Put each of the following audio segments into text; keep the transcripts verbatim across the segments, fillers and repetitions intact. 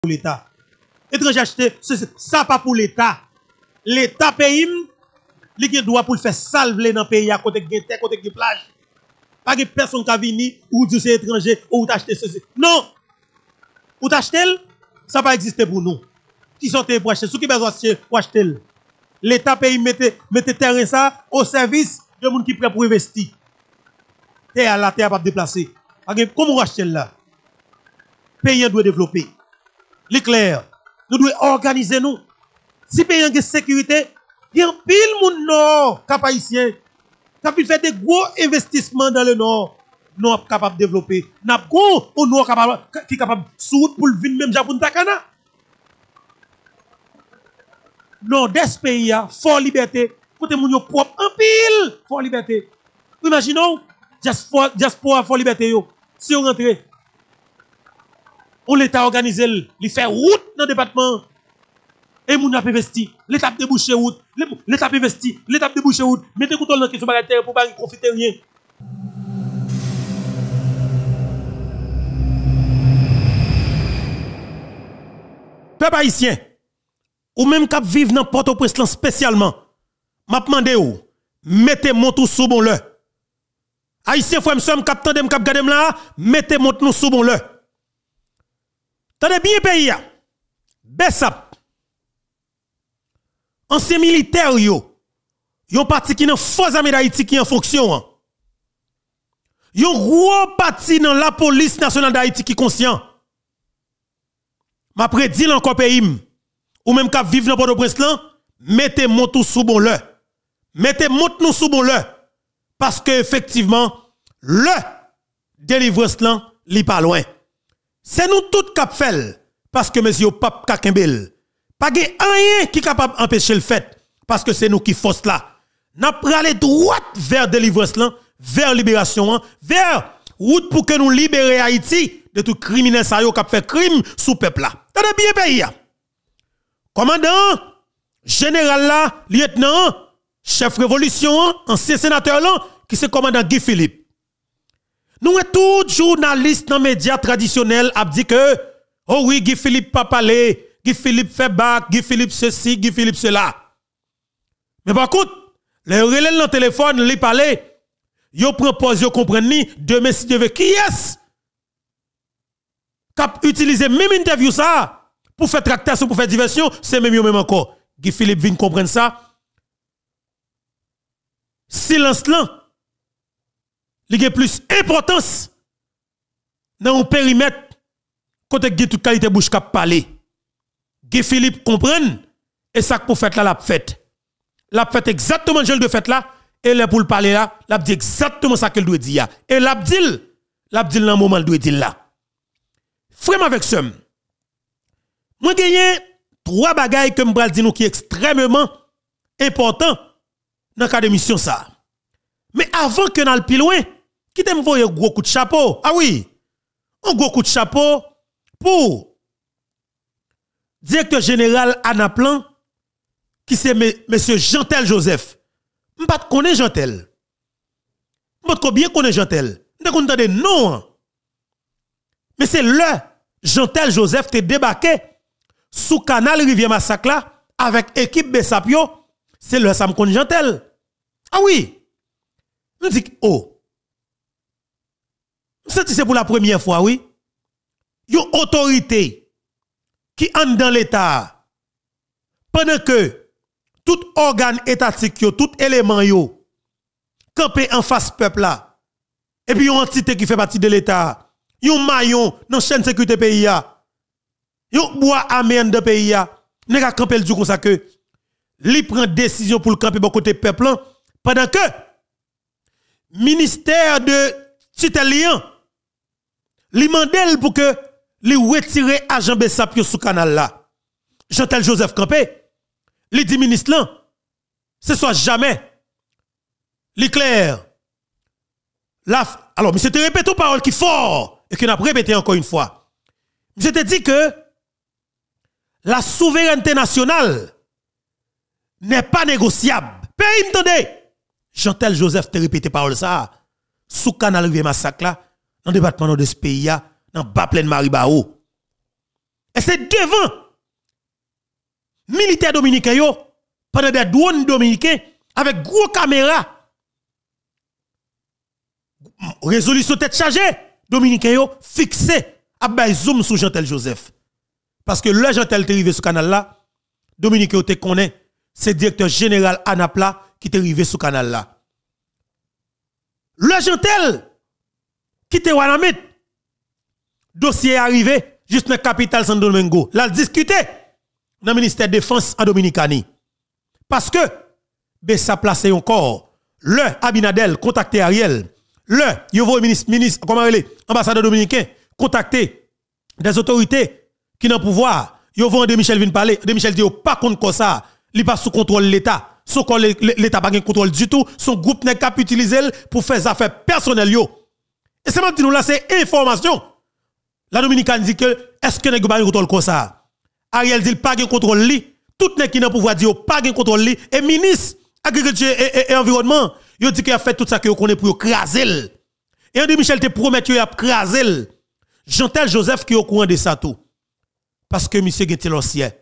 pour l'État. Étranger acheté, ça pas pour l'État. L'État paye, il a droit pour le faire salver dans le pays à côté de terre, côté de plage. Pas de personne qui a venu ou dit c'est étranger ou t'acheter ceci. Non! Ou t'acheter, ça va exister pour nous. Qui sont pour acheter, ceux qui besoin pour acheter. L'État paye mettez mettez terrain ça au service de gens qui prêt pour investir. Terre la terre pas déplacer. Comment acheter là? Pays doit développer. L'éclair, nous devons organiser nous. Si pays a sécurité, il y a pile moun nord cap haïtien qui fait des gros investissements dans le nord. Nous sommes capables de développer. Nous sommes au nord capable qui capable sous pour venir même Japon takana. Non, des pays a fort liberté. Côté moun yo propre en pile, fort liberté. Imaginons diaspora fort liberté yo. Si on rentre, on l'État organisé, il fait route dans le département. Et moun a investi, l'État débouche route, l'État investi, l'État débouche route. Mettez couteau dans question bagarre terre pour pas profiter rien. Peuple haïtien, ou même cap vivre dans Port-au-Prince spécialement, m'a demandé ou mettez mon tout sous bon le. Haïtien frère m'sem cap tande m'kap gade là, mettez mon tout sous bon le. Tendez bien pays ya. Bessap. Ancien militaire yo. Yon parti qui nan force armée d'Haïti qui en fonction. Yon gros parti dans la police nationale d'Haïti qui conscient. M'a prédit encore pays ou même cap vivre dans Port-au-Prince là, mettez mon tout sous bon le. Mettez mon nous sous bon le parce que effectivement le délivrance là li pas loin. C'est nous tout cap fait parce que monsieur pape kakembel. Pas gen rien qui capable empêcher le fait parce que c'est nous qui force là. N'a pralé droite vers délivrance là, vers libération, vers route pour que nous libérer Haïti de tout criminel ça yo qui fait crime sous peuple là. Tenez bien pays. Commandant général là, lieutenant, chef révolution, ancien sénateur là, qui c'est commandant Guy Philippe. Nous tout journaliste dans les médias traditionnels a dit que oh oui, Guy Philippe pas parler, Guy Philippe fait bac, Guy Philippe ceci, Guy Philippe cela. Mais par contre, les relais dans le téléphone, les parler, yo propose, yo comprendre ni demain si devait qui est cap utiliser même interview ça pour faire tractation, pour faire diversion, c'est même yo même encore. Guy Philippe vient comprendre ça. Silence là, il y a plus importance dans un périmètre côté qui toute qualité bouche cap parler. Guy Philippe comprenne et ça pour faire là la fête. La fête exactement je le fait là et là pour le parler là, l'a dit exactement ça qu'elle doit dire et l'a dit l'a dit dans moment doit dire là. Frère avec ça. Moi gagne trois bagailles que m'bral di nou qui extrêmement important dans cadre d'émission ça. Mais avant que n'al plus loin, qui t'aime voyer gros coup de chapeau. Ah oui. Un gros coup de chapeau pour directeur général Anaplan qui c'est monsieur Jean-Tel Joseph. M'pas connaît Jean-Tel. M'pas bien connaît Jean-Tel. M'pas connaît non. Mais c'est le Jean-Tel Joseph te débarqué sous canal Rivière Massacre là avec équipe Bessapio, c'est le Sam Kon Jantel. Ah oui. On dit oh. C'est pour la première fois oui. Yon autorité qui entre dans l'état pendant que tout organe étatique yo, tout élément yo campé en face peuple là. Et puis yon entité qui fait partie de l'état, yon maillon dans chaîne sécurité pays ya. Yon bois amène de pays ya, n'est qu'à camper le du comme ça que li prend décision pour le camper bon côté peuple pendant que ministère de tutelian li mandel pour que li retire agent Bessapio sous canal là. Jean-Tel Joseph campé, li dit ministre là, ce soit jamais li clair. La alors monsieur te répète une parole qui fort et qui n'a répété encore une fois. Monsieur te dit que la souveraineté nationale n'est pas négociable. Pays m'tendez. Jean-Tel Joseph te répété parole ça. Sous canal Rivière Massacre là, dans le département de ce pays là, dans bas pleine Maribao. Et c'est devant militaires dominicains yo pendant des drones dominicains avec gros caméras. Résolution tête chargée dominicains yo fixé à bay zoom sur Jean-Tel Joseph. Parce que le Jean-Tel est arrivé sur canal là, Dominique te connaît, c'est directeur général Anapla qui est arrivé sur canal là. Le Jean-Tel qui était Wanamet, dossier est arrivé juste dans la capitale Santo Domingo. Là, discuté dans le ministère de la Défense en Dominicanie. Parce que, Bessa placé encore, le Abinadel contacté Ariel, le Yovo ministre, ministre, comment il est, ambassadeur dominicain, contacté des autorités qui n'ont pouvoir. Yovo de Michel vient parler, de Michel dit, pas contre quoi ça, il pas sous contrôle de l'État. Son l'État pas de contrôle du tout, son groupe n'est qu'à utiliser pour faire des affaires personnelles yo. Et c'est maintenant là c'est information. La Dominicane dit que est-ce que n'est pas de contrôle comme ça? Ariel dit pas de contrôle li, tout n'est qui n'a pouvoir dire pas de contrôle li et ministre agriculture et, et, et environnement, il dit qu'il a fait tout ça que connaît pour craser. Et André Michel te promet qu'il a craser. Jean-Tel Joseph qui est au courant de ça tout. Parce que monsieur Gentil l'ancien.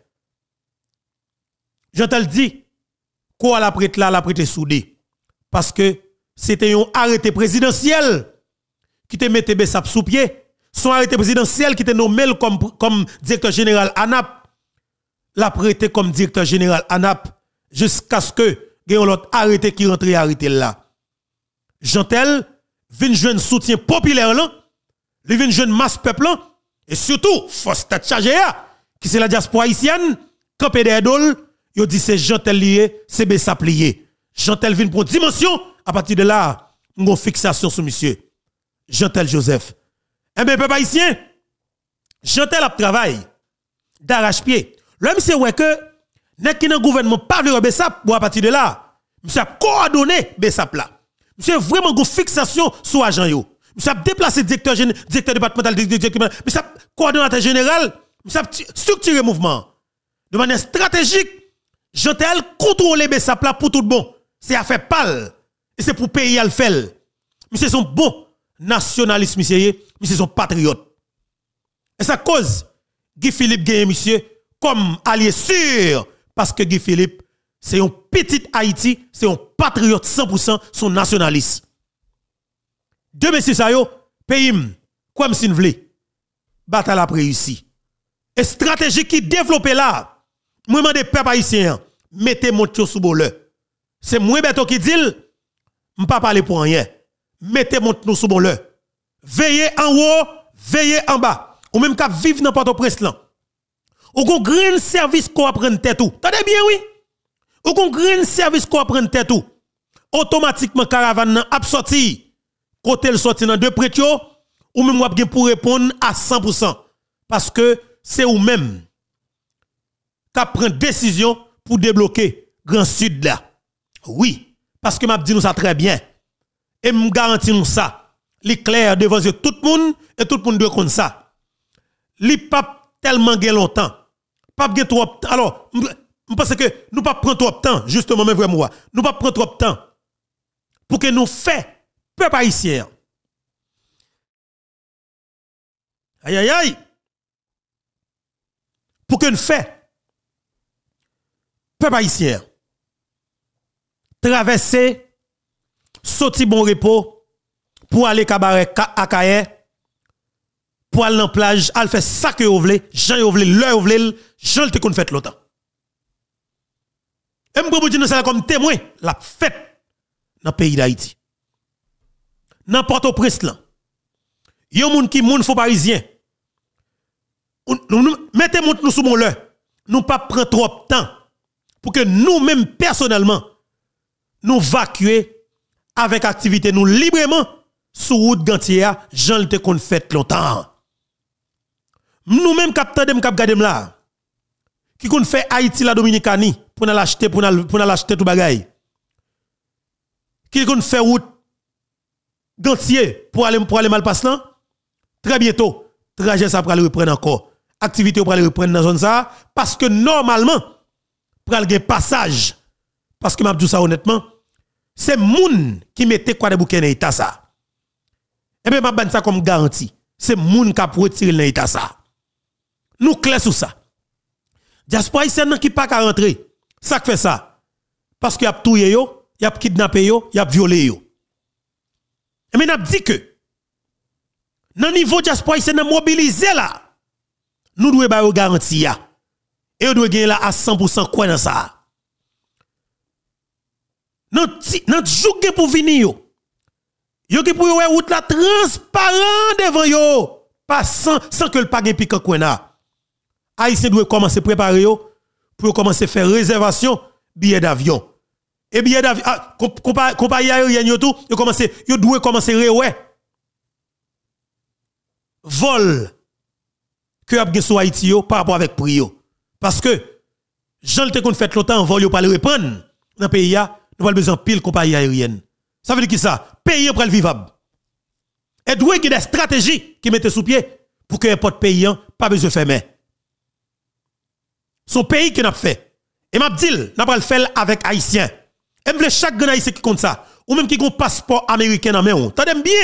Jean-Tel dit quoi la prête là, la prête soudé. Parce que c'était un arrêté présidentiel qui te mettait Bessap sous pied. Son arrêté présidentiel qui te nommé comme, comme directeur général ANAP. L'a prêté comme directeur général ANAP jusqu'à ce que il y ait un autre arrêté qui rentre arrêté là. Jean-Tel vient jouer un soutien populaire là. Il vient jouer masse peuple là. Et surtout, force tête chargée qui c'est la diaspora haïtienne, campé des dol, yo dit c'est Jean-Tel lié, c'est Bessap lié. Jean-Tel vient pour dimension, à partir de là, une fixation sur monsieur. Jean-Tel Joseph. Eh bien, peuple haïtien, Jean-Tel a travail d'arrache-pied. Le monsieur ouais que, n'est qui dans gouvernement pas de Bessap, ou à partir de là, monsieur a coordonné Bessap là. Monsieur vraiment une fixation sur agent yo. Monsieur a déplacé directeur directeur départemental, directeur, monsieur a coordonnateur général, monsieur a structuré le mouvement. De manière stratégique, Jean-Tel contrôle Bessap là pour tout bon. C'est affaire pâle. Et c'est pour payer à le faire. Monsieur son bon nationaliste, monsieur, monsieur son patriote. Et ça cause Guy Philippe gagne monsieur comme allié sûr parce que Guy Philippe c'est un petit Haïti, c'est un patriote cent pour cent, son nationaliste. Deux messieurs ça yo, pays comme si vous bataille a réussi. Et stratégie qui développé là, moi des peuples haïtiens, mettez mon tio sous bol. C'est moi Beto qui dit, je ne pas parler pour rien. Mettez mon tio sous bol. Veillez en haut, veillez en bas. Ou même qu'à vivre dans Port-au-Prince là. Ou qu'on grand service qu'on apprend tête tout. T'as bien oui? Ou qu'on grand service qu'on apprend tête tout. Automatiquement caravane a sorti. Côté le sorti dans deux prêtio ou même ou pour répondre à cent pour cent parce que c'est ou même qui prend décision pour débloquer Grand Sud là. Oui, parce que m'a dit nous ça très bien. Et me garantit nous ça. Li clair devant tout le monde et tout le monde doit connaître ça. Li pas tellement gain longtemps. Pas gain trop alors je pense que nous pas prendre trop de temps justement même vraiment. Nous pas prendre trop de temps pour que nous fait peuple haïtien. Aïe aïe aïe. Pour que nous fait peuple haïtien traverser sorti bon repos pour aller cabaret à Kaye pour aller dans la plage, aller faire ça que vous voulez, Jean vous voulez, l'heure vous voulez, Jean le te qu'on fait longtemps. Et m'po dire ça comme témoin la fête dans le pays d'Haïti. Dans Port-au-Prince là. Yon moun qui moun faux parisien. Mettez moun nous sous mon l'heure. Nous pas prendre trop de temps pour que nous-mêmes personnellement nous vacuer avec activité nous librement sur route Gantier, Jean le te qu'on fait longtemps. Nous-mêmes cap tande cap gade là. Qui qu'on fait Haïti la Dominicanie pour nous l'acheter pour nous pour nous l'acheter tout bagay. Qui qu'on fait route Gantier pour aller pour aller mal passe là. Très bientôt, trajet ça pour aller reprendre encore. Activité pour aller reprendre dans zone ça parce que normalement pour aller passage parce que m'a dit ça honnêtement, c'est moun qui mettait quoi de bouquet dans état ça. Et bien m'a ban ça comme garantie, c'est moun qui a retirer dans état ça. nous clair sur ça. Diaspora haïtienne qui pas qu'à rentrer. Ça fait ça. Parce qu'il y a touye yo, il y a kidnappé yo, il y a violé yo. Et mais n'a dit que dans niveau diaspora haïtienne mobilisé là, nous devons ba yo garantie ya. Et nous devons gagner là à cent pour cent quoi dans ça. Notre jour pour venir yo. Yo qui pour yo route la transparent devant yo, pas sans sans que le pas gen piquant coin là. Haïtien doit commencer préparer yo pour commencer faire réservation billet d'avion. Et billet d'avion compagnie aérienne yo tout, yo commencer yo doit commencer rewe. Vol que a gen sur Haïti yo par rapport avec prix yo. Parce que Jean le te kon fait longtemps vol yo pas le reprendre dans pays a, nous pas besoin pile compagnie aérienne. Ça veut dire qui ça? Pays pour le vivable. Et doit y des stratégies qui mettent sous pied pour que n'importe pays pas besoin de fermer. Son pays qui n'a fait. Et m'a dit, n'a pas le faire avec haïtien. Et m'vle chaque grand haïtien qui compte ça ou même qui a un passeport américain dans main. T'entends bien?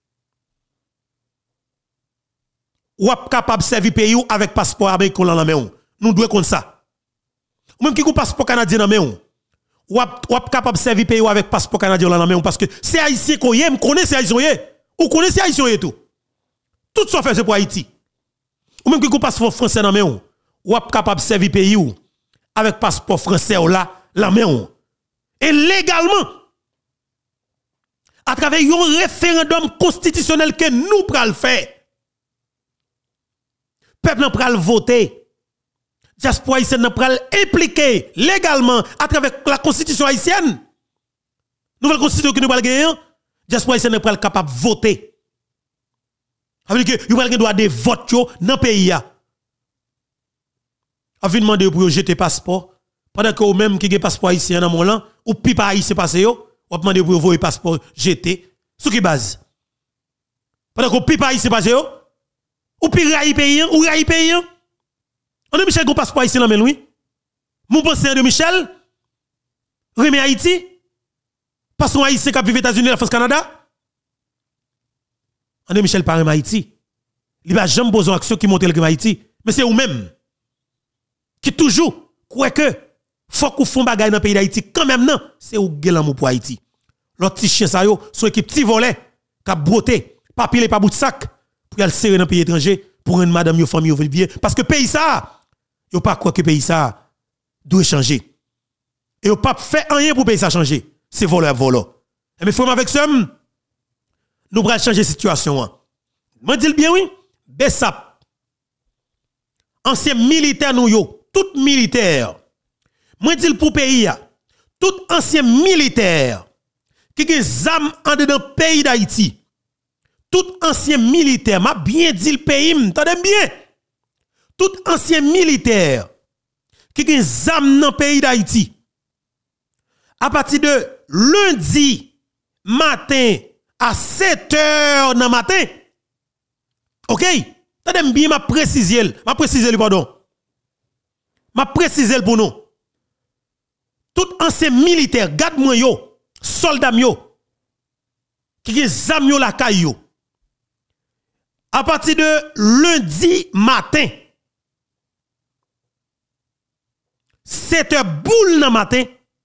Ou êtes capable de servir pays avec passeport américain dans main. Nous devons compte ça. Ou même qui a un passeport canadien dans main. Ou êtes capable de servir pays avec passeport canadien dans main parce que c'est haïtien qu'on y aime, connaît c'est haïtien. Ou connaissez haïtien et tout. Tout ça fait pour Haïti. Ou même qui a passeport français dans main. Ou êtes capable de servir pays avec passeport français là la main. Et légalement à travers un référendum constitutionnel que nous pral faire. Peuple pral voter. Diaspora haïtienne pral impliquer légalement à travers la constitution haïtienne. Nouvelle constitution que nous pral gagner, diaspora haïtienne pral capable voter. Ça veut dire que vous pral droit de vote dans le pays a. A vu demander pour jeter passeport pendant que vous même qui avez passeport haïtien dans mon lan ou pipa haïtien passé yo, ou demander pour vous passeport jeter sous qui base. Pendant que pipa haïtien passé yo, ou pi raï pays ou raï pays. On de Michel go passeport haïtien dans men oui. Mon penseur de Michel remet Haïti parce qu'on haïtien qui vit aux États-Unis, la France, Canada. On de Michel pas remet Haïti. Il va jamais poser action qui monte le Haïti, mais c'est vous même qui toujours croit que faut qu'on font bagaille dans le pays d'Haïti quand même non, c'est ou gel amour pour Haïti. L'autre petit chien ça yo, son équipe petit volet, qui a broté, pas pilé pas bout de sac pour aller serrer dans le pays étranger pour rendre madame yo famille yo bien parce que pays ça yo pas quoi que pays ça doit changer. Et yo pas fait rien pour pays ça changer. C'est voleur voleur. Et mais frère avec ça nous va changer situation. Moi dis bien oui, Bessap ancien militaire nous yo, tout militaire. Moi dis pour pays tout ancien militaire qui gen zam en dedans pays d'Haïti. Tout ancien militaire, m'a bien dit le pays, m'entendez bien. Tout ancien militaire qui gen zam dans le pays d'Haïti, à partir de lundi matin à sept heures dans matin, ok? Attendez bien, m'a précisé, m'a précisé, pardon. M'a précisé pour nous. Tout ancien militaire, garde-moi yo, soldat yo, qui gen zam yo la kay yo. À partir de lundi matin, sept heures boule dans matin,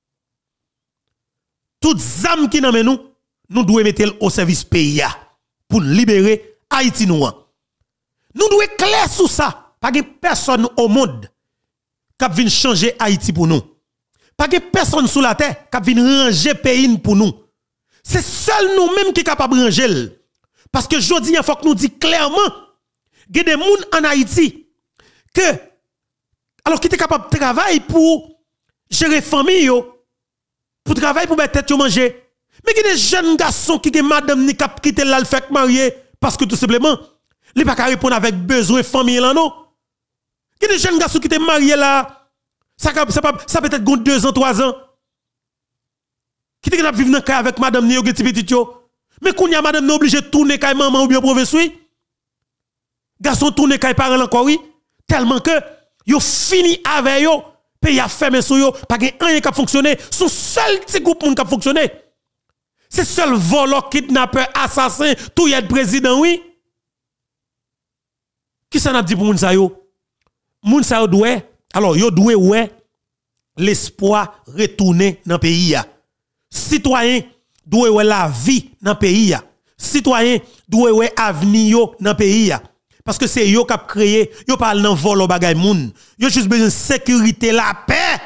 toutes zam qui nan nous, nous devons mettre au service pays pour libérer Haïti nous. Nous devons être clair sur ça. Pas de personne au monde qui vient changer Haïti pour nous. Pas de personne sur la terre qui vient ranger pays pour nous. C'est seul nous-mêmes qui sommes capables de ranger. Parce que je dis, il faut que nous disions clairement, il y a des gens en Haïti que, alors qui sont capables de travailler pour gérer la famille, pour travailler pour mettre tête au manger. Mais il y a des jeunes garçons qui ont madame ni cap quitter là le fait marier parce que tout simplement, ils ne peuvent pas répondre avec besoin de famille là non. Il y a des jeunes garçons qui sont mariés là, ça, ça, ça peut être deux ans, trois ans. Qui te vivre dans le cas avec madame ni ou petit petit yo. Mais quand y a madame n'est obligé de tourner kay maman ou bien professeur oui. Garçon tourner kay parents encore oui, tellement que yo fini avec yo, pays a fermé sur yo, pas gen rien qui fonctionner, son seul petit groupe moun qui fonctionner. C'est seul voleur, kidnappeur, assassin, tout y a de président oui. Qui ça n'a dit pour moun sa yo? moun sa doit alors yo doit ouais l'espoir retourner dans pays a. Citoyen doit ouais la vie dans pays a. Citoyen doit ouais avenir yo dans pays a. Parce que c'est yo qui a créé, yo parle dans vol au bagay moun. Yo juste besoin de sécurité, la paix.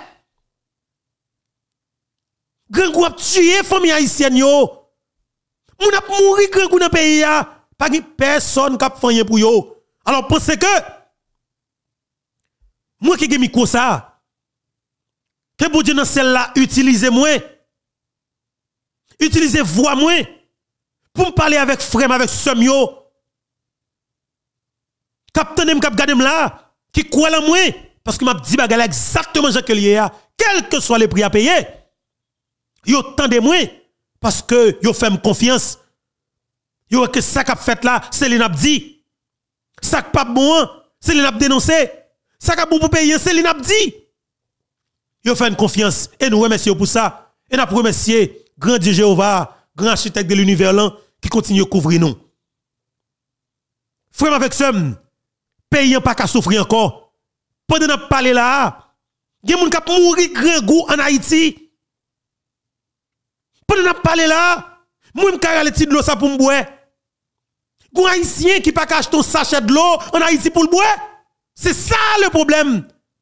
Grand groupe tuer famille haïtienne yo. Moun a mouri grand groupe dans pays a. Pas de personne qui a fait pour yo. Alors pensez que moi qui ai mis quoi ça que pour Dieu dans celle-là utilisez moi. Utilisez voix moi pour me parler avec frère avec sœur yo. Capitaine m k'ap gade m là qui croit en moi parce que m'a dit bagala exactement Jean que lié a quel que soit le prix à payer. Yo tande moi parce que yo fait confiance. Yo que ça qu'a fait là, c'est li n'a dit. Ça pas bon, c'est li n'a dénoncé. Ça qu'a bon pour payer, c'est li n'a dit. Yo fait une confiance et nous remercions pour ça. Et nous remercions grand Dieu Jéhovah, grand architecte de l'univers là qui continue à couvrir nous. Frère avec somme, pays pas qu'à souffrir encore. Pendant nous parler là, il y a des gens qui mourir grand goût en Haïti. Pendant nous parler là, moi je vais aller de l'eau ça pour me boire. Gon haïtien qui pas acheter ton sachet de l'eau en Haïti pour le boire. C'est ça le problème.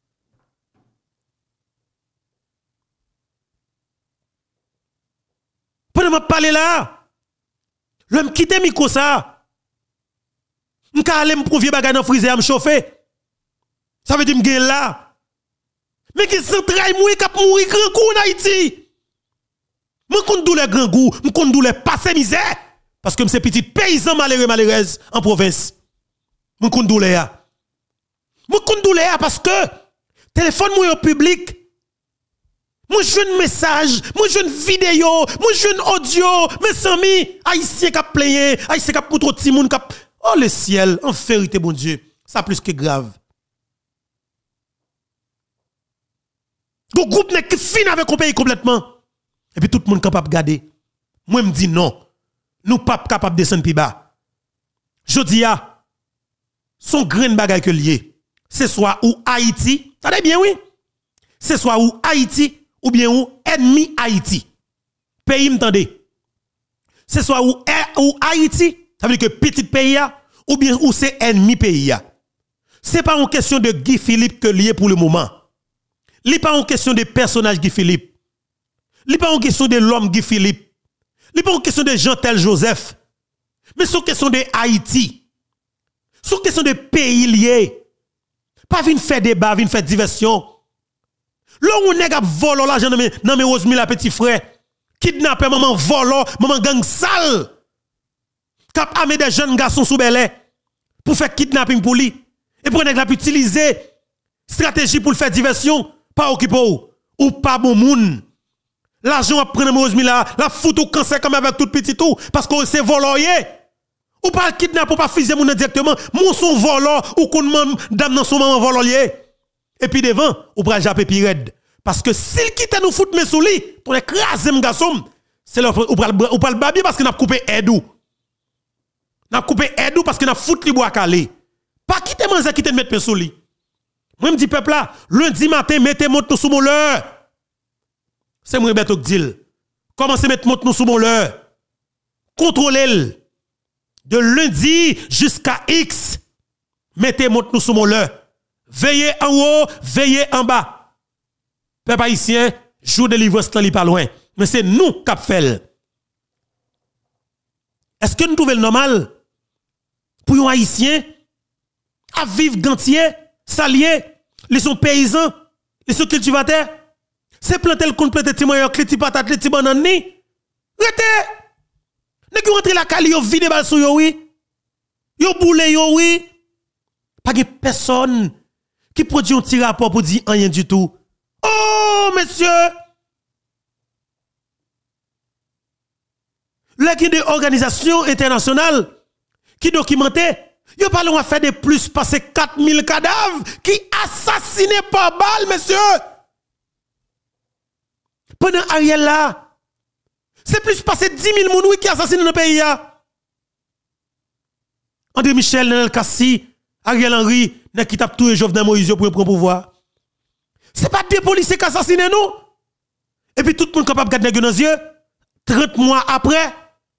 Pendant m'a parler là, l'homme quitte micro ça. M'ka aller me prouver bagay dans freezer à me chauffer. Ça veut dire m'gagne là. Mais qui s'entraille moi qui mourir grand coup en Haïti. Moi compte douleur grand goût, me compte douleur passer misère parce que c'est petit paysan malheureux malheureuse en province. Moi compte douleur. Moi compte douleur parce que téléphone moi au public. Moi jeune message, moi jeune vidéo, moi jeune audio, mes amis haïtien qui plaigné, haïtien qui pour trop petit monde qui oh le ciel, en vérité bon Dieu, ça plus que grave. Le groupe n'est que fin avec un pays complètement. Et puis tout le monde capable de garder. Moi me dis non. Nous pas capable de descendre plus bas. Je dis à son grain bagay que lié. C'est soit ou Haïti, ça bien oui. C'est soit ou Haïti ou bien ou ennemi Haïti. Pays m'tendez. C'est soit ou, ou Haïti, ça veut dire que petit pays ou bien ou c'est ennemi pays. C'est pas une question de Guy Philippe que lié pour le moment. Ce pas une question de personnage Guy Philippe. Ce pas une question de l'homme Guy Philippe. Ce pas une question de Jean-Tel Joseph. Mais c'est une question de Haïti. C'est une question de pays lié. Pas venir faire débat, venir faire diversion. Là où on a volé l'argent dans mes Rosemille la petit frère, kidnappé maman volant, maman gang sale. Cap amené des jeunes garçons sous belé pour faire kidnapping pour lui. Et pour nèg la utiliser stratégie pour faire diversion, pas occuper ou, ou pas bon moun. L'argent à prendre Rosemille la, la fout au cancer comme avec tout petit tout parce que c'est volé. Ou pas kidnapper ou pas fuser moun directement, moun son volant ou qu'on demande dame dans son maman volé. Et puis devant, ou pral japper pi red parce que s'il quitte nous fout mes sous li, pour écraser mon garçon, c'est là ou pral ou pral babi parce que n'a coupé edou. N'a coupé edou parce que n'a fout li bois calé. Pas quitter manza quitter mettre mes sous li. Moi me dis peuple là, lundi matin mettez monte sous mon leur. C'est moi Beto Gdil. Commencez mettre monte sous mon leur. Contrôlez de lundi jusqu'à X. Mettez monte sous mon leur. Veillez en haut, veillez en bas. Peuple haïtien, jour de délivrance là pas loin. Mais c'est nous qui fait. Est-ce que nous trouvons le normal pour un haïtien à vivre gantier, salier, ils sont paysans, ils sont cultivateurs. C'est planter le compte planter petit moyen, les petits patates, les petits bananes ni. Rete. Ne qui rentre la cali yo vide bal sou yo oui. Yo boule yo oui. Pas de personne qui produit un petit rapport pour dire rien du tout. Oh, monsieur! Là, qui des organisations internationales qui documentaient, yo parlons à faire de plus passer quatre mille cadavres qui assassinés par balle, monsieur! Pendant Ariel là, c'est plus passer dix mille personnes qui assassinent dans le pays. André Michel, Nenel Kassi, Ariel Henry n'est qui tape tout et Jovenel Moïse pour prendre pouvoir. C'est pas des policiers qui assassinent nous. Et puis tout le monde capable de garder dans les yeux. trente mois après.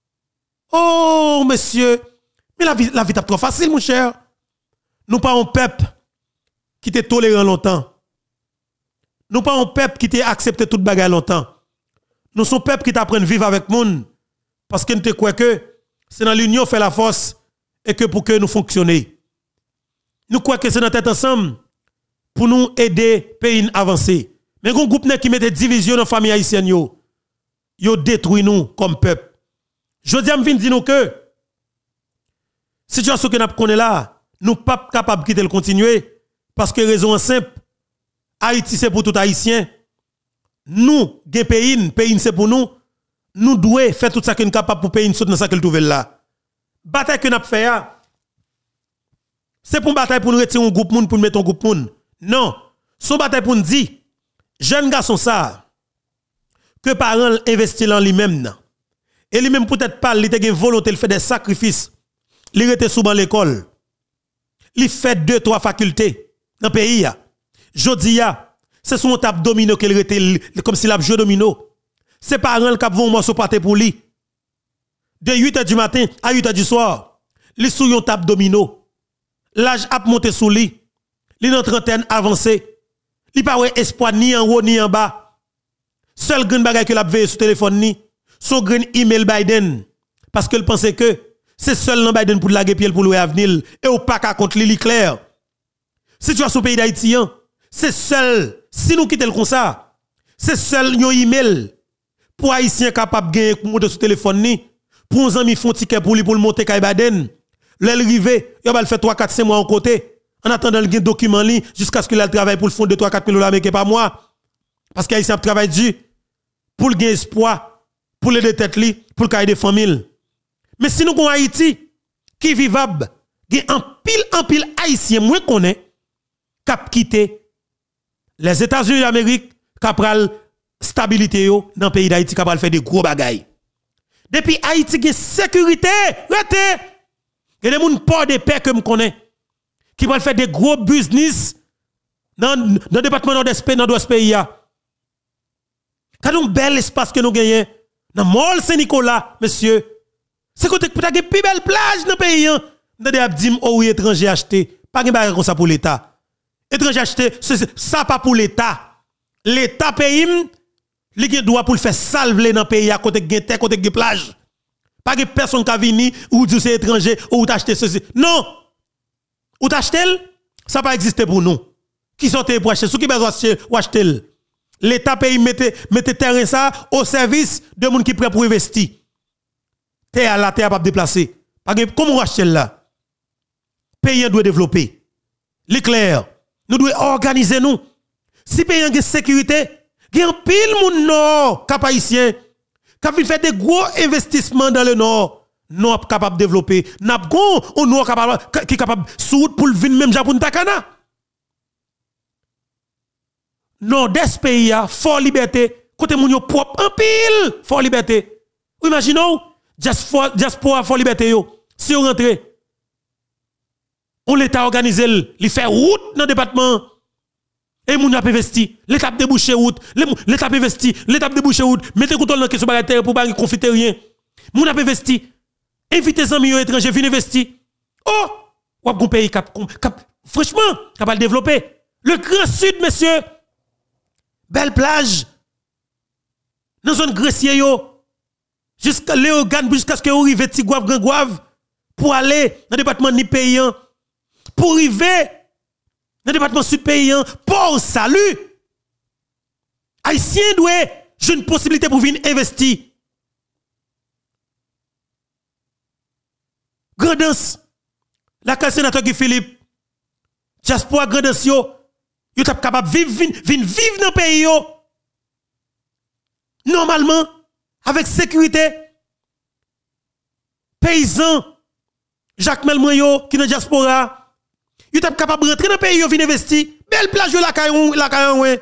Oh, monsieur. Mais la vie, la vie est trop facile, mon cher. Nous pas un peuple qui était tolérant longtemps. Nous pas un peuple qui t'a accepté toute bagarre longtemps. Nous sommes un peuple qui t'apprend à vivre avec monde. Parce que nous te croyons que c'est dans l'union fait la force et que pour que nous fonctionnions. Nous croyons que c'est notre tête ensemble pour nous aider pays à avancer. Mais un groupe qui met des divisions dans la famille haïtienne, yo, yo détruit nous comme peuple. Je dis à me dire que situation que nous connaissons là, nous ne sommes pas capables de quitter le continuer parce que raison simple, Haïti c'est pour tout haïtien. Nous, gen pays, pays c'est pour nous. Nous devons faire tout ça que nous sommes capables pour pays dans ça que nous trouvons là. Bataille que nous avons fait, c'est pour une bataille pour nous retirer un groupe moun pour nous mettre un groupe moun. Non, son bataille pour nous dire, jeune garçon ça, que parents investissent en lui-même. Et lui-même peut-être pas, il a une volonté, il fait des sacrifices. Il était souvent à l'école. Il fait deux, trois facultés dans le pays. Jodi, c'est son table domino qu'il était comme s'il a joué domino. Ses parents qui vont un morceau pâté pour lui. De huit heures du matin à huit heures du soir, il sous une table domino. L'âge a monté sous lui. Il est en trentaine avancée. Il n'a pas espoir ni en haut ni en bas. Seul grand bagage que l'a veillé sur téléphone ni son grand email Biden parce qu'il pensait que c'est seul dans Biden pour laguer pied pour louer avenir et au pas qu'à contre lui clair. Situation pays d'Haïti, c'est seul si nous quittons comme ça, c'est seul un email pour haïtien capable de gagner pour monter sur téléphone ni pour un ami font ticket pour lui pour le monter kay Biden. L'arrivée, il va le faire trois quatre cinq mois en côté en attendant le document li jusqu'à ce qu'il a travail pour le fond de trois quatre mille dollars mais pas moi parce qu'haïtien travaille dur pour gagner espoir pour les têtes li pour le cahier des familles. Mais si nous avons Haïti qui vivable, il y a un pile en pile haïtien moins connaît cap quitter les États-Unis d'Amérique capral stabilité yo dans le pays d'Haïti capable faire des gros bagailles. Depuis Haïti qui sécurité, rete. Il y a des gens pas de paix que me connaît qui veulent faire des gros business dans le département nord-est dans l'ouest pays. Quand un bel espace que nous gagnons dans Mall Saint-Nicolas, monsieur, c'est côté que tu as une plus belle plage dans le pays. Vous avez dit, oh oui, étranger acheté. Pas de bagage comme ça pour l'État. Étranger acheté, ça pas pour l'État. L'État pays, il doit pour le faire salver dans le pays à côté de terre, côté de plage. Pas de personne qui a venu ou dit c'est étranger ou t'acheter ceci. Non! Ou t'acheter, ça pas exister pour nous. Qui sont pour acheter? Ceux qui besoin acheter. L'État pays mette mette terrain ça au service de gens qui prêt pour investir. Terre la terre pas déplacer. Parce que comment acheter là? Pays doit développer. L'éclair, nous devons organiser nous. Si pays a une sécurité, il y a un pile moun nord cap haïtien qui fait des gros investissements dans le nord. Nous capable de développer. N'a gon on nord capable qui capable sous pour venir même Japon takana. Nord-est pays a fort liberté, côté moun yo propre en pile, fort liberté. Ou imaginons just for just pour fort liberté yo. Si on rentre on l'état organisé, il fait route dans le département. Et moun a investi, l'état débouché route, l'état investi, l'état débouché route, mettez contrôle dans question bagatelle pour pas confiter rien. Moun a investi. Invitez les amis étrangers viennent investir. Oh, ou un pays cap cap franchement, capable de développer. Le Grand Sud, monsieur. Belle plage. Dans zone Grecier yo. Jusqu'à Léogane jusqu'à ce que vous arrivez Tigouave Grand Gouave pour aller dans le département ni paysan. Pour arriver dans le département sud paysan, pour salut. Haïtien doit j'ai une possibilité pour venir investir. Grandance. La case sénateur Guy Philippe. Diaspora grandance yo. Yo tap capable vivre vivre vivre dans le pays yo. Normalement avec sécurité. Paysan Jacques Melmoyo qui dans diaspora. Yo tap capable rentrer dans le pays yo venir investir. Belle plage yo la caillon la caillon ouais.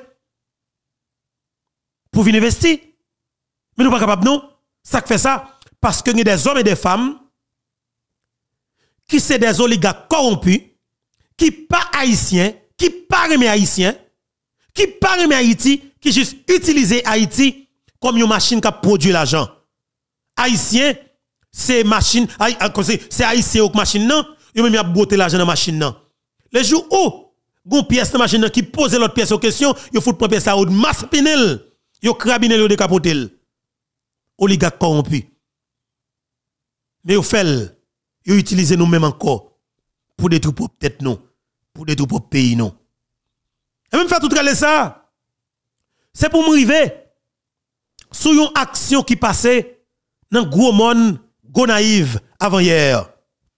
Pour venir investir. Mais nous pas capable non. Ça fait ça parce que y a des hommes et des femmes qui sont des oligarques corrompus, qui pas haïtien, qui pas remet haïtien, qui pas remet Haïti, qui juste utiliser Haïti comme une machine qui produit l'argent. Haïtien, c'est machine, c'est haïtien ou machine non, yo même y a botter l'argent dans machine non. Les jours où gon pièce dans machine qui pose l'autre pièce aux questions, yo fout prendre pièce ça ou masse pinel, yo crabinel yo décapotel. Oligarque corrompu. Mais yo fait, yo utiliser nous même encore pour détruire propre tête non, pour détruire propre pays non. Et même faire tout caler ça. C'est pour m'arriver sur une action qui passait dans gros monde go naïve avant hier.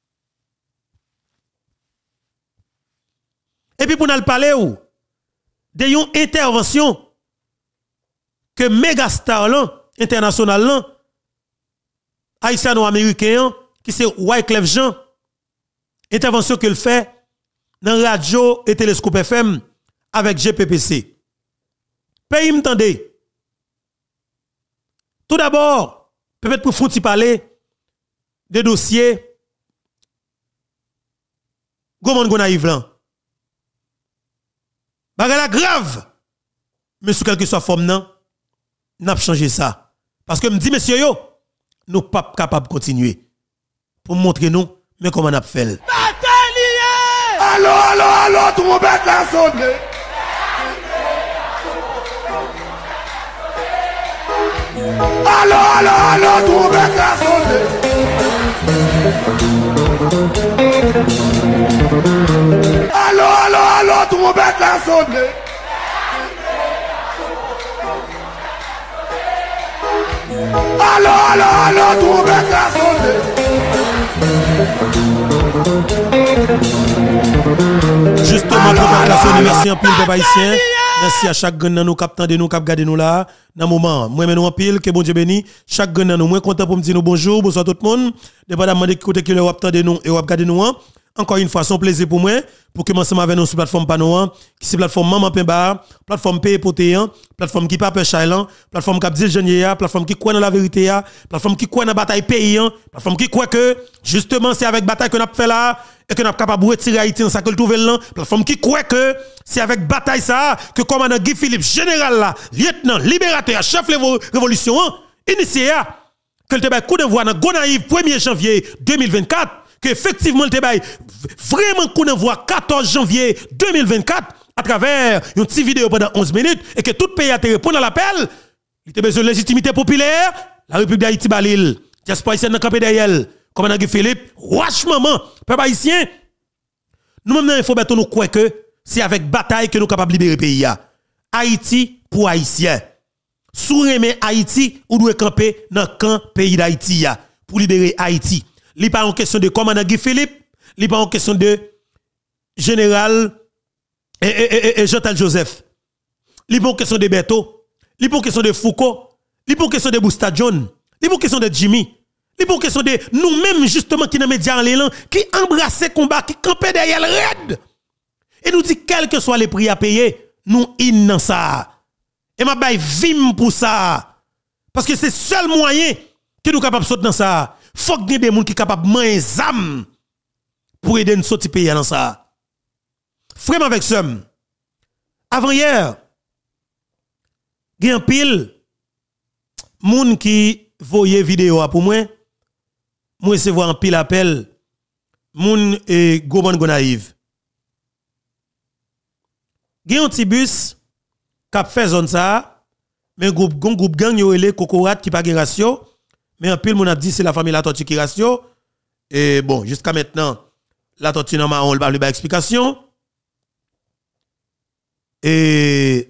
Et puis pour nous parler ou de une intervention que méga star là, international là, haïtiano-américain qui c'est Wyclef Jean, intervention qu'il fait dans radio et télescope F M avec G P P C. Pays m'tendez. Tout d'abord, peut-être pour foutre parler des dossiers Goman Gonaïve là. Bagala grave. Mais sous quelque soit forme non, n'a pas changé ça. Parce que me dit monsieur yo, nous pas capable de continuer pour montrer nous mais comment on a fait. Allô allô allô tout le monde a sonné. Allô, allô, allô, tout le monde a sonné. Allô, allô, allô, tout le monde a sonné. Allô, allô, allô, tout le monde a sonné. Justement, pour merci en pile de haïtien. Merci à chaque grand nous cap tande nous cap garder nous là dans moment moi nous en pile que bon Dieu béni chaque grand nous moins content pour me dire nous bonjour bonsoir tout le monde dépendamment de côté que le wap tande nous et wap garder nous encore une fois son plaisir pour moi pour commencer avec nous sur plateforme Panoan qui c'est plateforme Maman Pemba plateforme P Potéan plateforme qui pas peur Chailan plateforme qui dit jeune plateforme qui croit dans la vérité plateforme qui croit dans bataille paysan plateforme qui croit que justement c'est avec bataille que n'a fait là et que n'a capable de retirer Haïti dans ça que le trouver là plateforme qui croit que c'est avec bataille ça que commandant Guy Philippe général là lieutenant libérateur chef de révolution initié que le te coup de voix dans Gonaïve premier janvier deux mille vingt-quatre que effectivement le te vraiment coup de voix quatorze janvier deux mille vingt-quatre à travers une petite vidéo pendant onze minutes et que tout pays a te répondu à l'appel il a besoin de légitimité populaire la République d'Haïti balil diaspora haïtienne dans campé derrière commandant Guy Philippe wesh maman peuple haïtien nous même il faut nous croire que c'est avec bataille que nous sommes capables de libérer le pays. Haïti pour Haïtiens. Sous remet Haïti, ou doit camper dans le camp pays d'Haïti pour libérer Haïti. Il n'est pas en question de commandant Guy Philippe, il n'est pas en question de général et, et, et, et Jotal Joseph. Il n'est pas en question de Beto, il n'est pas en question de Foucault, il n'est pas en question de Bousta John, il n'est pas en question de Jimmy. Il n'est pas en question de nous-mêmes justement qui dans les médias en l'élan, qui embrassent combat, qui campent derrière le raid. Et nous dit quel que soit les prix à payer, nous in dans ça. Et m'a bay vim pour ça. Parce que c'est le seul moyen que nous capable de sortir dans ça. Faut que des gens qui sont capables de manger zam pour aider nous sortir pays dans ça. Vraiment avec ça. Avant hier, il y a un pile moun qui voyait vidéo pour moi. Moi recevoir un pile appel moun et Goman Gonaïve. Gen un petit bus qui fait zone ça, mais groupe gon groupe gang yo ele Kokorat qui pas gen ratio, mais en pile mon a dit c'est la famille la tortue qui ratio et bon jusqu'à maintenant la tortue nan on pas ba explication et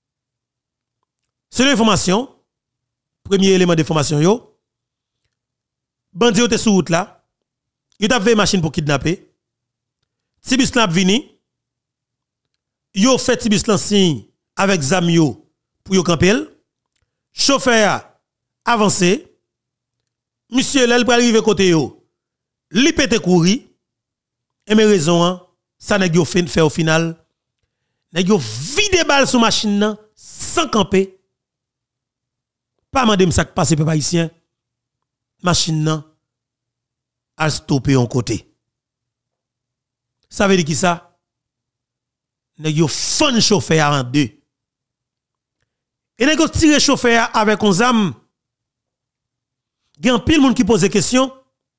c'est l'information premier élément d'information yo bandi yo te sur route là, yo t'a fait machine pour kidnapper. Ti bus là vini yo fait tibis lan signe avec Zamio pour yo campel. Chauffeur avancé. Monsieur l'el pral arriver côté yo. Li pété couri. Et mes raisons ça nèg yo fait au final. Nèg yo vide balle sur machine nan sans camper. Pas mandem ça passer peuple haïtien. Machine nan a stoppé en côté. Ça veut dire qui ça? nèg yo fan chauffeur en deux. Et nèg yo tire chauffeur avec un zam. Gen pile moun qui pose question.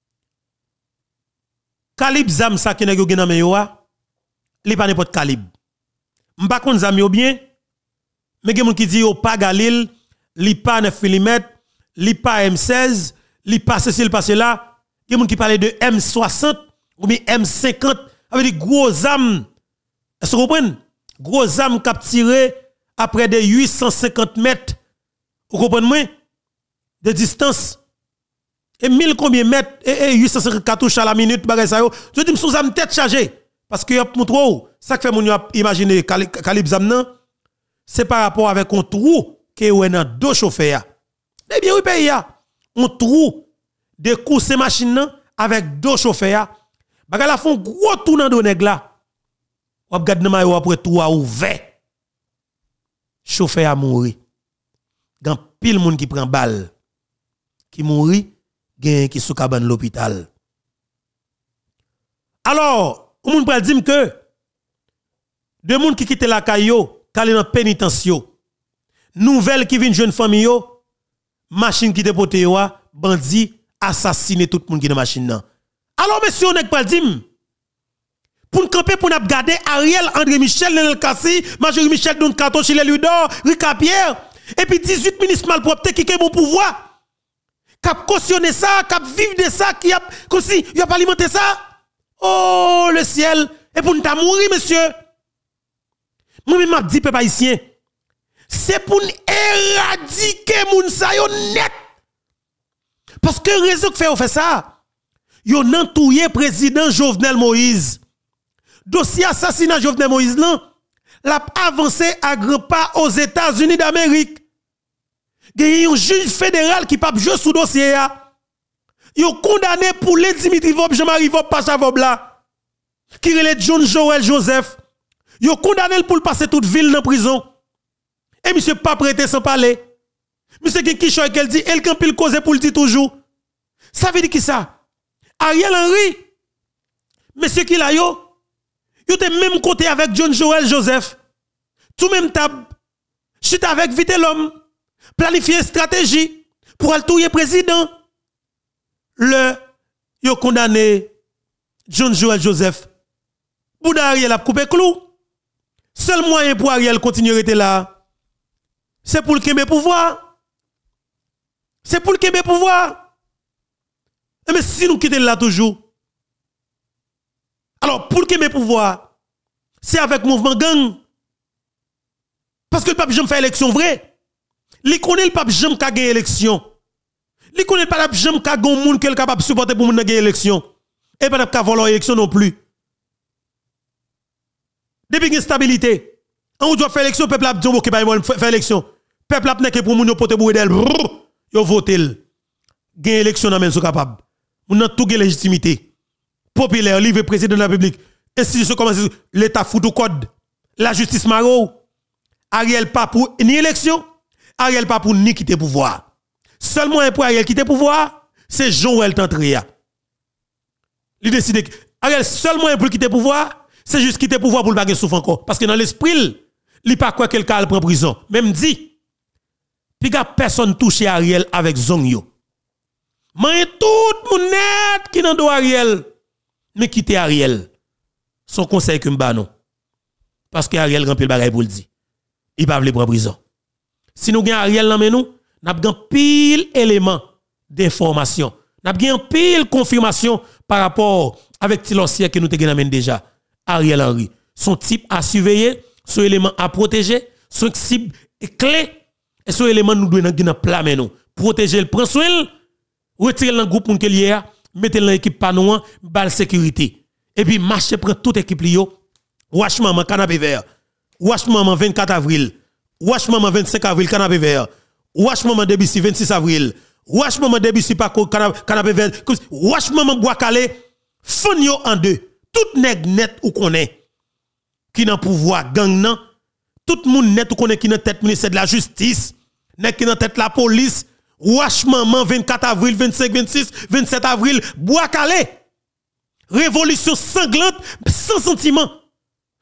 Calibre zam ça que nèg yo gen nan men yo a, li pa n'importe calibre. M'pa kon zam yo bien, mais gen moun qui dit yo pas Galil, li pa neuf millimètres, li pa M seize, li pa ceci, li pa cela. Gen moun qui parle de M soixante ou bien M cinquante, avec des gros zam. Est-ce que vous comprenez? Gros zam cap tiré à près de huit cent cinquante mètres. Vous comprenez? De distance. Et mille combien mètres? Et, et huit cent cinquante cartouches à la minute, bagay sa yo. Je dis, sous zam tête chargée. Parce que yop montre ça que fait mon imaginer calibre zam nan, c'est par rapport avec un trou que yon nan deux chauffeurs. Eh bien oui pays ya, un trou de course machine nan avec deux chauffeurs. Bagay la font gros trou nan do nèg la. Ou gade nan mayo après trou a ouvert. Chauffeur a mouri. Gan pile moun qui prend balle qui mouri, gen qui sous cabane l'hôpital. Alors on moun pral dim que de moun qui quitte la caillou, kale dans pénitentio. Nouvelle qui vient jeune famille yo, machine qui dépote yo, bandi assassiner tout moun qui dans machine nan. Alors monsieur on pral dim pour nous camper pour nous garder Ariel André Michel Nenel Kassi, Major Michel Don Kato Chile Ludor, Rika Pierre et puis dix-huit ministres malpropres qui ont bon pouvoir. Cap cautionner ça, cap vivre de ça qui a comme si il a pas alimenté ça. Oh le ciel, et pour nous ta mourir monsieur. Moi même m'a dit peuple haïtien, c'est pour nous éradiquer moun sa yo net. Parce que raison que fait on fait ça. Yo nan touye président Jovenel Moïse. Dossier assassinat Jovenel Moïse nan, l'a avancé à grands pas aux États-Unis d'Amérique. Il y a un juge fédéral qui pas jouer sous dossier ya. Yo condamné pour les Dimitri Vop, Jean-Marie Vop, Pacha Vop là. Qui relève John Joël Joseph. Yo condamné pour passer toute ville dans prison. Et monsieur pas prêté sans parler. Monsieur qui qui choy qu'elle dit, elle quand pile cause pour le dire toujours. Ça veut dire qui ça? Ariel Henry. Monsieur qui là yo, yo te même côté avec John Joël Joseph. Tout même tab. Chute avec vite l'homme. Planifier stratégie pour aller touyer président. Le yo condamné John Joël Joseph. Bouda Ariel a coupé clou. Seul moyen pour Ariel continuer à être là, c'est pour le Kembe pouvoir. C'est pour le Kembe pouvoir. Mais si nous quittons là toujours, alors pour le Kembe pouvoir, c'est avec mouvement gang. Parce que le pape jamais fait élection vrai. Li connaît le pape jamais ka gagner élection. Li connaît le pape jamais ka gon moun que capable supporter pour moun gagner élection. Et pas ka voler élection non plus. Depuis une stabilité, on doit faire élection, peuple a dit OK pas faire élection. Peuple a n'est pour moun yo pote boué d'elle. Yo voter. Gagner élection nan men so capable. Moun nan tout gen légitimité. Populaire, livré président de la République. Institution comme l'état fout au code. La justice maro. Ariel pas pour ni élection, Ariel pas pour ni quitter pouvoir. Seulement un pour Ariel quitter pouvoir, c'est Joël Tantria. Il décide que Ariel seulement un pour quitter pouvoir, c'est juste quitter pouvoir pour le baguer souffre encore parce que dans l'esprit, il pas quoi quelqu'un prend prison. Même dit puis gars personne touché Ariel avec zong yo. Mais tout moun net qui nan do Ariel mais quitter Ariel. Son conseil que m'ba non. Parce que Ariel rempli le bagay pour le dire. Il pas vle prendre prison. Si nous gagne Ariel nan men nous, n'a gan pile élément d'information. N'a gan pile confirmation par rapport avec Tilosier que nous te gen déjà. Ariel Henry, son type à surveiller, son élément à protéger, son cible clé et son élément nous doit nan plat men nous. Protéger le prend soin, retirer le groupe moun que lié, mettre dans équipe panouan, balle sécurité. Et puis marcher prend toute équipe li yo. Wash maman canapé vert. Wash maman vingt-quatre avril. Wash maman vingt-cinq avril canapé vert. Wash maman début vingt-six avril. Wash maman début pas canapé vert. Wash maman bois calé. Fon yo en deux. Tout nèg net ou connaît qui nan pouvoir gang nan. Tout moun net ou connaît qui nan tête ministère de la justice. Nèg qui nan tête la police. Wash maman vingt-quatre avril, vingt-cinq, vingt-six, vingt-sept avril. Bois calé. Révolution sanglante sans sentiment.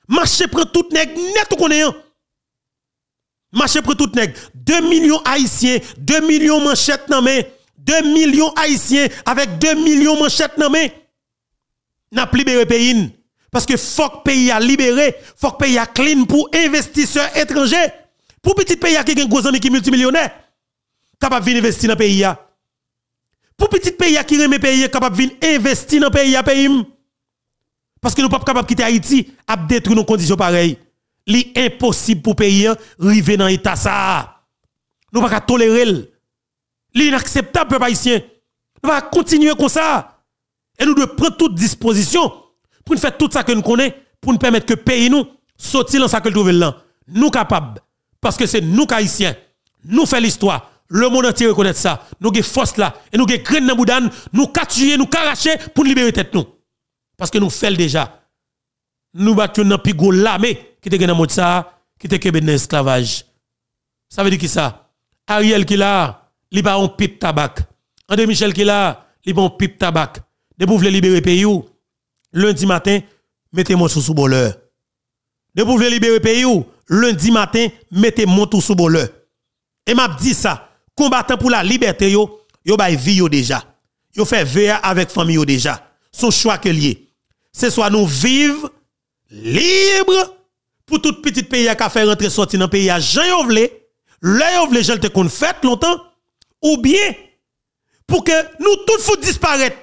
Marché prend tout nèg net ou connaît. Marché prend tout nèg. deux millions haïtiens, deux millions manchettes nan main, deux millions haïtiens avec deux millions manchettes nan main. N'a libéré pays. Parce que faut que pays a libéré, faut que pays a clean pour investisseurs étrangers. Pour petit pays qui a un gros ami qui multimillionnaire, capable de venir investir dans le pays. Pour petit pays qui remet pays, capable de venir investir dans le pays. pays. Parce que nous ne sommes pas capables de quitter Haïti à détruire nos conditions pareilles. C'est impossible pour pays arriver dans l'état ça. Nous ne pouvons pas tolérer. C'est inacceptable pour les haïtiens. Nous ne pouvons pas continuer comme ça. Et nous devons prendre toute disposition pour nous faire tout ça que nous connaissons, pour nous permettre que le pays nous sortir dans ça que nous trouvons là. Nous capables. Parce que c'est nous haïtiens. Nous faisons l'histoire. Le monde entier reconnaît ça. Nous avons force là. Et nous avons graine dans boudane. Nous catcher, nous caracher pour nous libérer tête nous. Parce que nous faisons déjà. Nous battons dans pigo l'armée qui était dans mode ça, qui était dans l'esclavage. Ça veut dire qui ça? Ariel qui là, il pas un pipe tabac. André Michel qui là, il pas un pipe tabac. De vous voulez libérer pays ou lundi matin, mettez-moi sous boleur. De vous voulez libérer pays ou lundi matin, mettez-moi tout sous boleur. Et m'a dit ça, combattant pour la liberté yo, yo bay vie yo déjà. Yo fait V A avec famille yo déjà. Son choix que lié. C'est soit nous vivre libre pour tout petit pays qui a fait rentrer sortir dans le pays à Jean Yovle, là Yovle je te qu'on fait longtemps, ou bien pour que nous tout faut disparaître.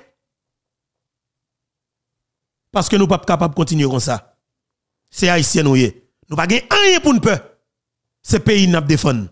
Parce que nous ne sommes pas capables de continuer comme ça. C'est haïtien nous y. Nous pas gagner rien pour nous peur. Ce pays n'a pas défendre.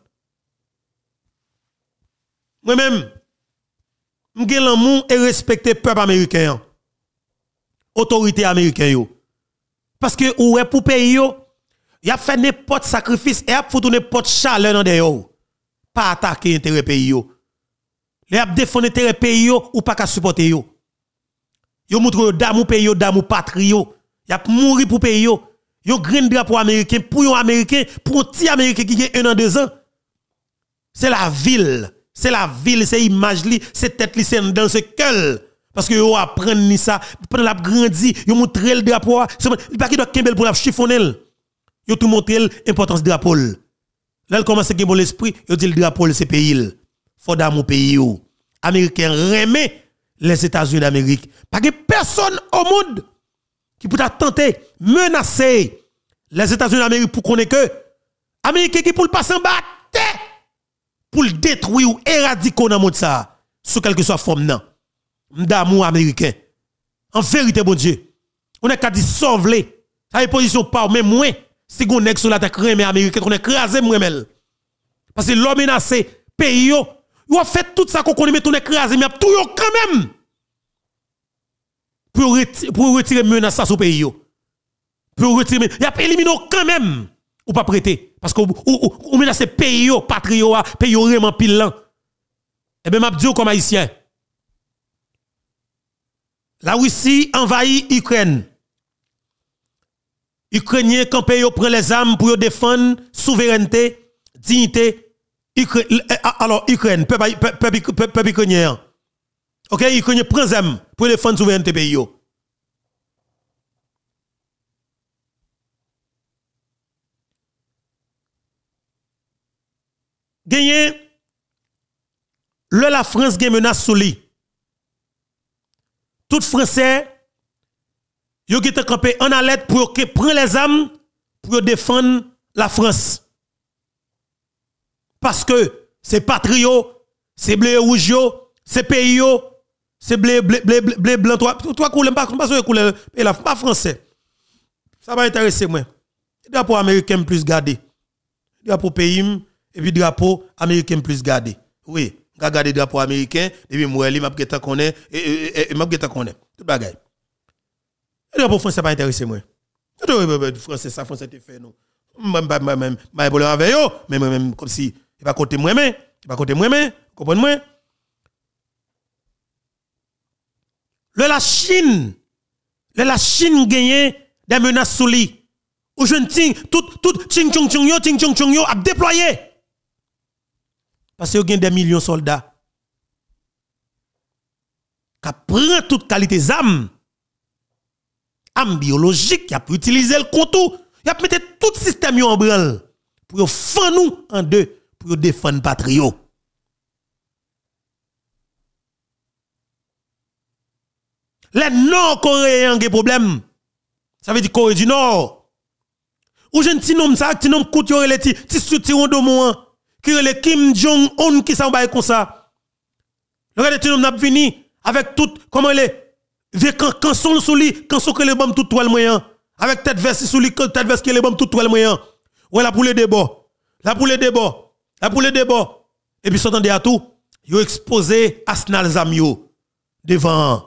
Moi-même, je l'amour et respecter le peuple américain. Autorité américaine yo. Parce que ouais pour pays yo, y a fait n'importe sacrifice et a foutu n'importe chaleur dans yo. Pas attaquer intérêt pays yo. Les a défendre intérêt pays yo ou pas qu'à supporter yo. Yo montre d'amour pays yo, d'amour patrie yo. Y a mourir pour pays yo. Yo green drapeau américain pour yon américain, pour un petit américain qui a un an deux ans. C'est la ville, c'est la ville, c'est image li, c'est tête li, c'est dans ce cœur. Parce que yo apprend ni ça, pendant la grandi, yo montre le drapeau, il pas qui doit kembel pour la chiffonner. Yo tout montre l'importance du drapeau. Là il commence à gagner l'esprit, yo dit le drapeau c'est pays. Faut d'amour pays yo. Américain remet les États-Unis d'Amérique. Pas que personne au monde qui peut tenter menacer les États-Unis d'Amérique pour qu'on ait que Américain qui pour le passer en bas pour le détruire ou éradiquer dans le monde ça sous quelque soit forme non. D'amour américain. En vérité, bon Dieu, on est qu'à dire sauver. Ça est position pas même moins. Si on est sur la terre crémée américaine, on est crasé moins mel. Parce que l'homme menacé, pays yo, yo a fait tout ça qu'on connaît, mais on est crasé, mais tout yo quand même. Pour retirer, pour retirer menace sur pays yo. Pour retirer, y a éliminé quand même. Ou pas prêter. Parce que ou menace pays yo, patrio, pays yo vraiment pile là. Eh bien, m'a dit comme haïtien. La Russie envahit l'Ukraine. Ukrainiens campent yo prend les armes pour défendre souveraineté, dignité. Alors Ukraine, peuple peuple ukrainien. OK, Ukrainien prend les armes pour défendre souveraineté pays yo. Gagné le la France gagne menace sous lui. Tout Français, yo qui te campé en alerte pour que prend les armes pour défendre la France. Parce que c'est patrio, c'est blé rouge, c'est pays, c'est blé blé blé blé blanc. Toi, toi couleur pas pas sur couleur et la pas français. Ça va intéresser moi. Drapeau américain plus gardé. Drapeau pays et puis drapeau américain plus gardé. Oui. Regarder drapeau américain et puis moi m'a geta connaît et m'a geta connaît tout bagaille. Le drapeau français pas intéressé moi. Le français ça français te fait non. Même même même problème avec yo mais même comme si il pas côté moi mais il pas côté moi mais comprenez moi. Le la Chine le la Chine gagne des menaces sous lui. Ou jeune ting tout tout ting chong chong yo ting chong chong yo a déployé. Parce que vous avez des millions de soldats qui prennent toute qualité d'armes arme biologique, il a pu utiliser le contour, il a pu mettre tout système en branle pour faire nous en deux, pour défendre patrio. Les Nord-Coréens ont des problèmes. Ça veut dire Corée du Nord. Ou j'ai un petit nom, ça, petit nom, couture les petits, petit soutien de moi, qui est le Kim Jong-un qui s'en va comme ça. Regardez, petit nom n'a venu avec tout, comment il est, quand, quand son sous lui, quand son que les bombes tout toile moyen, avec tête veste sous lui, tête veste qui les bombes tout toile moyen. Ouais, la poule débat, la poule débat, la poule débat. Et puis, s'entendez à tout, yo exposé Arsenal Zamio devant.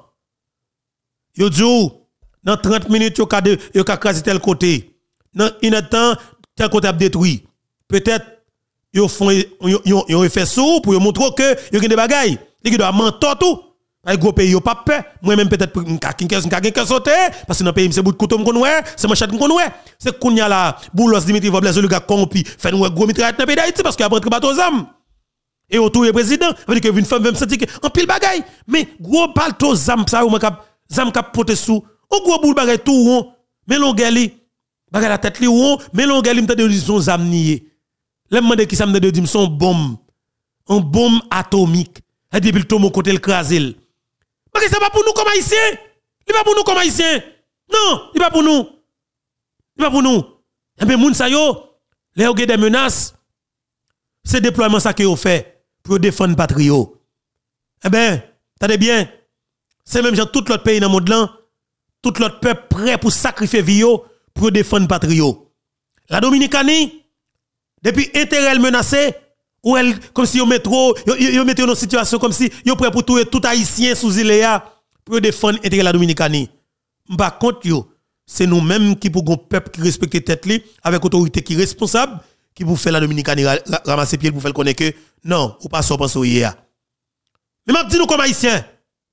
Yo dit, dans trente minutes, yo ka de, yo ka crasé tel côté. Dans une temps, tel côté a détruit. Peut-être, yo font, yo, yo, yo fait sous pour yo montrer que yo gen des bagailles. Li doit mentor tout. Ay gros pays yo pas peur. Moi même peut-être m'ka kinkel m'ka kinkel sauter parce que dans pays c'est bout de couteau m'kon ouais, c'est manchette m'kon ouais. C'est kounya la Boulos Dimitri Vobles le gars corrompu. Fait nous gros mitraillette dans pays d'Haïti parce qu'il a rentré bateau zam. Et autour le président, veut dire que une femme même senti que en pile bagaille, mais gros bateau zam ça ou m'ka zam ka pote sous. On gros boule bagaille tout rond. Mais l'ongeli bagaille la tête li rond, mais l'ongeli m'ta de son zam nié. L'aime demander qui ça me de dire son bombe. Un bombe atomique. Et depuis le tomo côté le crasel. Parce que c'est pas pour nous comme haïtiens. C'est pas pour nous comme haïtiens. Non, c'est pas pour nous. C'est pas pour nous. Et bien, moun sa yo, les ont des menaces. C'est déploiement ça que vous fait pour défendre patrio. Eh bien, attendez bien. C'est même genre tout l'autre pays dans le monde là, tout l'autre peuple prêt pour sacrifier vie pour défendre patrio. La Dominicanie, depuis intérêt menacé, ou elle, comme si yo métro, yo, yo, yo mette dans une situation comme si yo prêt pour tout, tout haïtien sous île pour défendre l'intérêt de la Dominicanie. M'pa contre yo, c'est nous-mêmes qui pour un peuple qui respecte tête li, avec autorité qui responsable, qui pour faire la Dominicanie ramasser pied pour faire connaître que non, ou pas ça pense au hier. Mais m'a dit nous comme haïtien,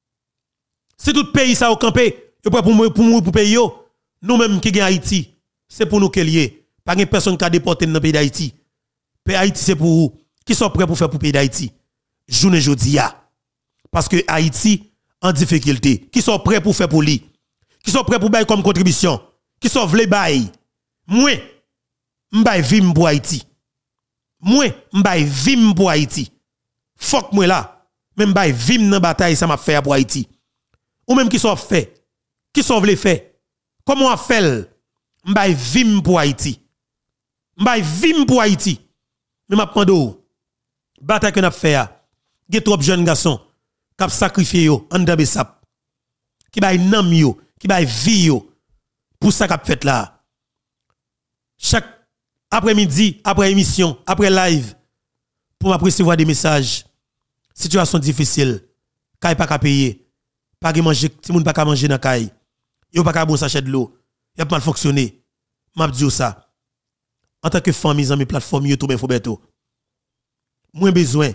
si tout pays ça au campé, yo prêt pour pour pour, pour pays yo, nous-mêmes qui gagne Haïti, c'est pour nous qu'elle lié. Pas une personne qui a déporté dans le pays d'Haïti. Pays Haïti c'est pour vous. Qui sont prêts pour faire pour le pays d'Haïti? Journée jodi ya. Parce que Haïti en difficulté. Qui sont prêts pour faire pour lui? Qui sont prêts pour bailler comme contribution? Qui sont vle bailler? Moi, m'bay vim pour Haïti. Moi, m'bay vim pour Haïti. Fuck moi là. Même m'bay vim dans bataille ça m'a fait pour Haïti. Ou même qui sont fait? Qui sont vle fait? Comment on fait? M'bay vim pour Haïti. M'bay vim pour Haïti. Mais m'a pando bataille que n'a fait a gen trop jeunes garçons qui sacrifié yo en dans besap qui bay nam yo qui bay vie yo pour ça qu'a fait là chaque après-midi après émission après live pour m'a recevoir des messages situation difficile kay pas ka payer pas ka manger ti moun pas ka manger dans kay yo pas ka bon sachet de l'eau y a mal fonctionné m'a dit ça en tant que famille dans mes plateformes YouTube Infobeto. Moi besoin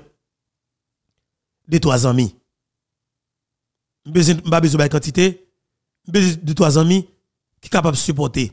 de trois amis. Besoin pas besoin de quantité, besoin de trois amis qui capable de supporter.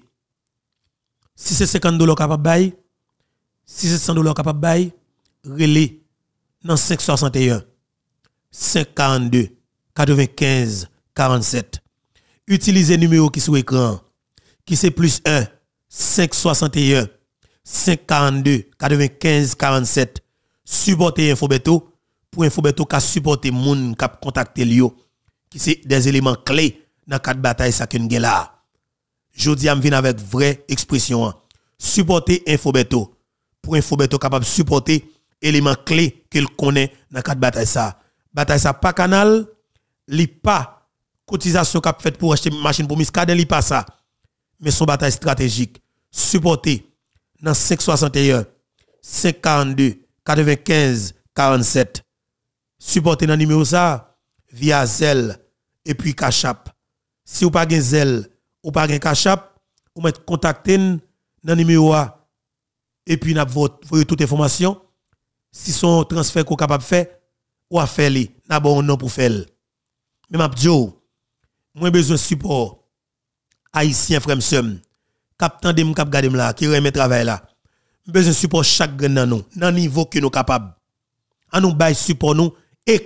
Si c'est cinquante dollars capable bail, si c'est cent dollars capable bail, relais dans cinq soixante et un cinq quarante-deux quatre-vingt-quinze quarante-sept. Utilisez numéro qui sur écran qui c'est plus un cinq soixante et un cinq quarante-deux quatre-vingt-quinze quarante-sept. Supporter Infobeto pour Infobeto ka supporter moun k'ap contacter lio qui c'est des éléments clés dans quatre bataille ça que nous là. Jodi am vinn avec vraie expression. Supporter Infobeto pour Infobeto capable supporter éléments clés qu'il connaît dans quatre bataille ça. Bataille ça pas canal, li pas cotisation qu'a fait pour acheter machine pour Miskaden li pas ça. Mais son bataille stratégique. Supporter dans cinq soixante et un cinq quarante-deux quatre-vingt-quinze quarante-sept. Supporter dans numéro ça via Zelle et puis Cachap. Si vous pas gen Zelle ou pas gen Cachap, vous mettez contacter dans numéro A et puis n'a votre toute information. Si son transfert qu'on capable faire ou à faire li, n'a bon nom pour faire. Mais m'a dit moi besoin support haïtien frère m'sem. Cap tande m k'ap gade m là qui remet travail là. Besoin support chaque grand nan nous dans niveau que nous capable. On nous bail support nous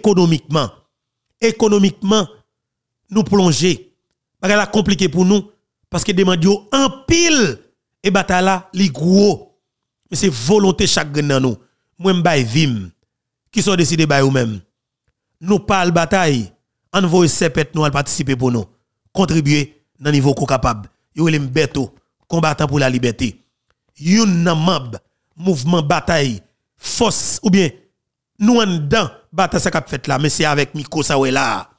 économiquement. Économiquement nous plonger. Parce que là compliqué pour nous Parce que demande yo en pile et bataille là, li gros. Mais c'est volonté chaque dans nous. Moi m'bay vim qui sont décidé bay ou même. Nous parle bataille, envoyer sepet nous à participer pour nous, contribuer dans niveau qu'on capable. Yo les beto combattant pour la liberté. Yon nan mab mouvement bataille force ou bien nous en dedans bataille ça qu'a fait là mais c'est avec Miko ça là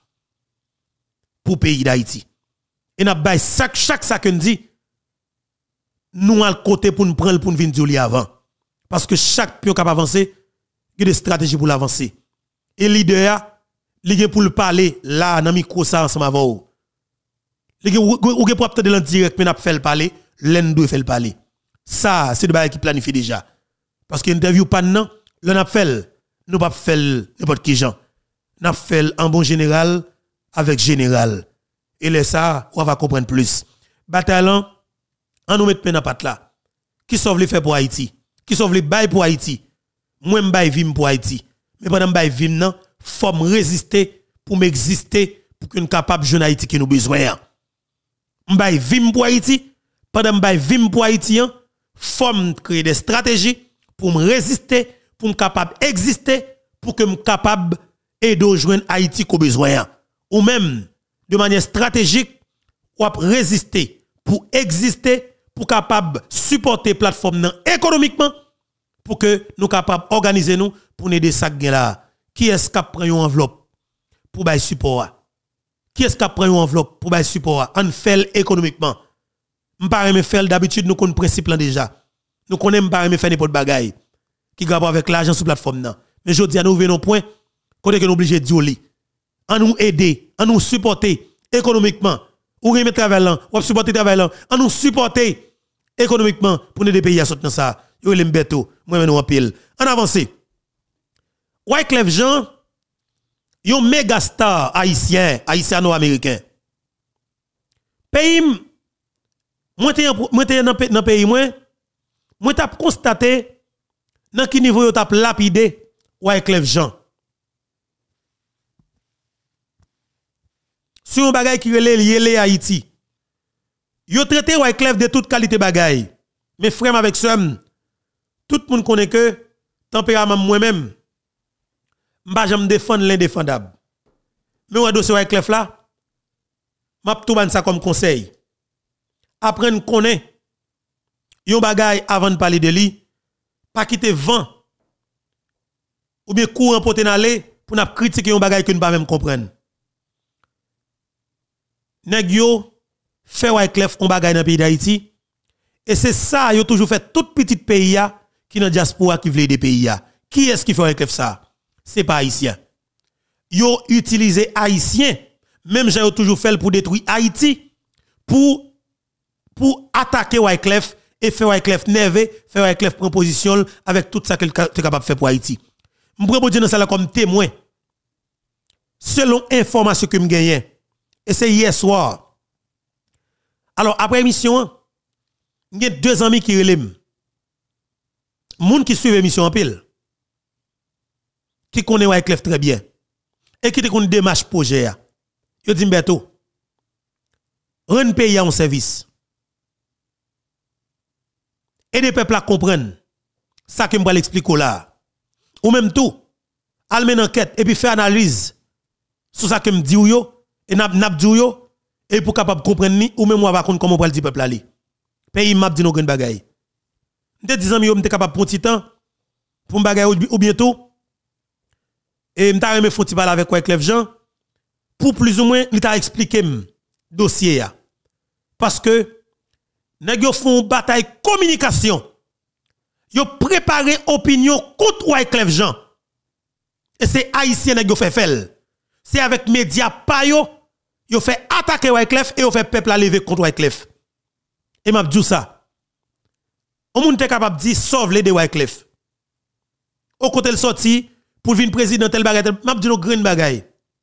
pour pays d'Haïti. Et n'a bay chaque chaque ça que dit nous à côté pour nous prendre pour nous venir dire avant parce que chaque pion capable avancer, il y a des stratégies pour l'avancer. Et leader li pour le parler là dans micro ça ensemble avec vous. Li ou ou pour attendre en direct mais n'a fait le parler, l'en doit faire le parler. Ça c'est de bail qui planifie déjà. Parce que interview pas non, le n'a fait nous pas faire n'importe qui gens. N'a fait en bon général avec général. Et là ça on va comprendre plus. Bataillon on nous mettre peine à patte là. Qui sauve les faire pour Haïti? Qui sauve les bail pour Haïti? Moi m'bail vim pour Haïti. Mais pendant m'bail vim non, faut me résister pour m'exister pour que nous capable jeune Haïti qui nous besoin. M'bail vim pour Haïti, pendant m'bail vim pour Haïti, faut me créer des stratégies pour me résister, pour me capable exister, pour que me capable aider joindre Haïti qui besoin. Ou même de manière stratégique, ou résister pour exister, pour capable supporter plateforme nan économiquement pour que nous capable organiser nous pour aider ça là. Qui est-ce qui prend une enveloppe pour bailler support? Qui est-ce qui prend une enveloppe pour bailler support? On fait économiquement. M'pa me faire d'habitude nous connaissons principe là déjà. Nous connaissons pas me faire n'importe bagaille qui grave avec l'argent sur plateforme nan. Mais je dis à nous venons point côté que nous obligé de dire en nous aider, en nous supporter économiquement. Ou remettre travail là, ou supporter travail là, en nous supporter économiquement pour nous des pays à sortir ça. Yo les mbeto, moi nous en pile. En avancé. Wyclef Jean, yon méga star haïtien, haïtiano-américain. Pays moi te moi te dans pays moi, moi t'a constaté dans qui niveau yo t'a lapidé Wyclef Jean. Sur un bagay qui relè lié Haïti. Yo traité Wyclef de toute qualité bagay. Mais frère avec somme, tout le monde connaît que tempérament moi-même m'pa jamais défendre l'indéfendable. Mais on dossier Wyclef là, m'a tout ban ça comme conseil. Apprendre connaît yon bagay avant de parler de lui, pas quitter vent ou bien courant pour aller pour n'a critiquer yon bagay que nous pas même comprendre. Nèg yo fait Wyclef on bagay dans pays d'Haïti et c'est ça yo toujours fait tout petit pays ya qui dans diaspora qui veut des pays ya. Qui est-ce qui fait Wyclef ça? C'est pas haïtien. Yo utilisé haïtien même j'ai toujours fait pour détruire Haïti pour pour attaquer Wyclef et faire Wyclef nerveux, faire Wyclef prendre position avec tout ça qu'il est capable de faire pour Haïti. Je peux dire ça comme témoin. Selon information que me gagne et c'est hier soir. Alors après émission, il y a deux amis qui relèvent. Moun qui suivent l'émission en pile. Qui connaît Wyclef très bien et qui te connaît démarche projet. Yo dit Mbeto, rend pays en service. Et des peuples à comprendre ça que je vais l'expliquer là. Ou même tout, al men enquête et puis faire analyse sur ça que me dit yo et n'a n'a dit yo et pour capable comprendre ni ou même moi va comprendre comment on va dire peuple ali. Pays m'a dit no grand bagay. M'te disant yo m'te capable prendre petit temps pour bagay ou bientôt et m'ta remet font parler avec Wyclef Jean pour plus ou moins il t'a expliqué dossier ya. Parce que nèg yo font bataille communication. Yo préparé opinion contre Wyclef Jean. Et c'est haïtien nèg yo fait fel. C'est avec média pa yo, yo fait attaquer Wyclef et yo fait peuple à lever contre Wyclef. Et m'a dit ça. On moun te capable di sauve les de Wyclef. Au côté le sorti pour venir président tel bagay, m'a dit no green bagay.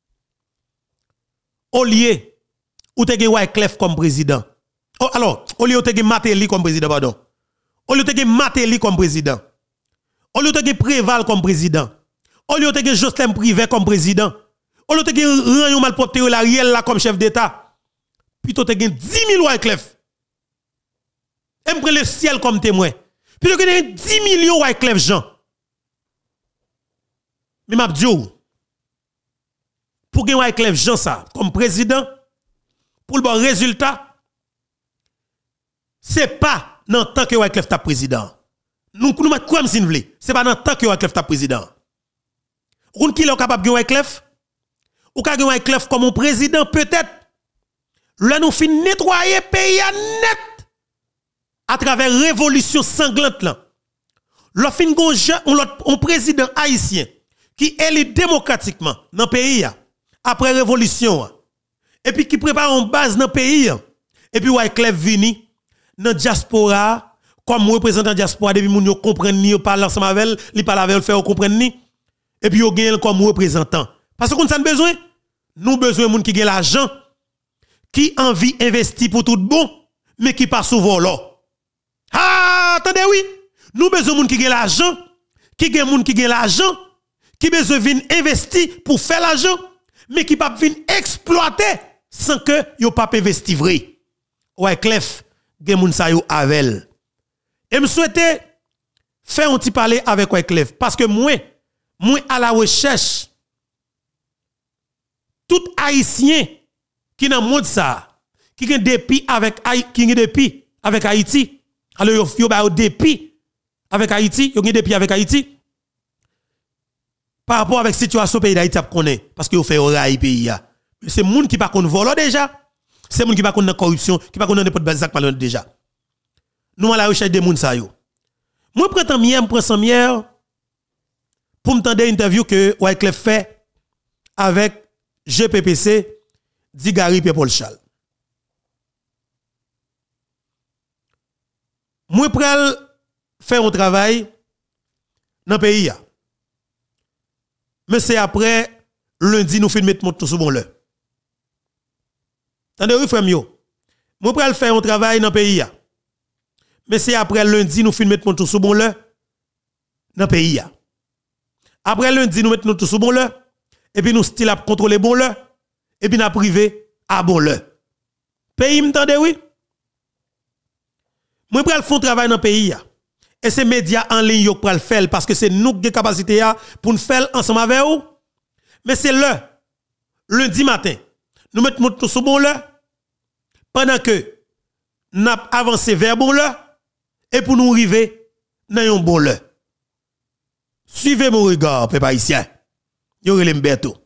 Au lieu ou te gen Wyclef comme président. Oh, alors, au lieu de Matéli comme président, pardon. Au lieu de Matéli comme président. Au lieu de Préval comme président. Au lieu de Jocelyn Privé comme président. Au lieu de Ranyon Malpropre la Riel là comme chef d'État. Plutôt de dix mille Wyclef Et me prend le ciel comme témoin. Puis il y a dix millions Wyclef Jean. Mais m'a dit pour gagner Wyclef Jean ça comme président pour le bon résultat c'est pas dans le temps que Wyclef ta président. Nous nous mettons comme si nous voulons. C'est pas dans le temps que Wyclef ta président. Ou qui est capable de gagner Wyclef ou ka gagner Wyclef comme un président peut-être. Là nous fin nettoyer pays net à travers révolution sanglante là. Là fin un président haïtien qui élu démocratiquement dans le pays après révolution et puis qui prépare une base dans le pays et puis Wyclef vini dans diaspora comme représentant diaspora depuis moun yo comprendre ni yo parle ensemble avec li parle avec faire comprendre ni et puis yo gagne comme représentant parce que nous avons besoin nous besoin moun qui gagne l'argent qui envie investir pour tout bon mais qui pas souvent là ah attendez oui nous besoin moun qui gagne l'argent qui gagne moun qui gagne l'argent qui besoin vinn investir pour faire l'argent mais qui pas vinn exploiter sans que yo pas investir vrai Wyclef gen moun sa yo avec et me souhaiter faire un petit parler avec Wyclef parce que moi moi à la recherche tout haïtien qui dans monde ça qui gen dépit avec qui gen dépit avec Haïti alors yo yo ba dépit avec Haïti yo gen dépit avec Haïti par rapport avec situation pays d'Haïti connaît parce que yo fait oreille pays a c'est moun qui pas konn volo déjà c'est moun qui pas konn corruption qui pas konn n'importe bazak pas déjà nous à la recherche de moun sa yo moi prétends mieux me prend mieux pour m'tendre interview que Wyclef fait avec G P P C Digari Pierre-Paul Charles. Moi pral faire un travail dans le pays. Mais c'est après lundi nous fin mettre mon tout sous bon l'heure. Tendez oui frère mio. Moi pral faire un travail dans le pays. Mais c'est après lundi nous fin mettre mon tout sous bon l'heure dans le pays. Après lundi nous mettons tout sous bon l'heure et puis nous style à contrôler bon l'heure et puis nous privé à bon l'heure. Pays m'tendez oui? Moi pral font travail dans le pays et ces médias en ligne yo pral faire parce que c'est nous qui capacité pour nous faire ensemble avec vous. Mais c'est le lundi matin nous mettons tout sous bon l'heure pendant que nous avancé vers bon l'heure et pour nous arriver dans un bon l'heure. Suivez mon regard, peuple haïtien. Yo relé m'beto.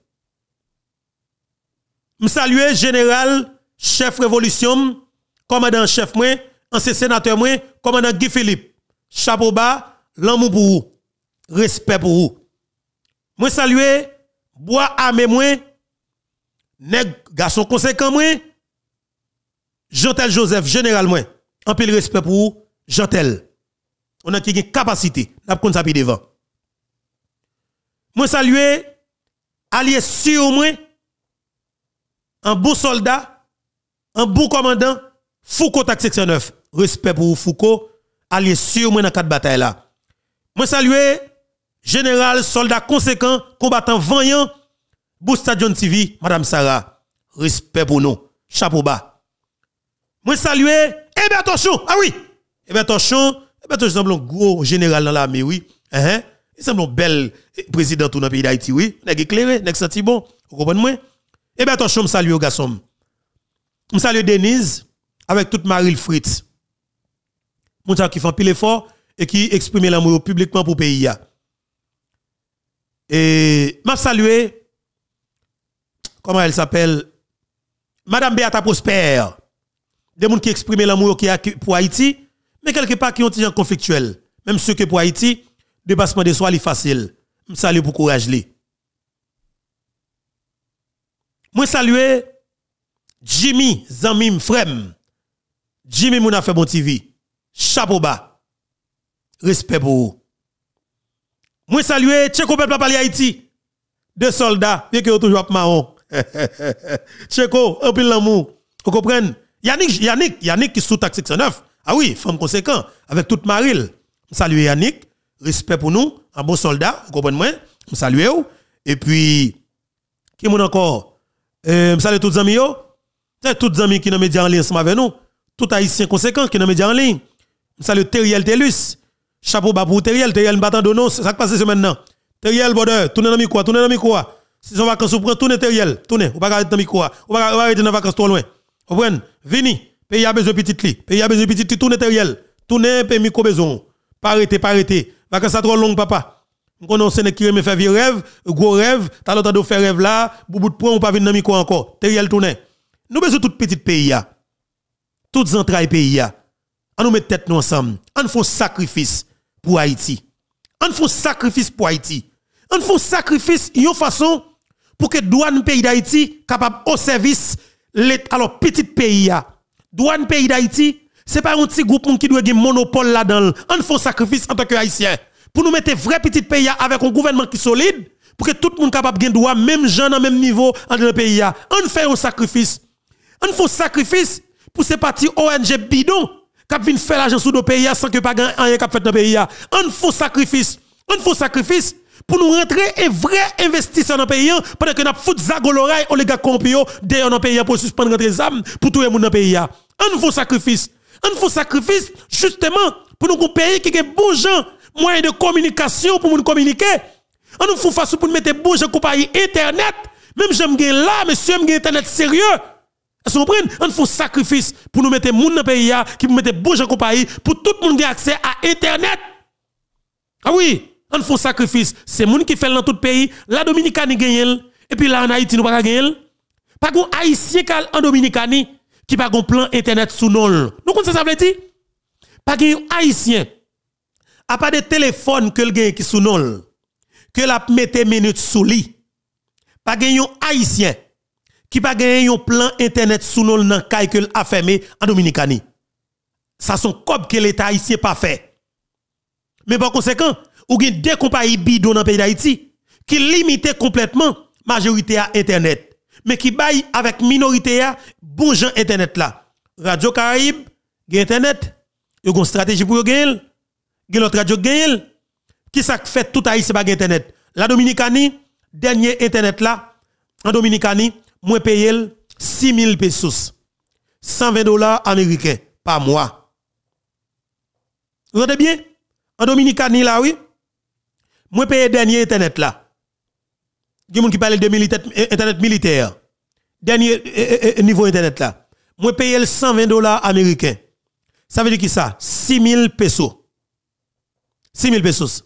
M salue général, chef révolution, commandant chef moi, ancien sénateur moi, commandant Guy Philippe. Chapeau bas, l'amour pour vous. Respect pour vous. Moi salue bois armé moi, nèg garçon conséquent moi, Jean-Tel Joseph général moi. En pile respect pour vous, Jean-Tel. On a qui une capacité, n'a pas ça devant. Moi saluer allié sur moi un bon soldat, un bon commandant Foucault tac section neuf. Respect pour Foucault, allié sur moi dans quatre batailles là. Moi saluer général soldat conséquent, combattant vaillant Bousta John T V, madame Sarah. Respect pour nous. Chapeau bas. Moi saluer Hébert Torchon. Ah oui. Hébert Torchon, Hébert Torchon semble un gros général dans l'armée oui. Hein? Il semble un bel président tout dans le pays d'Haïti, oui. Nèg éclairé, nèg senti bon. Vous comprenez moi? Eh bien, attention, je salue au garçon. Je salue Denise avec toute Marie Fritz. Moun sa qui font pile effort et qui exprime l'amour publiquement pour le pays. Et m'a salué, comment elle s'appelle? Madame Beata Prosper. Des gens qui expriment l'amour pour Haïti, mais quelque part qui ont été conflictuels. Même ceux qui pour Haïti, dépassement de soi, c'est facile. Je salue pour courage. Moi salue Jimmy Zamim Frem. Jimmy Mouna fait bon T V. Chapeau bas. Respect pour vous. Moi salue Tcheko Peuple Pali Haïti. Deux soldats, bien que toujours marron. Tcheko, un peu l'amour. Vous comprenez? Yannick, Yannick, Yannick qui sous taxe section neuf. Ah oui, femme conséquent avec toute Maril. Salut Yannick, respect pour nous, un bon soldat, vous comprenez moi? Salut vous. Et puis qui mon encore? Euh, salut tous les amis yo. C'est tous les amis qui dans médias en ligne ensemble avec nous. Tout haïtien conséquent qui dans médias en ligne. Salut Teriel Telus. Chapeau bas pour Teriel, Teriel m'battant de non, ça qui passe ce maintenant. Teriel border, tournez dans mi quoi, tournez dans mi quoi. Si son vacances ou prend tournez Teriel, tournez, ou pas arrêter dans mi quoi. Ou pas arrêter dans vacances trop loin. Vous comprenez? Vini, pays a besoin petit li. Pays a besoin petit li, tournez Teriel. Tournez pays micro besoin. Pas arrêter, pas arrêter. Vacances ça trop long papa. On connaît c'est qui me fait vieux rêve, gros rêve, t'as l'autre de faire rêve là, bout de point ou pas venir dans mi quoi encore. Teriel tournez. Nous besoin tout petit pays ya. Toutes entrailles pays ya. On nous met tête nous ensemble. On fait sacrifice pour Haïti. On fait sacrifice pour Haïti. On fait sacrifice une façon pour que douane pays d'Haïti capable au service les alors petit pays ya. Douane pays d'Haïti, c'est pas un petit groupe qui doit avoir monopole là-dedans. On fait sacrifice en tant que haïtien pour nous mettre vrai petit pays ya avec un gouvernement qui solide pour que tout le monde capable gagner droit même gens dans même niveau dans le pays ya. On fait un sacrifice. On fait sacrifice pour ces partis O N G bidon qui viennent faire l'argent sous nos pays sans que pas rien cap fait dans le pays. On fait sacrifice. On fait sacrifice pour nous rentrer un vrai investisseur dans le pays pendant que nous fout zagoloraille on les gars compio d'ailleurs dans le pays pour suspendre les armes pour tout le monde dans le pays. On fait sacrifice. On fait sacrifice justement pour nous un pays qui a bon gens moyens de communication pour nous communiquer. On nous fait face pour nous mettre bon gens compagnie internet. Même j'aime gagner là monsieur j'aime gagner internet sérieux. Est-ce que vous comprenez? On fait sacrifice pour nous mettre les gens dans le pays qui nous mettent bouge en compagnie pour tout le monde ait accès à Internet. Ah oui, on fait sacrifice. C'est les gens qui font dans tout le pays. La Dominicanie gagne. Et puis là en Haïti, nous pas gagner. Pas un Haïtien en Dominicanie qui n'a pas un plan Internet sous nous. Nous comprenons ça veut dire? Pas un Haïtien. A pas de téléphone que le gagne qui sous nous. Que la mette minutes sous lui. Pas un Haïtien qui pas gagné un plan internet sous nous dans caille que a fermé en Dominicanie. Ça sont comme que l'État haïtien pas fait. Mais par conséquent, ou gen deux compagnies bidon dans le pays d'Haïti qui limitent complètement majorité à internet, mais qui baille avec minorité à bon gens internet là. Radio Caraïbe, gen internet, yo gon stratégie pour yo gen, gen l'autre radio gen, qui ça fait tout haïtien pas gen internet. La Dominicanie, dernier internet là en Dominicanie moi paye six mille pesos. cent vingt dollars américains par mois. Vous entendez bien? En Dominicanie là, oui. Moi paye dernier internet là. Il y a des gens qui parlent de militaire, internet militaire. Dernier euh, euh, niveau internet là. Moi paye cent vingt dollars américains. Ça veut dire qui ça? six mille pesos. six mille pesos.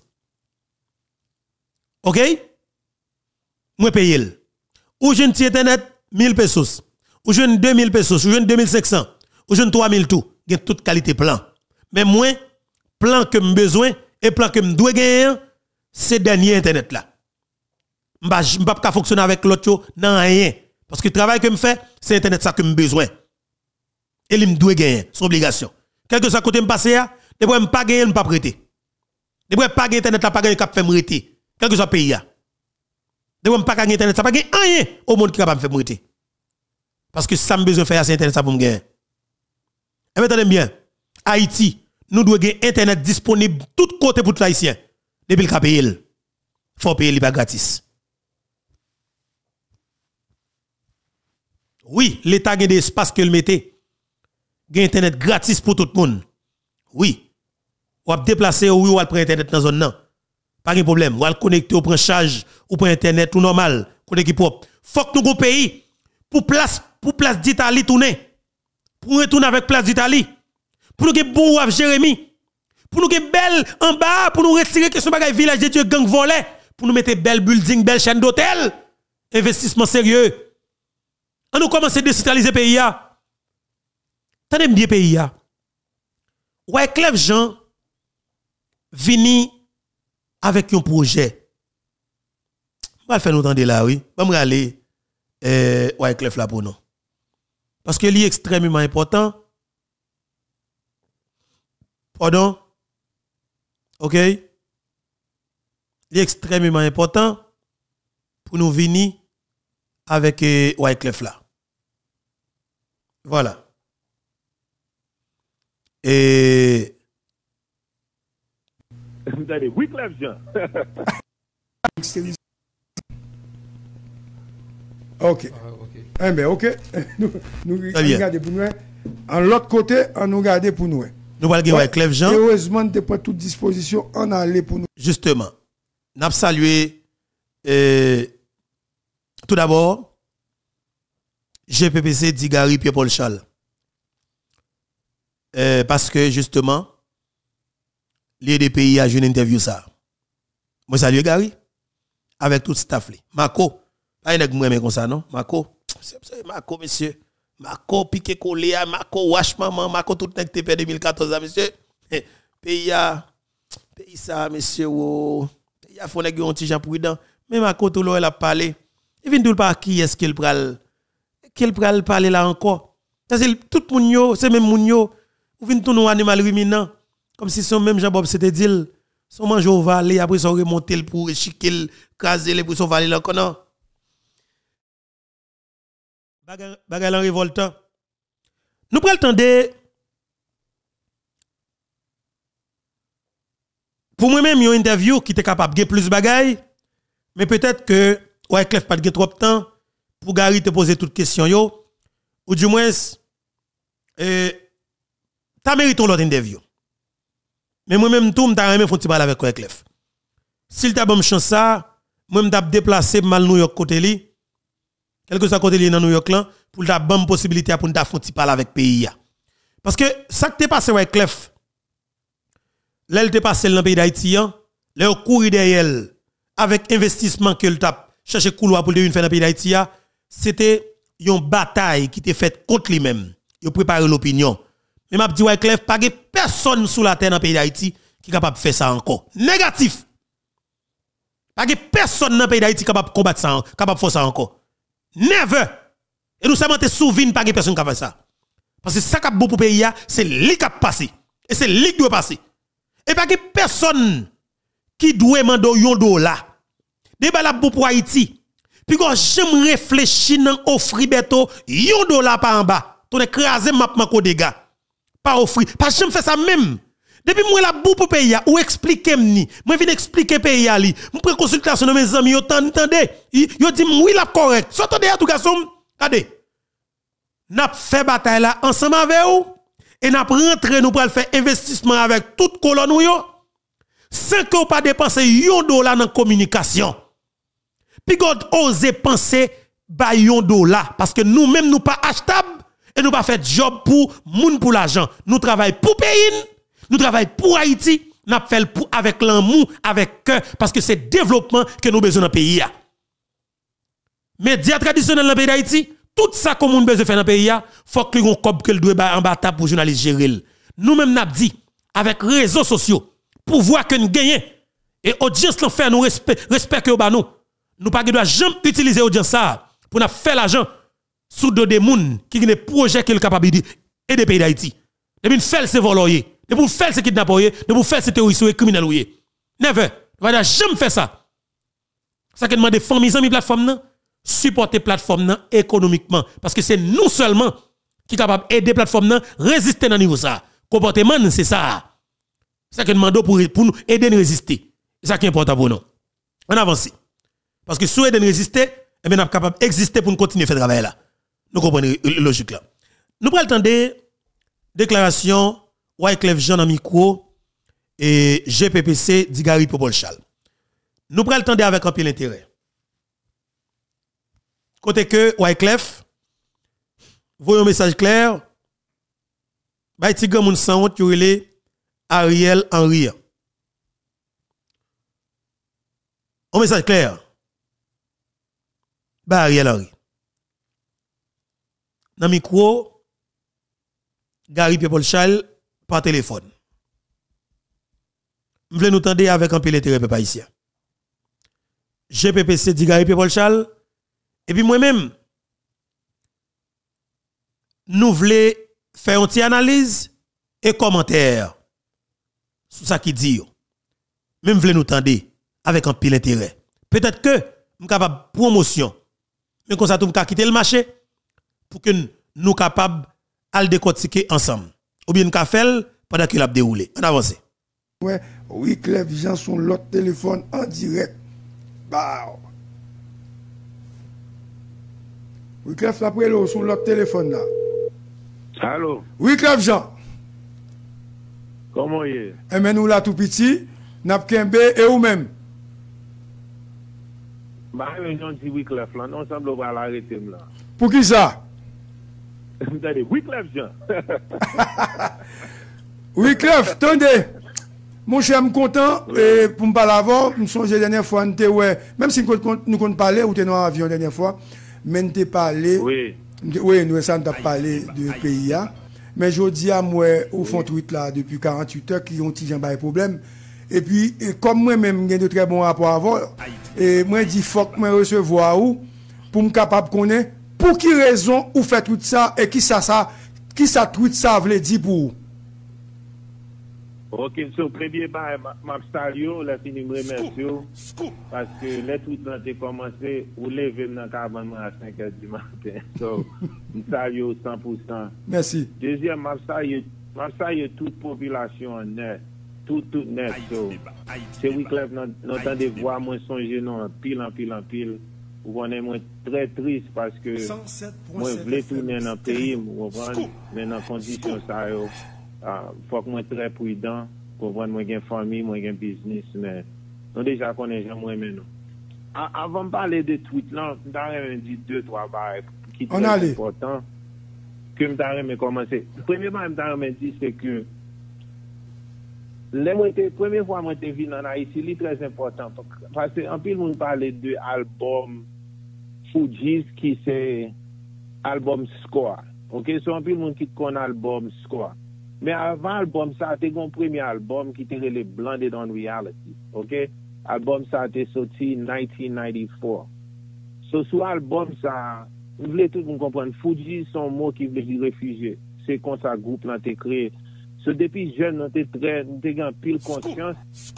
OK? Moi paye. Ou jeune petit internet mille pesos, ou jeune deux mille pesos, ou jeune deux mille cinq cents, ou jeune trois mille tout, gen toute qualité plan. Mais moi plan que me besoin et plan que me dois gagner, c'est dernier internet là. M'pa m'pa pas fonctionner avec l'autre non rien parce que le travail que me fait, c'est internet ça que me besoin. Et il me doit gagner, c'est obligation. Quel que soit côté me passer là, depuis me pas gagner, me pas prêter. Depuis pas gagner internet là pas gagner cap faire me rester. Quel que soit pays là. De ne pas gagner internet, ça pas gagner rien au monde qui capable faire mourir. Parce que ça me besoin faire c'est internet ça pour me gagner. Et maintenant bien, Haïti, nous devons gagner internet disponible tout côté pour tout haïtien. Depuis le cap payer. Faut payer pas gratis. Oui, l'état a des espaces que le mettez. Gagne internet gratis pour tout le monde. Oui. Ou à déplacer ou ou à prendre internet dans zone non. Pas de problème. Ou à connecter ou prendre charge ou prendre internet tout normal, connecter propre. Faut que nous go pays pour place pour place d'Italie tourner. Pour retourner avec place d'Italie. Pour nous get bon avec Jérémy. Pour nous get belle en bas pour nous retirer que ce bagage village de Dieu gang volé, pour nous mettre belle building, belle chaîne d'hôtel. Investissement sérieux. On nous commence à décentraliser le pays. Tenez bien pays. Ouais, Clef Jean vini avec un projet. On va faire nous entendre là, oui. On va aller euh, ouais, Clef là pour nous. Parce que c'est extrêmement important. Pardon? OK? C'est extrêmement important pour nous venir avec euh, Wyclef là. Voilà. Et. Vous avez Wyclef Jean. Ok. Ah, ok. Eh bien, ok. Nous, nous regardons pour nous. En l'autre côté, on nous regarde pour nous. Nous allons gagner Wyclef Jean. Heureusement, de pas toute disposition en aller pour nous. Justement, nous salué euh, tout d'abord G P P C Digari Pierre-Paul Charles. Euh, parce que justement, les deux pays a une interview ça. Moi salue Gary avec tout staff li. Marco, pas une moi comme ça non. Marco, c'est Marco monsieur. Marco piqué collé, Marco wash maman, Marco tout nèg T P deux mille quatorze monsieur. Pays a pays ça monsieur oh. Pays a faut nèg un petit Jean prudent. Mais Marco tout l'heure a parlé. Il vient de par qui est-ce qu'il pral qu'il pral parler là encore. Parce que tout moun yo, c'est même moun yo. Ou vient tout nous animal ruminant comme si son même Jean-Bob c'était dit son mange au valet après son remonter pour chiquer craser pour son valet là non. Bagal en révoltant. Nous prenons le temps de pour moi-même une interview qui était capable de plus bagaille mais peut-être que Wyclef pas de trop de temps pour Gary te poser toutes questions yo ou du moins euh t'as mérité l'autre interview. Mais moi-même, tout, je suis fait parler avec Wyclef. S'il t'a bon chance ça, moi, je suis déplacé mal New York côté li. Quelque soit côté li dans New York là, pour la bonne possibilité pour nous faire parler avec le pays. Parce que ça qui t'est passé Wyclef, là, il t'est passé dans le pays d'Haïti, là, courir derrière avec investissement que t'a cherché couloir pour le faire dans le pays d'Haïti, c'était une bataille qui était faite contre lui-même. Il a préparé l'opinion. Mais m'a dit Wyclef, pas de personne sous la terre dans le pays d'Haïti qui est capable de faire ça encore. Négatif. Pas de personne dans le pays d'Haïti capable de combattre ça, capable de faire ça encore. Never. Et nous sommes souvenus pas de personne qui a fait ça. Parce que ça qui est bon pour le pays, c'est lui qui a passé. Et c'est lui qui doit passer. Et pas de personne qui doit demander un dollar. Débat la pour Haïti. Puis quand j'aime réfléchir dans offrir beto un dollar par en bas. Ton écraser m'a mako dégâts. Pas offrir. Parce que j'aime faire ça même. Depuis moi la boue pour pays ou expliquer m'ni. Moi viens expliquer pays ali. Moi prends consultation de mes amis yo t'entendez. Yo dit oui la correct. S'entendez à tout garçon. Regardez. N'a fait bataille là ensemble avec vous et n'a rentré nous pour faire investissement avec toute colonne yo sans que vous pas dépenser un dollar dans communication. Puis God ose penser ba un dollar parce que nous même nous pas achetable et nous pas fait job pour moun pour l'argent. Nous travaillons pour pays. Nous travaillons pour Haïti, nous faisons pour avec l'amour, avec cœur, parce que c'est développement que nous avons besoin dans le pays. Médias traditionnels dans le pays d'Haïti, tout ça que nous avons besoin de faire dans le pays, il faut que nous ayons que le doit en bataille pour les journalistes gérer. Nous-mêmes, nous avons dit, avec les réseaux sociaux, pour voir que nous gagnons, et l'audience nous fait nous respecter au bas nous. Nous ne devons jamais utiliser l'audience ça pour nous faire l'argent sous deux des gens qui ont des projets qui sont capables d'aider le pays d'Haïti. Et puis, nous faisons ces voleurs. De pour faire ce kidnapping, de pour faire ce terroristes et criminels. Never. On va jamais faire ça. Ça que demande familles amis plateforme nan, supporter plateforme nan économiquement parce que c'est nous seulement qui capable aider plateforme nan résister dans niveau ça. Comportement c'est ça. Ça que demande pour pour nous aider à résister. C'est ça qui est important pour nous. On avance. Parce que si on aide à résister, eh bien on est capable d'exister pour nous continuer à faire travail là. Nous comprenons la logique là. Nous prenons le temps de déclaration Wyclef Jean dans micro et G P P C Digari Pierre-Paul Charles. Nous prenons le temps avec un peu l'intérêt. Côté que Wyclef, voyez un message clair, bah ti grand moun sans honte yorele Ariel Henry. Un message clair. Bah Ariel Henry. Dans micro Gary Pierre-Paul Charles par téléphone. Je voulais nous tendre avec un peu l'intérêt peuple haïtien. G P P C Digari Pierre-Paul Charles et puis moi-même nous voulons faire une petite analyse et commentaire sur ça qui dit. Même voulons nous tendre avec un peu l'intérêt. Peut-être que nous capable promotion mais comme ça tout nous quitter le marché pour que nous capables à décortiquer ensemble. Ou bien nous faire pendant qu'il a déroulé. On avance. Ouais, Wyclef Jean son l'autre téléphone en direct. Bah. Wyclef la prelo son l'autre téléphone là. Allô. Wyclef Jean. Comment y est? Et mais nous là tout petit, n'a kembe et ou même. Bah, on dit Wyclef là, non semble va l'arrêter là. Pour qui ça? Attendez, Wyclef Jean. Wyclef, attendez. Mon cher, je suis content et pour me parler avant, je me souviens la dernière fois, ouais, même si nous comptons parler, ou t'es dans l'avion la dernière fois, mais nous t'ai parlé, oui, oui, nous avons parlé du pays. Mais je dis à moi, au fond, tweet là, depuis quarante-huit heures, qui ont déjà un problème. Et puis, et comme moi-même, j'ai de très bons rapports avant, et moi, je dis, faut que je recevoir où, pour me capable de connaître, pour qui raison, ou fait tout ça, et qui ça, ça, qui ça tweet ça, veut dire pour vous. Ok, so premier ba m'a salio, la fini me remercie parce que les tweets ont commencé ou lever dans cabane à cinq heures du matin. So, salio cent pour cent. Merci. Deuxième m'a salio, m'a salio toute population en net, tout tout net. So, c'est Wyclef n'entend des voix moins songer non pile en pile en pile. On est moins très triste parce que moi je voulais tourner dans le pays, moi mais dans conditions ça yo. Il faut que je sois très prudent pour voir moi j'ai famille, moi j'ai business, mais nous déjà connaissons moi maintenant. Avant de parler de tweet là, je vais dire deux trois barres qui sont très importants que je vais commencer. Premièrement, je vais dire c'est que la première fois que je suis venu en Haïti, c'est très important parce que en plus on parle de album Fugees qui c'est album Score. OK, so en plus on qui connaît album Score. Mais avant l'album, ça a été un premier album qui était le Blended on Reality. OK? Album, ça a été sorti en dix-neuf quatre-vingt-quatorze. So, sur l'album, ça, vous voulez tout le monde comprendre. Fugees, son mot qui veut dire réfugié. C'est comme ça, groupe, là, t'es créé. So, depuis jeune, on était très, on était en pile conscience.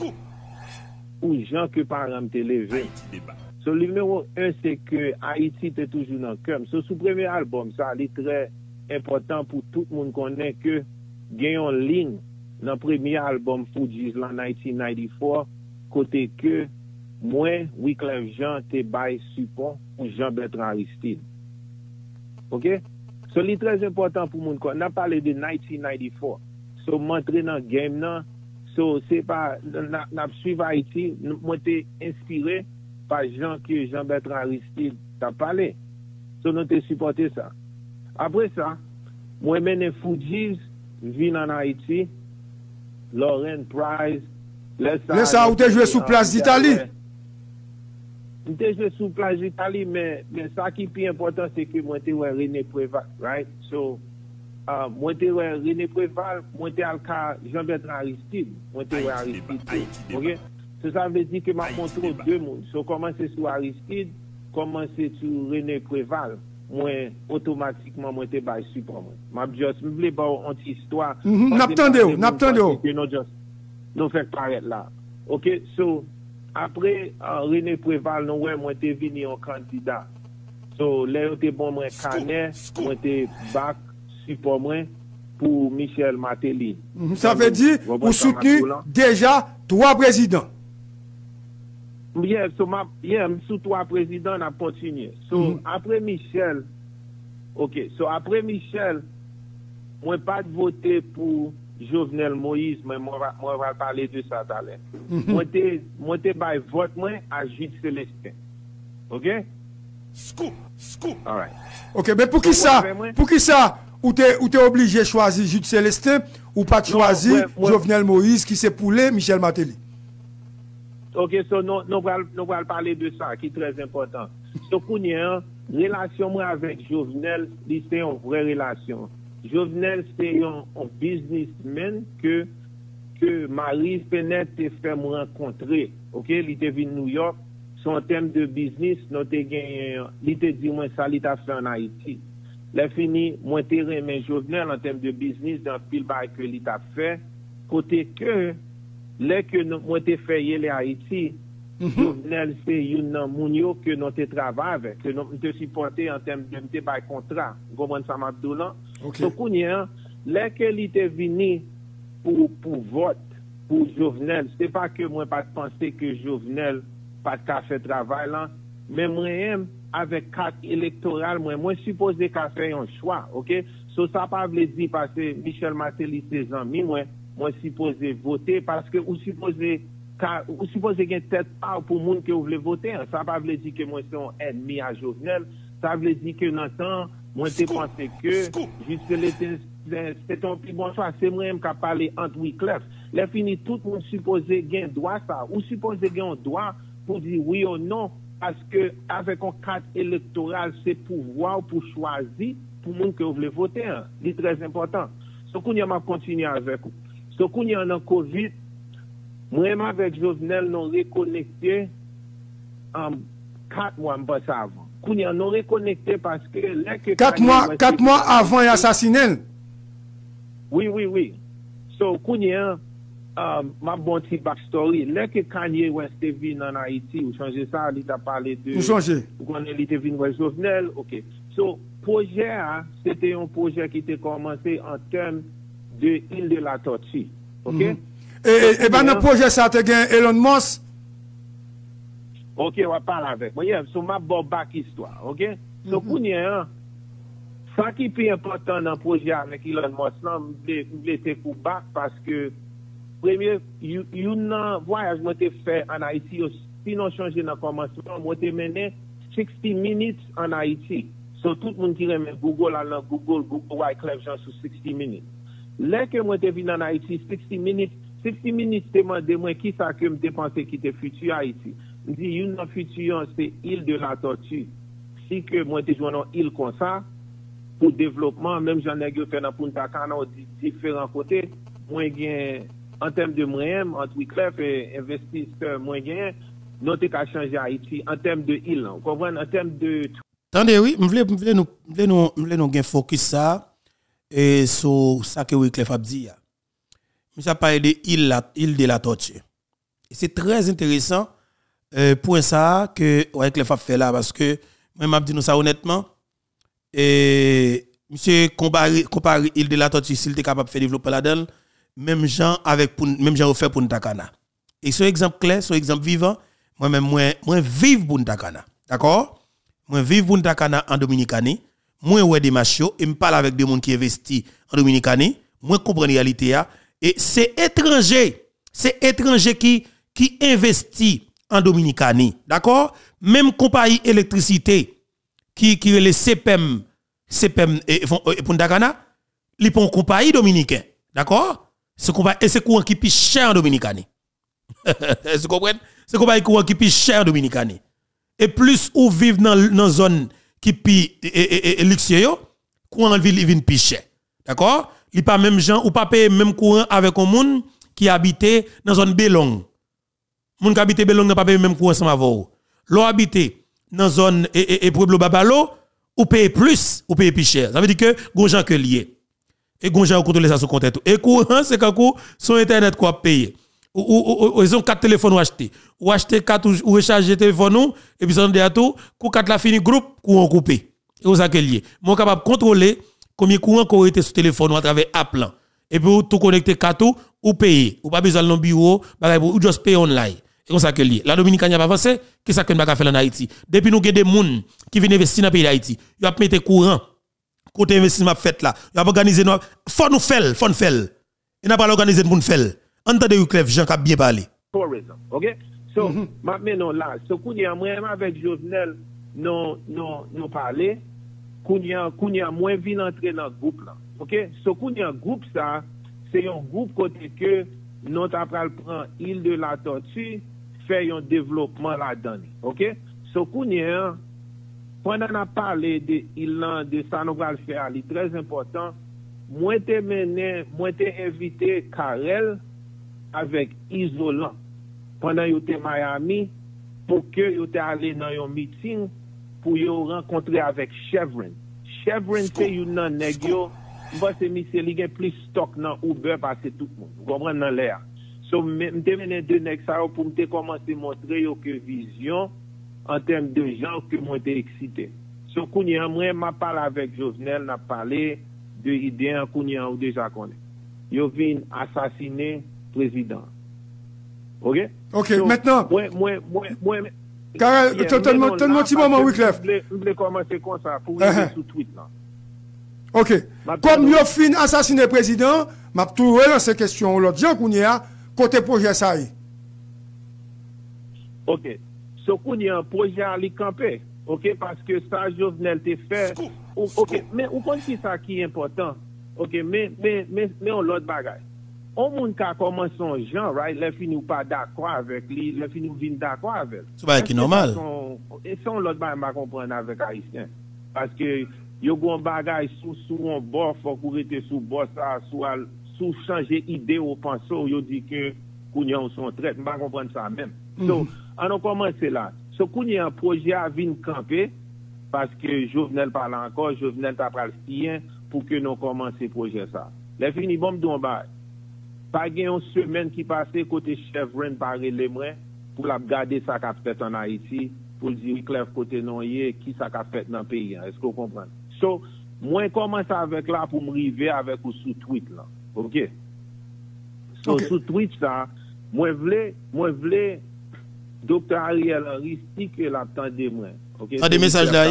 Ou gens que parents m'étaient levés. So, le numéro un, c'est que Haïti était toujours dans le cœur. So, sur le premier album, ça, c'est très important pour tout le monde connaît que gagne en ligne dans le premier album Fugees en dix-neuf quatre-vingt-quatorze côté que moi Wyclef Jean te bail support pour Jean-Bertrand Aristide. OK? So c'est très important pour moun on a parlé de dix-neuf quatre-vingt-quatorze. So m'entrer dans game là, so c'est pas n'a suivre Haïti, moi t'ai inspiré par Jean que Jean-Bertrand Aristide t'a parlé. So nous t'ai supporté ça. Après ça, moi mené Fugees vin en Haïti, Lauren Price, laisse ça, où tu joué sous place d'Italie? Tu joué sous place d'Italie, mais, mais ça qui est plus important, c'est que moi, je suis René Préval, right? So, uh, moi, je suis René Préval, moi, je suis Jean-Bertrand Aristide, moi, je suis Aristide, ok? So, ça veut dire que je contrôle deux mondes. So, commencer sur Aristide, commencer sur René Préval. Moi, automatiquement, moi, je suis support. Je juste, je voulais pas une histoire. N'attendez, n'attendez. Nous fait paraître là. OK, so, après, uh, René Préval, nous, ouais, moi, je suis venu en candidat. So, là, j'étais bon, moi, canet, moi, j'étais bac, support, moi, pour Michel Martelly. Ça veut dire, vous soutenez déjà trois présidents. Yeah, so ma, yeah, sous trois présidents, on a continué. So, mm-hmm. Après Michel, ok, so après Michel, moi pas de voter pour Jovenel Moïse, mais moi, moi, va parler de ça tout à l'heure. Mm-hmm. Moi, t'es, moi, t'es, by vote, moi, à Jude Célestin. Ok? Scoop, scoop. All right. Ok, mais pour qui so, ça, pour qui ça, ou t'es, ou t'es obligé de choisir Jude Célestin, ou pas de choisir ouais, ouais. Jovenel Moïse, qui s'est poulé Michel Martelly? Ok, so nous no, no, allons parler de ça, qui est très important. So, qu'on y a une relation moi avec Jovenel, c'est une vraie relation. Jovenel, c'est un, un businessman que, que Marie Penet te fait me rencontrer. Ok, il était venu New York. Son thème de business, nous te gagné, il te dit, moi, ça, il t'a fait en Haïti. Là, fini, moi, te remet Jovenel en termes de business, dans le pile que il t'a fait. Côté que, là que nous avons fait les Haïti, Jovenel, c'est une mounio que nous avons travaillé avec, que nous avons supporté en termes de contrat. Vous comprenez ça, Mabdoulan? Donc, là que il était venu pour, pour vote, pour Jovenel, ce n'est pas que moi, pas penser que Jovenel pas de fait travail là, mais moi, avec carte électorale, moi, moi, supposé qu'à faire un choix, ok? So, ça pas veut dire parce que Michel Martelly, ses amis, moi, moi supposé voter parce que ou supposé ou supposé qu'il y a tête part pour monde que vous voulez voter. Hein. Ça ne veut pas dire que moi c'est un ennemi à Jovenel. Ça veut dire que dans le temps, moi j'ai pensé que jusque l'été c'est un plus bon choix. C'est moi-même qui a parlé entre Wyclef. Là fini tout le monde supposé gagner droit ça ou supposé gagner un droit pour dire oui ou non parce que avec un cadre électoral c'est pouvoir pour choisir pour le monde que vous voulez voter. Hein. C'est très important. Ce qu'on y a continué avec vous. Ce qu'on y a en Covid, moi-même avec Jovenel, nous reconnecté en quatre mois avant. Qu'on y a nous reconnecté parce que... Quatre mois, quatre mois avant l'assassinat. Oui, oui, oui. So, qu'on y a um, ma bonne petite backstory. Là que Kanye West est venu en Haïti, ou changer ça, il a parlé de... Vous changez. Ou qu'on est venu avec Jovenel, ok. So, projet, hein, c'était un projet qui était commencé en termes de île de la Tortue. OK? Mm-hmm. Et, et, et ben, le projet, ça a été Elon Musk. OK, on va parler avec moi. Yeah, so, ma bon back histoire. OK? So, mm-hmm. Ça qui est plus important dans le projet avec Elon Musk, je voulais te pour back parce que, premier, il y a un voyage que j'ai fait en Haïti, sinon changé dans le commencement, moi j'ai mené sixty minutes en Haïti. So, tout le monde qui remet Google, alors Google, Google Wyclef Jean sur sixty minutes. Là que moi, je venu en Haïti, sixty minutes, sixty minutes, je demandé moi qui ça que me dépensé qui était futur Haïti. Je dis, une futur, c'est île de la Tortue. Si que moi, je joue dans île comme ça, pour développement, même j'en ai fait dans Punta Cana, différents côtés, moi, en termes de moyens, entre Wyclef et investisseurs moyens, nous avons changé Haïti en termes de île. Vous comprenez? En termes de. Attendez, oui, je voulais nous, nous, nous, nous focus ça et sur ça que Wyclef a dit. Je parle de île, île de la Tortue. C'est très intéressant euh, pour ça que Wyclef a fait là, parce que moi, je dis nous ça honnêtement. Et monsieur compare compare île de la Tortue s'il était capable de faire développer la donne, même gens avec pour même gens offert pour Punta Cana. Et ce exemple clair, ce exemple vivant, moi même moi moi vive Punta Cana. D'accord? Moi vive Punta Cana en Dominicanie, moi ouais des machos et me parle avec des gens qui investissent en Dominicanie, moi comprendre la réalité là et c'est étranger, c'est étranger qui qui investit en Dominicanie. D'accord? Même compagnie électricité qui qui le C P E M C P E M et Punta Cana, li pon compagnie dominicain, d'accord? C'est compagnie et c'est courant qui plus cher en Dominicanie. Vous comprenez? C'est compagnie courant qui plus cher en Dominicanie. Et plus ou vivent dans dans zone qui plus luxueux, courant ville vient plus cher. D'accord? Li pas même gens ou pas payer même courant avec un monde qui habitait dans zone Belong. Moun qui habite Belong n'a pas payer même courant ensemble avec vous. L'on habite dans zone et et Pueblo Babalo ou payer plus ou payer plus cher. Ça veut dire que gonjan que lié et gonjan contrôler ça sur compte tout et courant c'est quand son internet quoi payer ou ou ils ont quatre téléphones ou acheter ou acheter quatre ou recharger téléphone ou et puis ça derrière tout coup quatre la fini groupe courant coupé et aux ça que lié moi capable contrôler combien courant qu'on était sur téléphone ou à travers app là et puis tout connecter quatre ou payer ou pas besoin de bureau ou juste payer online. Et comme ça que lié. La Dominicaine n'a pas avancé, qu'est-ce que nous avons fait en Haïti? Depuis nous avons des gens qui viennent investir dans le pays d'Haïti, ils ont mis courant, côté investissement fait là, ils ont organisé, il faut nous faire, faut nous faire. Et n'a pas organisé pour nous faire. Entendez Wyclef Jean qui a bien parlé. Tourism, ok? So, maintenant là, ce qu'on y a moi avec Jovenel, nous nous nous parler, qu'on y a qu'on y a moins vinn entrer dans le groupe là, ok? Ce qu'on y a groupe ça, c'est un groupe côté que nous avons prendre île de la Tortue, faire un développement là-dedans. OK? Ce qu'on y a, pendant qu'on a parlé de île de ça, nous allons faire, c'est très important. Moi, t'ai mené, moi, t'ai invité Karel avec Isolant pendant que j'étais à Miami pour que j'étais allé dans un meeting pour y rencontrer avec Chevron. Chevron, c'est une négio. Moi, c'est monsieur, il y a plus stock dans Uber parce que tout le monde. Vous comprenez dans l'air. So, je vais mener deux nègres pour me commencer à montrer que vision en termes de gens que moi été excité. So, Kounia, moi, je parle avec Jovenel, n'a parlé de idées Kounia ou déjà connaît. Yo vient assassiner président. OK? OK, so, maintenant. Moi, moi, moi, moi. Car, totalement, totalement, petit moment, Wyclef. Je voulais commencer comme ça pour aller sur tweet là. OK. Comme yo fin assassiner président, m'a tout relancer question l'autre gens qu'on y a côté projet ça y. OK. So qu'on y a un projet à li camper. OK, parce que ça Jovenel te fait. OK, mais ou kon qui ça qui est important. OK, mais mais mais mais on l'autre bagaille. On moun ka commence son genre, right? Les fini ou pas d'accord avec lui, les fini ou vinn d'accord avec. C'est pas qui normal. Et son l'autre bagaille m'a comprendre avec haïtien. Parce que yo gon bagaille sous sous un bord faut qu'on rete sous bord ça sous sous changer idée ou penser yo dit que kounya son traite, m'a comprendre ça même. So, on a commencé là. So kounya un projet à vinn camper parce que Jovenel parle encore, Jovenel t'a pral sien pour que nous commencer projet ça. Les fini bon don ba. Pas gen une semaine qui passait côté Chevron par les moi pour la garder ça qu'a fait en Haïti pour dire clair côté non yé qui ça qu'a fait dans pays. Est-ce que vous comprenez? So moi commence avec là pour me river avec ou sous tweet là. OK. So okay. Sous tweet ça, moi vle moi vle docteur Ariel Henry si que l'attendait moi. OK. A des messages là.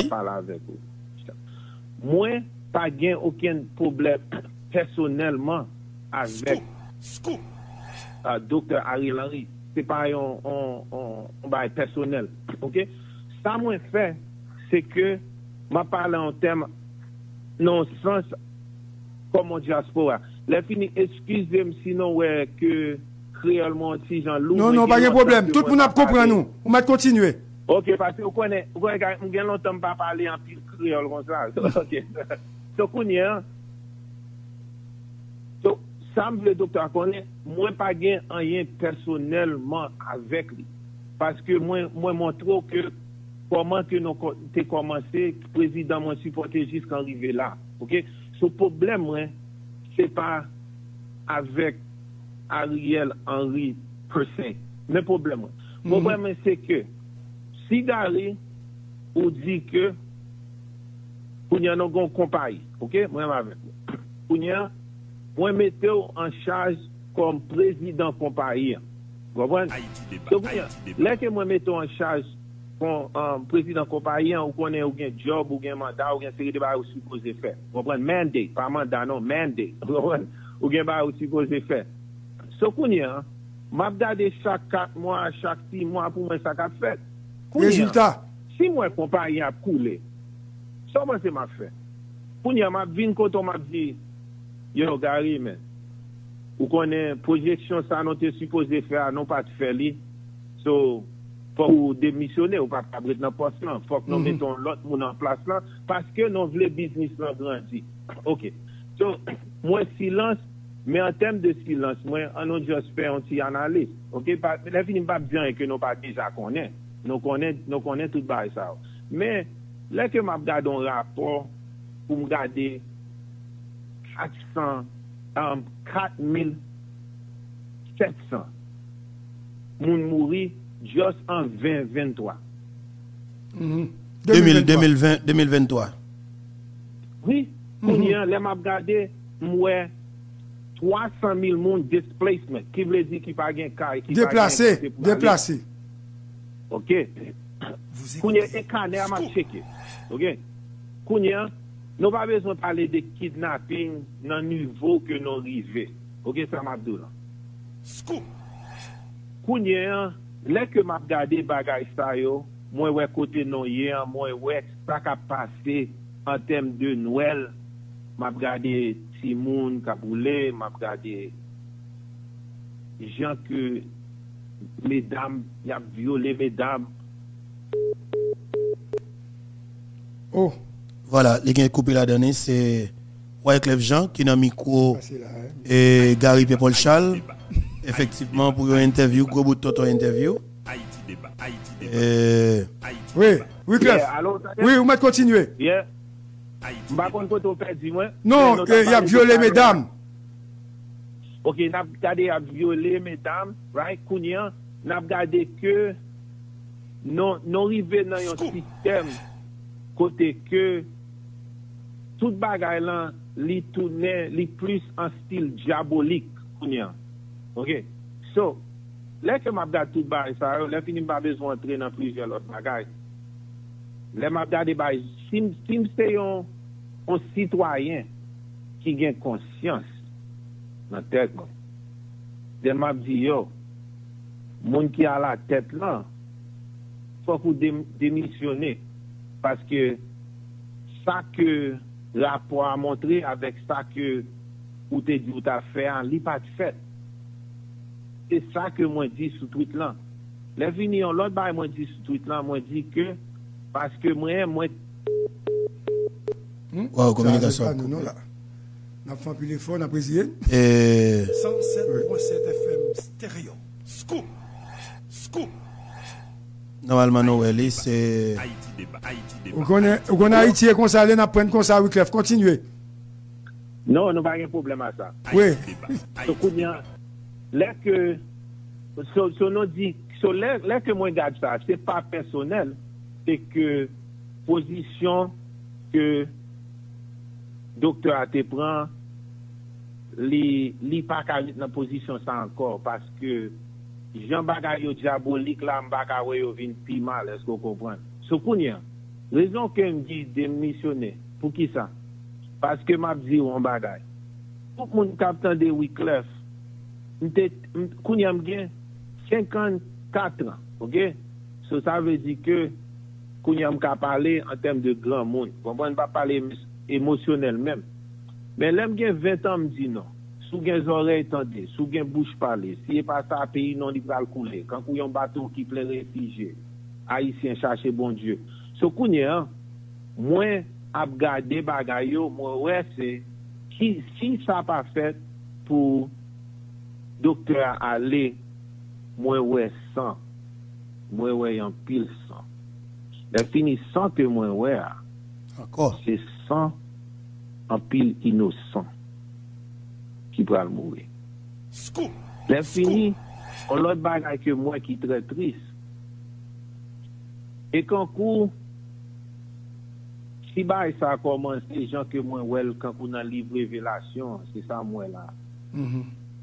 Moi pas gain aucun problème personnellement avec uh, docteur Ariel Henry. C'est pas un on on on personnel. OK? Ça moi fait c'est que m'a parlé en termes non sens comme diaspora. Les fini excusez-moi sinon ouais que créolement si Jean-Loup. Non non pas de problème. Tout le monde a compris nous. On va continuer. OK, parce que vous connaissez, vous connaissez, on gagne longtemps pas parler en pile créole comme ça. OK. Donc on y est. Donc ça me le docteur connaît, moi pas gain rien personnellement avec lui. Parce que moi moi montre que comment que nous t'ai commencé président mon supporter jusqu'à arriver là. OK? Ce problème moi c'est pas avec Ariel Henry per se. Mais problème moi. Le problème mm-hmm. c'est que si Gary ou dit que pour y a une compagnie, OK? Moi avec pour y a moi mettez en charge comme président compagnie. Vous comprenez? Là que moi mettez en charge comme um, président compagnie ou connaît ou un job ou un mandat ou une série de bail ou supposé faire. Vous comprenez? Mandate, pas mandat non, mandate. Vous comprenez? Ou un bail ou supposé faire. Ce qu'on y a, m'a regardé chaque quatre mois, chaque six mois pour moi ça qu'a fait. Résultat. Si moi compagnie a coulé, ça moi c'est m'a fait. Pour y a m'a vinn quand on m'a dit yo Gary men. Ou connaît projection ça non t'es supposé faire non pas faire li. So faut démissionner ou pas cabrer dans poste là, faut que nous mettons l'autre monde en place là parce que nous voulons business là grandir. OK. So moi silence mais en termes de silence moi on a juste fait un petit analyse. OK, pas les fini pas bien que nous pas déjà connaît. Nous connaît nous connaît tout bail ça. Mais là que m'a regarder un rapport pour me garder quatre cents, um, quatre mille sept cents moun mouri juste en vingt vingt-trois. Mm-hmm. deux mille, deux mille vingt, deux mille vingt-trois. Oui, on y a, les m'a regardé, moi, trois cent mille moun displacement, qui veut dire qu'il n'y a pas de cas. Déplacé, déplacé. OK. Kounya, un canet à m'a checké. OK. Kounya, nous pas besoin de parler de kidnapping dans le niveau que nous arrivons. OK, ça m'a dit là. Scoop. Kounya, là que m'a regardé bagay sa yo, moi ouais côté non hier, moi ouais ça qu'a passé en termes de Noël, m'a regardé Timoun Kaboulé, m'a regardé gens que mesdames, y a violé mesdames. Oh. Voilà, les gens coupé la dernière, c'est Wyclef Jean qui n'a micro et Gary Paul Charles. Effectivement, pour une interview, gros bout de toto interview. Et... Oui, oui, Clef. Yeah, oui, vous m'avez continué. Yeah. Non, il a violé mesdames. Ok, il a regardé à violer mesdames, right? Kounia, il a regardé que non, non arrivé dans un système côté que tout bagay là, li tourne, li plus en style diabolique, Kounia. OK. So, là que m'a regardé tout bagay ça, là fini pas besoin d'entrer dans plusieurs autres bagay. Là m'a regardé bagay, si si c'est un un citoyen qui a conscience, dans la tête. Je m'a dit, yo, moun qui a la tête là, faut qu'on démissionner. Parce que ça que le rapport a montré avec ça que ou te dit ou t'as fait, il n'est pas fait. C'est ça que moi dis sur Twitter là. Les vini on l'autre bail moi dit sur Twitter là, moi dit que parce que moi moi Hmm? Wow, communication. Non, non, là. On a fait un peu l'effort, on a précisé. Et cent sept virgule sept F M stéréo. Scoop. Scoop. normalement, Noël, c'est. Haïti débat. Haïti débat. On connaît, on connaît Haïti et comme ça, on apprend comme ça, Wyclef. Continuez. non, nous pas de problème à ça. Oui. So kounya là que so, so nous dit so là, là que moi regarde ça, c'est pas personnel, c'est que position que docteur a te prend li li pas ka dans position ça encore parce que Jean bagay yo diabolique là m'baka wè yo vinn pi mal, est-ce qu'on comprend? So kounya raison que me dit démissionner pour qui ça? Parce que m'a dit on bagay. Tout le monde captant de Wyclef, kounya m'gen cinquante-quatre ans, OK? So ça veut dire que kounya m'ka parler en termes de grand monde. Bon, on pas parler émotionnel même. Mais l'aime gen vingt ans me dit non. Sous gen oreilles tendez, sous gen bouche parler. Si pas ça pays non il va le couler. Quand kouyon bateau qui plein réfugiés, haïtien chercher bon Dieu. So kounya moi ap gade bagay yo, moi ouais c'est qui si ça pas fait pour docteur aller moi ouais sang. Moi ouais en pile sang. La fini sans que moi ouais. Encore. C'est sang en pile innocent qui va mourir. Scoop. La fini, on l'autre bagay que moi qui très triste. Et quand coup, si bah ça a commencé, les gens que moi ouais quand on a livre révélation, c'est ça moi là. Mhm.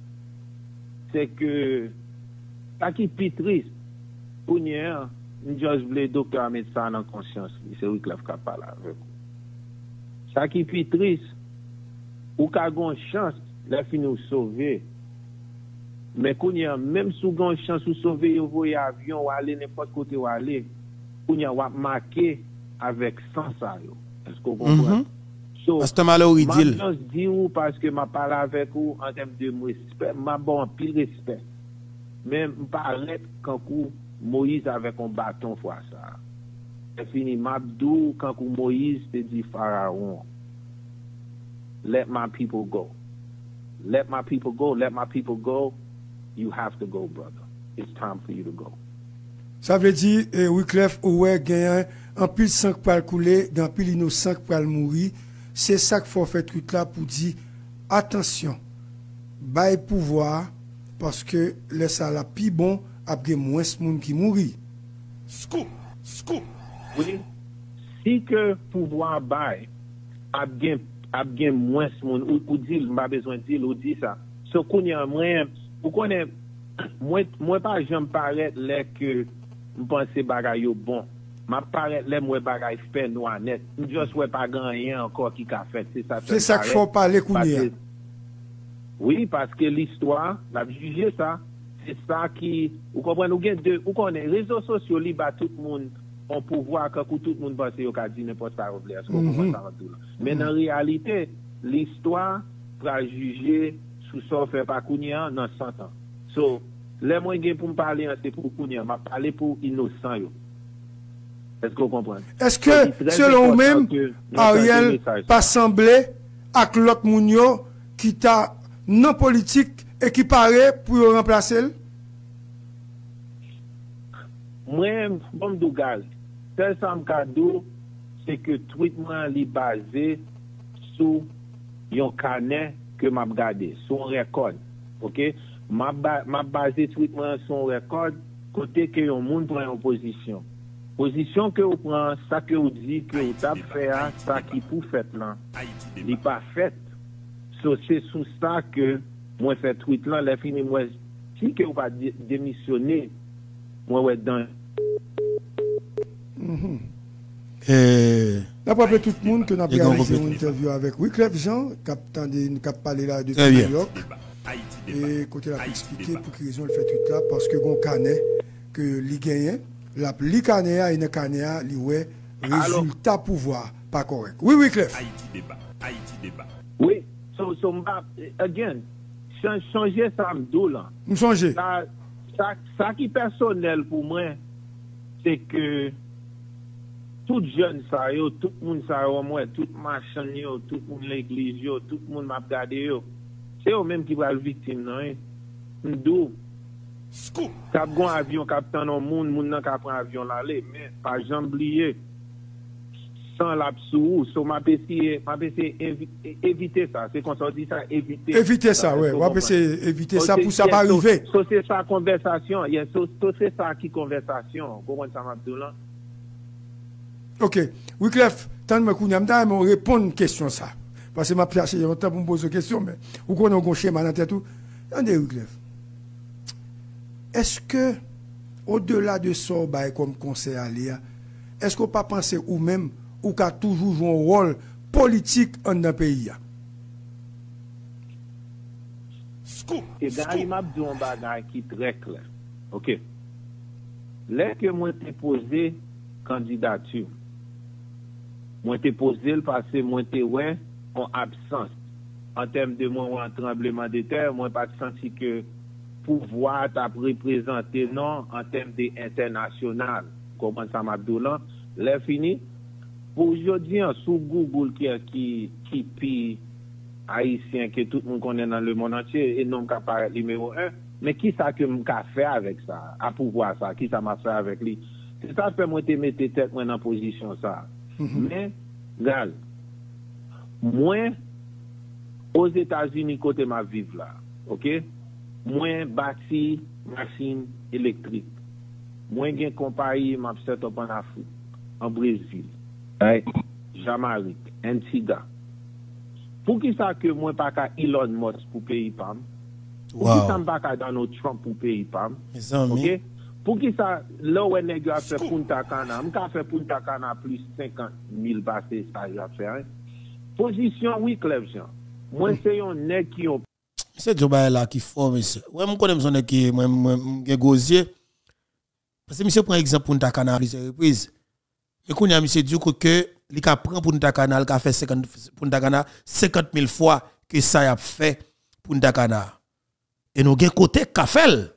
C'est que ça qui est triste. Pour nous, nous voulons docteur mettre ça en conscience. C'est lui qui l'a fait parler avec vous. Ça qui est triste, ou qu'a une chance, la fin nous sauver. Mais qu'on y a même sous une chance de sauver, vous voyez avion ou aller n'importe côté où aller, qu'on y a marqué avec sans ça. Est-ce que vous comprenez? So, Parce que malheur il dit. je dis ou parce que m'a parlé avec vous en termes de respect, m'a bon pile respect. Mais m'parler quand Moïse avec un bâton fois ça. C'est fini m'abdou quand Moïse te dit Pharaon. Let my people go. Let my people go. Let my people go. You have to go, brother. It's time for you to go. Ça veut dire, eh, Wyclef, ouais, gagnant, en pile sang qui le couler, dans pile innocent qui le mourir. C'est ça qu'il faut faire tout là pour dire, attention, bail pouvoir, parce que laisse ça la pi bon, après moins de monde qui mourit. Scoop. Scoop. Oui. Si que pouvoir bail, a bien a bien moins de monde, ou, ou dit, m'a besoin de dire, ou dit ça. Ce qu'on y a moins, ou qu'on est, moi, moi pas j'aime paraître là que, m'pense bagay yo bon. M'a paraître là, moi bagay fait noir net. Juste ouais pas grand rien encore qui qu'a fait. C'est ça. C'est ça qu'il faut parler, Kounia. Oui, parce que l'histoire, la juger ça, c'est ça qui, vous comprenez, vous avez deux, vous connaissez, les réseaux sociaux, li ba tout le monde, on pouvoir, quand tout le monde pense qu'il y a dit n'importe quoi, est-ce qu'on comprend ça tout là. Mais dans la réalité, l'histoire va juger sous ça fait pas Kounia dans cent ans. So, les moyens pour me parler, c'est pour Kounia, m'a parler pour innocent yo. Est-ce que vous comprenez? Est-ce que, selon vous-même, Ariel pas semblé avec l'autre mounio qui t'a non politique et qui paraît pour le remplacer? Moi, bon dougal, tel sam cadeau, c'est que tweet moi li basé sur yon carnet que m'a regardé, son record. OK? M'a m'a basé tweet moi son record côté que yon monde prend en position. Position que vous prend, ça que vous dit que vous t'a fait, ça qui pour fait là. Il pas fait. So, c'est sous ça que moi fait tweet là, les fini moi si que vous pas démissionner, moi ouais dans Mm-hmm. Et. N'a pas tout le monde que n'a Et pas qu'on réalisé répète. une interview avec Wyclef Jean, qui a parlé là depuis Très bien. New York. Et côté la expliquer pour quelle raison le fait tout là parce que gon canet que li gagne la li canet et canet li ouais résultat pouvoir pas correct. Oui oui Clef. Haïti débat, Haïti débat. Oui, so so m'a again changer ça m'dou là. M'changer. Ça ça ça qui personnel pour moi c'est que tout jeune ça yo, tout monde ça yo moi, tout machin yo, tout monde l'église yo, tout monde m'a regardé yo. C'est eux même qui va le victime non. M'dou Scoop. Cap gon avion capitaine au monde, monde nan ka prend avion l'aller, mais pas jamais oublier sans l'absou, so m'a essayer m'a essayer éviter ça, c'est qu'on dit ça éviter. Éviter ça ouais, on va essayer éviter ça pour ça pas arriver. So c'est ça conversation, yes, so c'est ça qui conversation, comment ça m'a dit là. OK, oui Clef, tant me kounya m'ta me répondre une question ça. Parce que m'a cherché longtemps pour me poser une question mais ou qu'on a un schéma dans tête tout. Attendez oui Clef. Est-ce que au-delà de ça comme conseil à lire, est-ce qu'on pas penser ou même ou qu'a toujours joué un rôle politique dans le pays? Scoop. Et dans il m'a dit un bagage qui est très clair. OK. Là que moi t'ai posé candidature. Moi t'ai posé le passé, moi t'ai ouais en absence. En termes de moi en tremblement de terre, moi pas senti que pouvoir t'a représenté non en termes d'international. Comment ça m'a dit là? Là fini. Pour aujourd'hui, sous Google qui qui qui pi haïtien que tout le monde connaît dans le monde entier et non qu'à paraître numéro un, mais qui ça que m'a fait avec ça, à pouvoir ça, qui ça m'a fait avec lui. C'est ça fait moi te mettre tête moi dans position ça. Mm-hmm. Mais gal moi aux États-Unis côté ma vivre là, OK? Moi bâti machine électrique. Moi gen compagnie m'a set up en Afrique, en Brésil. Right. Jamaïque, Antigua. Pour qui ça que moi pas qu'à Elon Musk pour payer P A M? Pour wow. Qui ça pas qu'à Donald Trump pour payer P A M? OK? Pour qui ça là où nèg a fait Punta Cana, m'ka fait Punta Cana plus cinquante mille passé ça a fait. Hein? Position oui Clef Jean. Moi c'est un nèg qui ont c'est Joe là qui forme monsieur. Ouais me connais son nèg qui moi moi gosier. Parce que monsieur prend exemple Punta Cana plusieurs reprises. Mais qu'on a monsieur dit que il ka prend pour Punta Cana, il a fait cinquante Punta Cana cinquante mille fois que ça a fait Punta Cana. Et nous gen côté ka fait.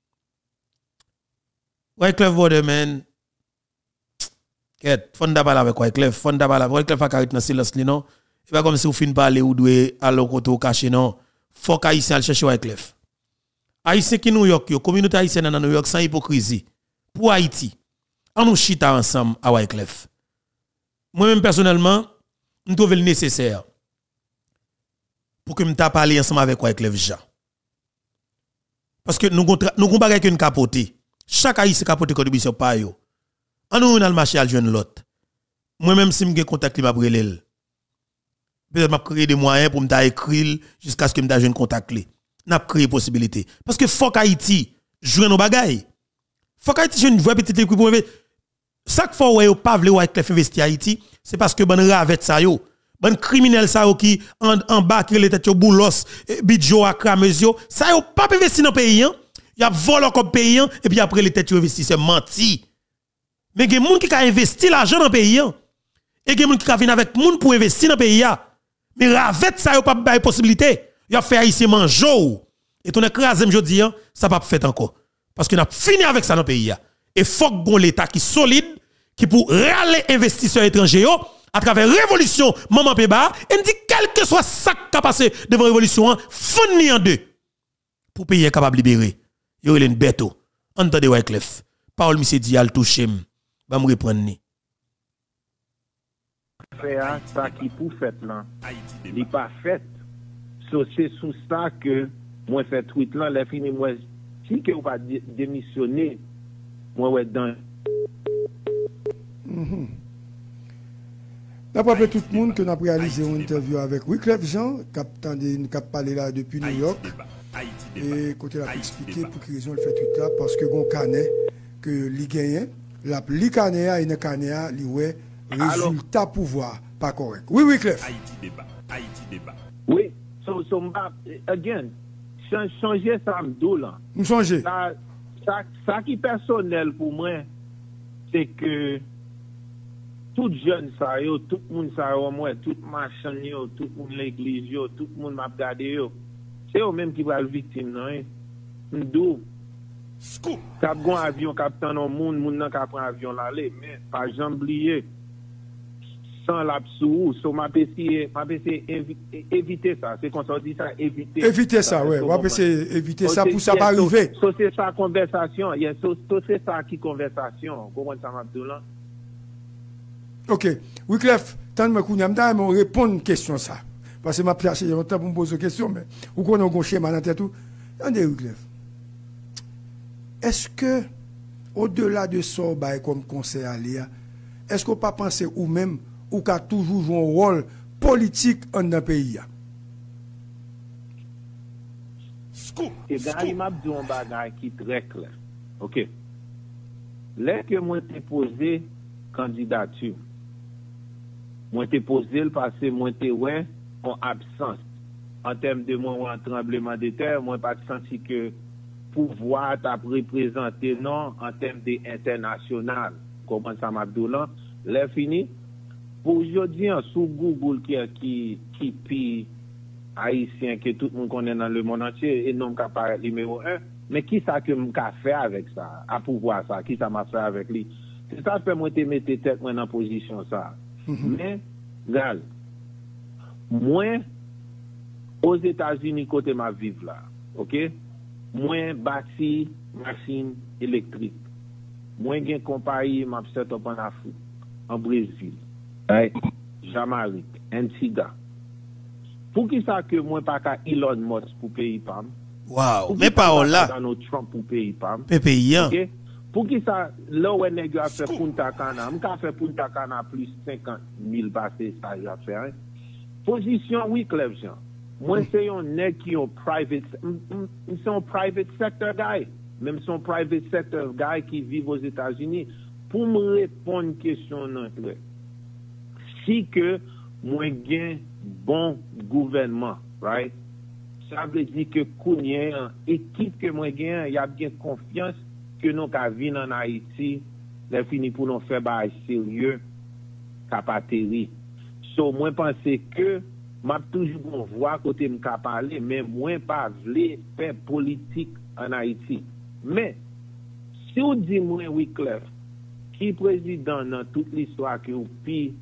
Ouais Clef Borderman. Quête, fonda pas avec quoi Clef, fonda pas avec Clef a carré dans silence li non. C'est pas comme si vous fin parler ou doué à l'autre côté caché non. Faut qu'haïtien chercher ouais Clef. Haïtien qui New York yo, communauté haïtienne dans New York sans hypocrisie. Pour Haïti. On nous chita ensemble à Wyclef. Moi-même personnellement, je trouve le nécessaire pour que je parle ensemble avec Wyclef Jean. Parce que nous nous bagay qu'une capote. Chaque haïtien capote contribution par yo. On nous dans le marché à joindre l'autre. Moi-même si me contact m'a brûler. Peut-être m'a créer des moyens pour me écrire jusqu'à ce que me ta joindre contact li. N'a créé possibilité parce que faut qu'Haïti joue nos bagay. Faut qu'Haïti joue une vraie petite équipe pour chaque fois où vous pas vle Wyclef investi Haïti, c'est parce que bon ravet ça yo, bon criminel ça yo qui en en bas qui les tête yo boulos, bidjo à crameuse yo, ça yo pas investi dans pays hein. Y a volé comme pays et puis après les têtes yo investi c'est menti. Mais gen moun qui a investi l'argent dans pays hein. Et gen moun qui a vinn avec moun pour investir dans pays hein. Mais ravet ça yo pas bail possibilité. Y a fait haïtien manjo. Et ton écrasem jodi hein, ça pas fait encore. Parce que n'a fini avec ça dans pays hein. Et faut que l'État qui solide, qui pour râler investisseurs étrangers à travers révolution, maman Péba, et dit quel que soit ça qui a passé devant révolution, fini en deux. Pour payer capable de libérer. Yo une bête. Entendez Wyclef. Parole monsieur dit al toucher. Va me reprendre ni. Faire ça qui pour fait là. Il pas fait. So c'est sous ça que moi fait tweet là, les fini moi si que ou pas démissionner. Moi, ouais, dans. Mm-hmm. D'après tout le monde que nous avons réalisé une interview avec Wyclef Jean, qui a parlé là depuis New York. Et côté la expliqué pour quelle raison il fait tout là, parce que on connaît que li gagne, la li canéa et ne canéa li ouais résultat pouvoir pas correct. Oui, Wyclef. Haïti débat, Haïti débat. Oui, so so again, changer ça m'dou là. Nous changer. Ça, ça, ça qui est personnel pour moi, c'est que tout jeune ça yo, tout le monde ça yo, moi, tout machin yo, tout le monde l'église yo, tout le monde m'a regardé yo. C'est eux même qui va le victime non hein. M'dou. Scoop. Cap gon avion capitaine au monde, monde nan ka prend avion l'aller, mais pas jamais oublier sans l'absou, so m'a essayer, m'a essayer éviter ça, c'est qu'on dit ça éviter. Éviter ça, ouais, on va essayer éviter ça pour ça pas arriver. So c'est ça conversation, yeah, so, so c'est ça qui conversation, comment ça m'a dit là. OK, Wyclef, tant me kounya m'ta me répondre une question ça. Parce que m'a cherché longtemps pour me poser une question mais ou qu'on a un schéma dans tête tout. Attendez Wyclef. Est-ce que au-delà de ça bah comme conseil à lire, est-ce qu'on pas penser ou même ou qu'a toujours joué un rôle politique dans le pays? Scoop. Et gars, m'a dit un bagage qui est très clair. OK. Là que moi t'ai posé candidature, moi t'ai posé parce que moi t'ai ouais en absence. En termes de moi en tremblement de terre, moi pas senti que pouvoir t'a représenté non en termes d'international. Comment ça m'a dit là? Là fini. Pour aujourd'hui, sous Google qui qui qui pi haïtien que tout le monde connaît dans le monde entier et non qu'apparaît numéro un, mais qui ça que m'a fait avec ça, à pouvoir ça, qui ça m'a fait avec lui. C'est ça fait moi te mettre tête moi dans position ça. Mm-hmm. Mais gal moi aux États-Unis côté ma vivre là, OK? Moi bâti machine électrique. Moi gen compagnie m'a set up en Afrique, en Brésil. Right? Jamaïque, Antigua. Pour qui ça que moi pas qu'à Elon Musk pour payer P A M? Wow, mais parole là. Donald Trump pour payer P A M. P P I. OK? Pour qui ça là où nèg a fait Punta Cana, m'ka fait Punta Cana plus cinquante mille passé ça y a fait. Hein? Position oui Clef Jean. Moi c'est un nèg qui un private c'est un private sector guy, même son private sector guy qui vit aux États-Unis pour me répondre une question non clair. Si que moi gain bon gouvernement, right? Ça veut dire que kounyen équipe que moi gain, y a bien confiance que nous ka vinn en Haïti, les fini pour nous faire bail sérieux capateri. So moi penser que m'a toujours bon voir côté m'ka parler mais moi pas vle faire politique en Haïti. Mais si on dit moi Wyclef qui président dans toute l'histoire que ou pi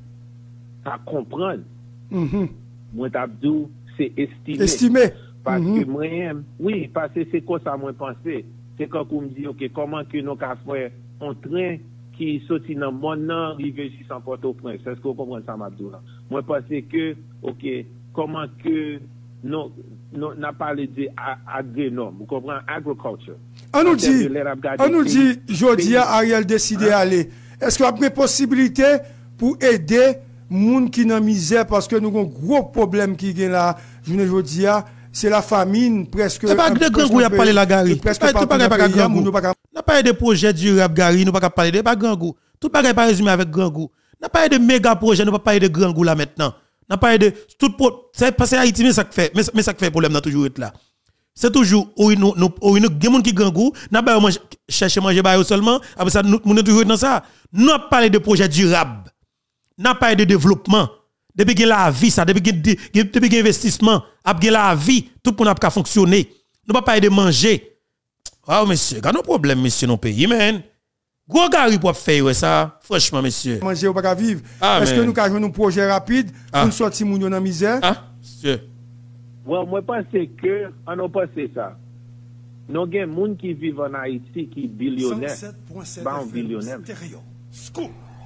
à comprendre. Mm-hmm. Moi t'abdou c'est estimé. Estimé. Parce mm-hmm. que moi oui, parce que c'est quoi ça moi penser. C'est quand on me dit OK, comment que nous ca faire un train qui sorti dans mon nom rive jusqu'en Port-au-Prince. Est-ce que vous comprenez ça m'abdou là? Moi penser que OK, comment que nous nous n'a parlé de agronome, vous comprenez agriculture. On nous dit on nous dit jodi Ariel décidé aller. Est-ce qu'il y a une possibilité pour aider moun qui dans misère parce que nous avons un gros problème qui est là, je ne dis pas, c'est la famine presque. C'est pas de grand goût à parler la gari. Presque pas pas pas grand goût. N'a pas de projet durable gari, nous pas parler de pas grand goût. Tout pas pas résumé avec grand goût. N'a pas de méga projet, nous pas parler de grand goût là maintenant. N'a pas de tout c'est parce que Haïti mais ça fait mais, mais ça fait problème dans toujours être là. C'est toujours ou nous nous ou nous gens qui grand goût, n'a pas chercher manger ba seulement, après ça nous nous toujours dans ça. Nous pas parler de projet durable. N'a pas de développement. Depuis que la vie, ça, depuis que depuis que investissement, après la vie, tout le monde a fonctionner. Nous pas parler de manger. Ah, monsieur, il y a un problème, monsieur, dans le pays, man. Gros gari pour faire ça, franchement, monsieur. Manger ou pas vivre. Est-ce que nous avons un projet rapide pour nous sortir moun dans la misère? Ah, monsieur. Ouais, moi, je pense que, on a pensé ça. Nous avons des gens qui vivent en Haïti qui sont billionnaires. Pas un billionnaire. Scoop.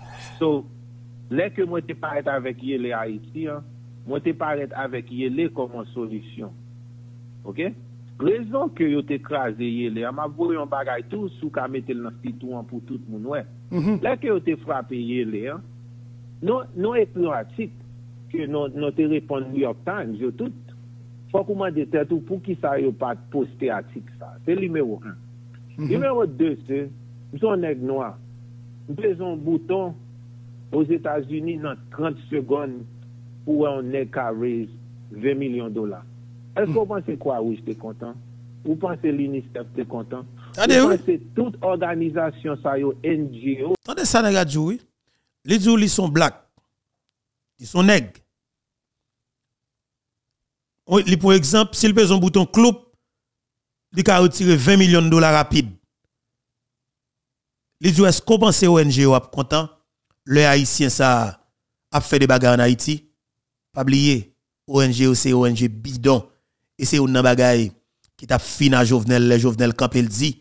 So, là que moi, je parle avec Yele Haïti, hein, moi, je parle avec Yele comme une solution. OK? Raison que yo t'écrasé Yele, m'a voulu un bagay tout sous ka mettre dans citouan pour tout le monde, ouais. Mm-hmm. Là que yo te frappé Yele, hein, non, non est plus article que nous, nous te répond New York Times, yo tout. Faut qu'on m'a dit tout pour qui ça yo pas poster article ça. C'est numéro un. Mm-hmm. Numéro deux, c'est, nous sommes nèg noir. Nous faisons un bouton aux États-Unis dans trente secondes pour un nèg qui raise vingt millions de dollars. Est-ce que vous pensez quoi, oui, j'étais content? Vous pensez l'UNICEF est content? Attendez, Vous oui. pensez toute organisation, ça, yo, N G O? Attendez ça, les gars, oui. Les gens, ils sont blacks. Ils sont nègres. Pour exemple, s'il pèse un bouton club, il peut retirer vingt millions de dollars rapide. Les gens, est-ce qu'on pense au O N G O content? Le haïtien, ça a fait des bagarres en Haïti. Pas oublier, O N G O, c'est O N G bidon. Et c'est une bagaille qui t'a fini à Jovenel, le Jovenel Campbell dit.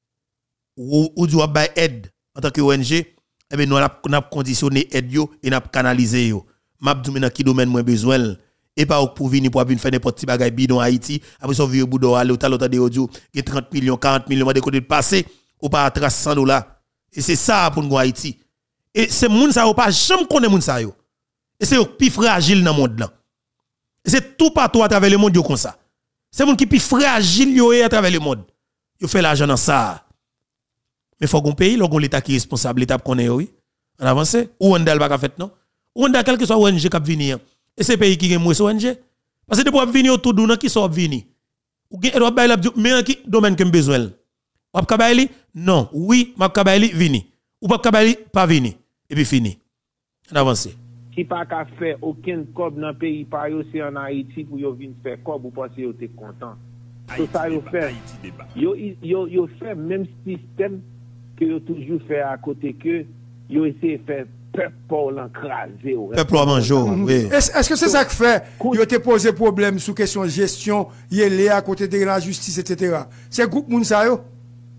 Ou, ou doit bay aide en tant que O N G, eh bien, nous avons conditionné aide yo et nous avons canalisé yo. M'a dit dans qui domaine moins besoin. Et pas pour venir pour venir faire n'importe petit bagaille bidon Haïti. Après ça, vieux boudou aller au talent de audio, qui trente millions, quarante millions, de côté de passer, ou pas à trace cent dollars. Et c'est ça pour nous Haïti. Et c'est moun sa yo pas jamais connaît moun sa yo. Et c'est plus fragile dans le monde là. Et c'est tout partout à travers le monde yo comme ça. C'est moun qui plus fragile yo à travers le monde. Yo fait l'argent dans ça. Mais faut qu'on paye, l'on l'état qui est responsable, l'état connaît oui. On avance ou on dal pas fait non. Ou on dal quel que soit O N G qui venir. Et c'est pays qui gagne moins O N G. Parce que depuis pour venir tout dounan qui sort venir. Ou gen doit bay la mais qui domaine que besoin. Ou pas bay non, oui, m'a ka bay li vini. Ou pas ka bay pas vini et puis fini. On avance. Qui pas qu'à faire aucun cob dans le pays par yo c'est en Haïti pour yo venir faire cob ou penser yo t'es content. Tout ça yo fait. Yo yo yo fait même système que yo toujours fait à côté que yo essaie de faire peuple pour l'encraser. Peuple à manger, oui. Est-ce est-ce que c'est ça qui fait yo te posé problème sous question gestion, yélé à côté de la justice et cetera. C'est groupe moun sa yo?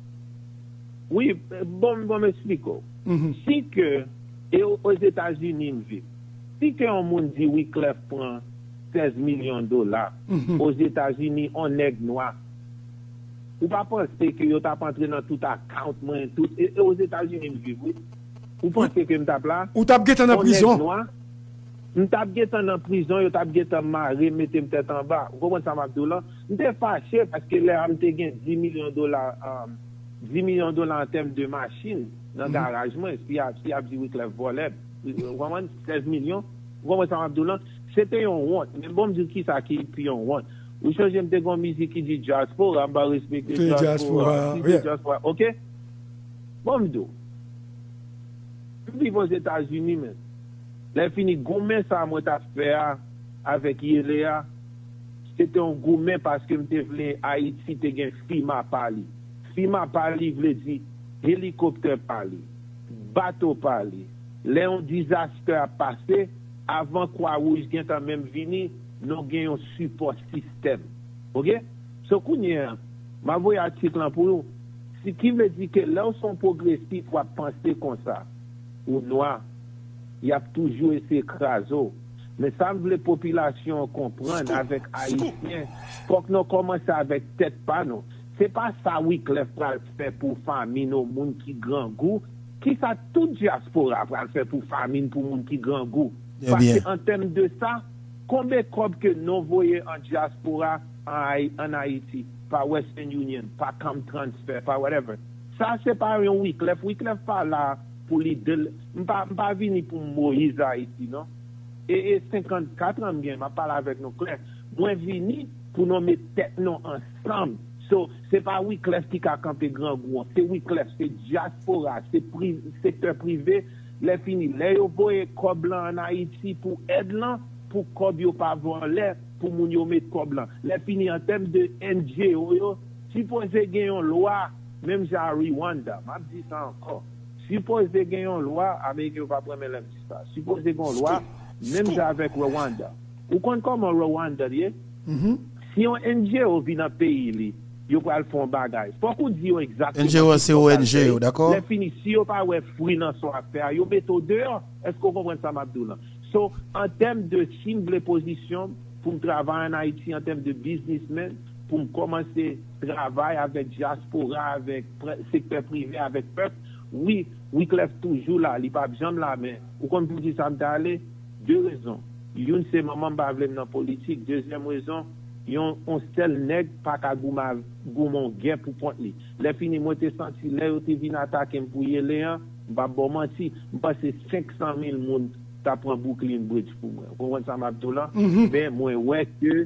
Oui, bon bon m'explique. Mm-hmm. Si que et aux États-Unis vivent. Si que un monde dit oui Clef prend seize millions de dollars mm-hmm. aux États-Unis on nèg noir. Ou pas penser que yo t'a entré dans tout account moi tout et, et aux États-Unis vivent oui. Ou pensez que m'tap là ou t'a gêté en prison. M'tap gêté en prison, yo t'a gêté maré mettre tête en bas. Vous comprenez ça m'Abdoula? M'était fâché parce que là m'était gain dix millions de dollars um, dix millions de dollars en termes de machines dans le garage moi puis il a dit oui Clef volait. Vraiment seize millions. Vous comprenez ça m'Abdoula? C'était un honte. Mais bon me dire qui ça qui puis un honte. Ou changer m'te gon musique qui dit diaspora, on va respecter diaspora. Diaspora. OK? Bon me dire vivre aux États-Unis, mais les fini gourmet ça moi t'a fait avec Yéléa. C'était un gourmet parce que m'te voulait Haïti te gen FIMA parler. FIMA parler veut dire hélicoptère parler, bateau parler. Les un désastre a passé avant quoi rouge gen ta même vini, nous gen un support système. OK? So kounya m'a voyé article pour vous. Ce qui veut dire que là où sont progressifs pour penser comme ça. Ou noir, il y a toujours essayé écraser. Mais ça veut les populations comprendre avec Haïtiens. Faut que nous commencions avec tête pas non. C'est pas ça oui que les frères fait pour famine au monde qui grand goût. Qui ça tout diaspora pour faire pour famine pour monde qui grand goût. Eh Parce bien. qu'en termes de ça, combien de que nous voyons en diaspora en Haïti par Western Union, par Cam Transfer, par whatever. Ça c'est pas un Wyclef. Wyclef pas là pour les deux. Je ne pas venir pour Moïse Haïti, non? Et, et cinquante-quatre ans, bien, je parle avec nos clercs. Moi, je venu pour nous mettre tête nous ensemble. So, ce n'est pas Wyclef qui a campé grand goût. C'est Wyclef, c'est diaspora, c'est pri secteur privé. Les fini. Les yo voye kob en Haïti pour aider là, pour kob yo pas voler, pour moun yo mettre kob là. Les fini en termes de N G O yo, supposé gagner une loi, même à Rwanda. M'a dit ça encore. Supposé gagner une loi, Amérique va prendre même ça. Supposé gagner une loi, même avec Rwanda. Ou quand comme Rwanda, mm-hmm. Si un N G O vient dans le pays, yo pral font bagay. Faut qu'on dise exactement. N G O c'est O N G, d'accord? Les fini si yo pas ouais fruit dans son affaire, yo met au dehors. Est-ce qu'on comprend ça m'Abdoula? So en termes de simple position pour travailler en Haïti en termes de businessman, pour commencer travail avec diaspora, avec secteur privé, avec peuple, oui, Wyclef toujours là, il pas jamais là mais ou comme vous dites ça m'aller deux raisons. Une c'est maman pas vle dans politique, deuxième raison yon on seul nèg pas ka gouma goumon guerre pour prendre li. Les fini moi te senti là yo te vinn attaquer pour yélé an, pas bon menti, passer cinq cent mille monde t'a prend Brooklyn Bridge pour moi. Vous comprenez ça m'Abdoula? Mais moi ouais que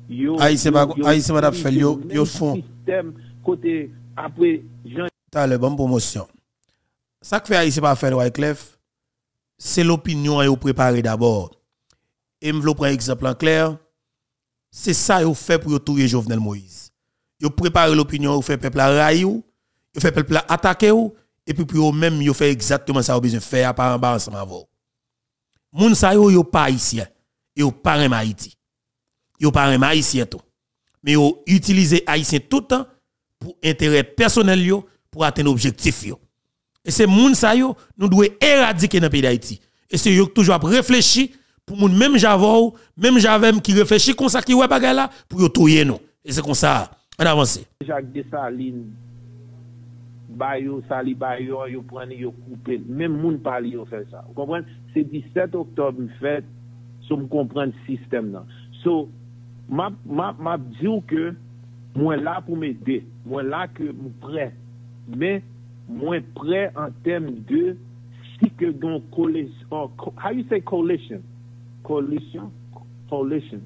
yo Haïtien pas Haïtien pas fait yo yo font système côté après Jean t'as le bonne promotion. Ça que fait Haïtien pas faire Wyclef, c'est l'opinion yo préparer d'abord. Et me prendre exemple en clair, c'est ça yo fait pour yo touyer Jovenel Moïse. Yo préparer l'opinion, yo fait peuple à raillou, yo fait peuple à attaquer ou et puis pour eux même yo fait exactement ça yo besoin faire par en bas ensemble avec. Moun sa yo yo pas haïtien, yo pas rem Haïti. Yo pas rem haïtien tout. Mais yo utiliser haïtien tout le temps pour intérêt personnel yo pour atteindre objectif yo. Et c'est moun sa yo nous doit éradiquer dans le pays d'Haïti. Et c'est yo toujours réfléchir pour moun même Javou, même Javem qui réfléchit comme ça qui ouais bagay là pour yo touyer nous. Et c'est comme ça. On avance. Jacques Dessalines bayo sali bayo yo prendre yo couper même moun parli yo fait ça. Vous comprenez? C'est dix-sept octobre fait so me comprendre système là. So m'a m'a m'a dit que moi là pour m'aider, moi là que me prêt. Mais moi prêt en termes de si que donc coalition, oh, co how you say coalition? Coalition? Coalition.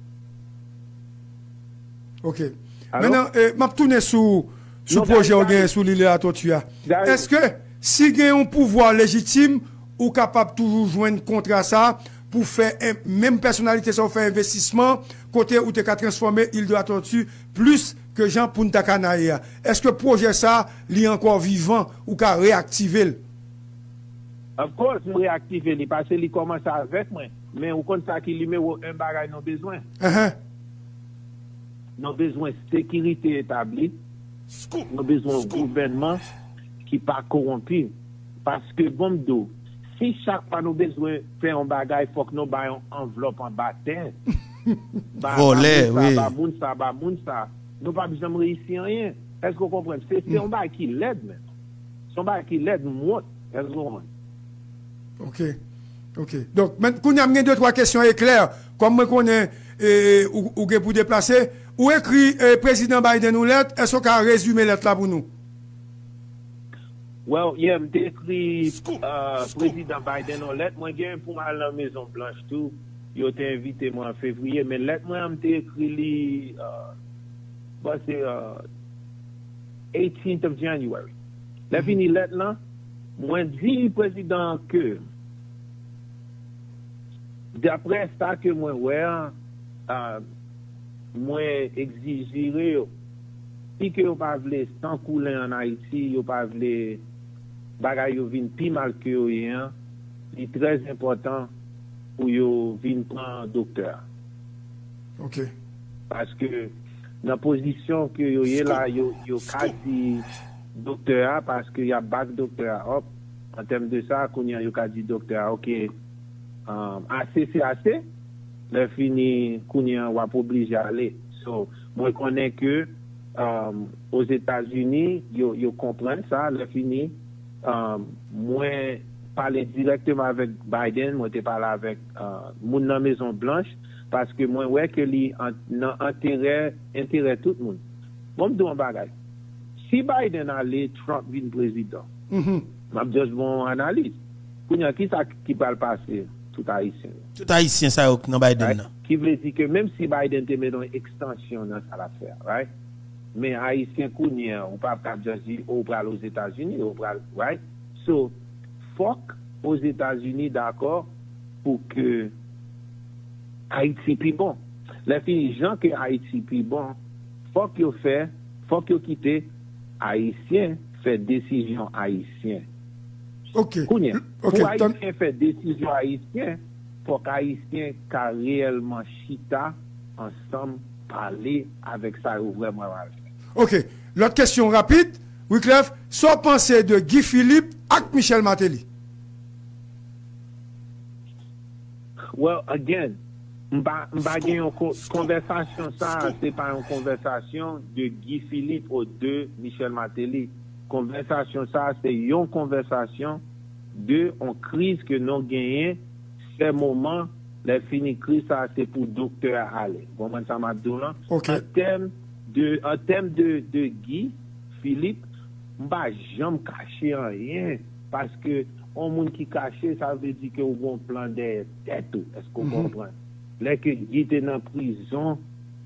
OK. Alors? Maintenant, euh, m'a tourner sur sous projet ou gain sous l'île à Tortue. Est-ce que si gain un pouvoir légitime ou capable toujours joindre contre ça pour faire un, même personnalité ça faire investissement côté où tu as transformé l'île de la Tortue plus que Jean Punta Cana. Est-ce que projet ça li encore vivant ou qu'a réactiver? Of course, nous réactiver parce que il commence avec moi mais au compte ça qui lui met un bagage nos besoins. Uh-huh. Nos besoins de sécurité établie. Nous avons besoin d'un gouvernement qui n'est pas corrompu. Parce que, bon, do, si chaque fois nous avons besoin de faire un bagage, il faut que nous ayons une enveloppe en bataille. Voler, oui. Nous n'avons pas besoin de réussir rien. Est-ce que vous comprenez? C'est un bagage qui l'aide, même. C'est un bagage qui l'aide, moi. Est-ce que vous comprenez? Ok. Ok. Donc, maintenant, il y a deux, trois questions éclair. Comme moi, connais, euh, ou, ou pour déplacer. Ou écrit euh, président Biden ou lettre, est-ce qu'on a résumé lettre là pour nous? Well, yeah, j'ai écrit euh, président Biden ou lettre. Moi, j'ai pour aller à la Maison Blanche tout. Il a invité moi en février, mais lettre, moi, j'ai écrit euh, bah, c'est euh, eighteenth of January. La mm-hmm. fini lettre là, moi, dit président que d'après ça que moi, ouais, euh, moi exigerai si que vous pas vle sans couler en Haïti, vous pas vle bagay yo vin pi mal que yo hein, c'est très important pour yo vin prendre docteur. OK. Parce que dans position que yo est là yo yo quasi docteur parce que y a bac docteur hop en termes de ça qu'on y a yo quasi docteur OK. Um, assez c'est assez. Le fini kounya ou obligé à aller. So, moi je connais que um, aux États-Unis, yo yo comprennent ça, le fini um, moi parler directement avec Biden, moi t'ai parlé avec uh, moun nan Maison Blanche parce que moi ouais que li nan intérêt intérêt tout le monde. Bon me un bagage. Si Biden allait Trump vin président. Mhm. M'a juste bon analyse. Kounya qui ça qui va le passer? Tout haïtien. Tout haïtien ça dans Biden. Right? Qui veut dire que même si Biden te met dans une extension dans ça l'affaire, right? Mais haïtien kounya, ou pas juste dire ou pral aux États-Unis, ou pral, right? So, faut aux États-Unis d'accord pour que Haïti plus bon. Les filles gens que Haïti plus bon, faut qu'il fait, faut qu'il quitte haïtien fait décision haïtien. OK. Kounya, OK. Pour haïtien fait décision haïtien, faut qu'haïtien ka réellement chita ensemble parler avec ça ou vraiment mal. OK. L'autre question rapide, Wyclef, soit pensée de Guy Philippe avec Michel Martelly. Well, again, m'ba m'ba gen une conversation ça, c'est pas une conversation de Guy Philippe ou de Michel Martelly. Conversation ça, c'est une conversation de en crise que nous gagnons. Ce moment, la fini crise ça, c'est pour docteur aller. Bon, ça m'a dit là. Okay. En termes de, en termes de, de Guy Philippe, m'ba jamais caché rien parce que un monde qui caché, ça veut dire que vous avez un plan de tête. Est-ce qu'on mm-hmm. comprend? Là que Guy était en prison,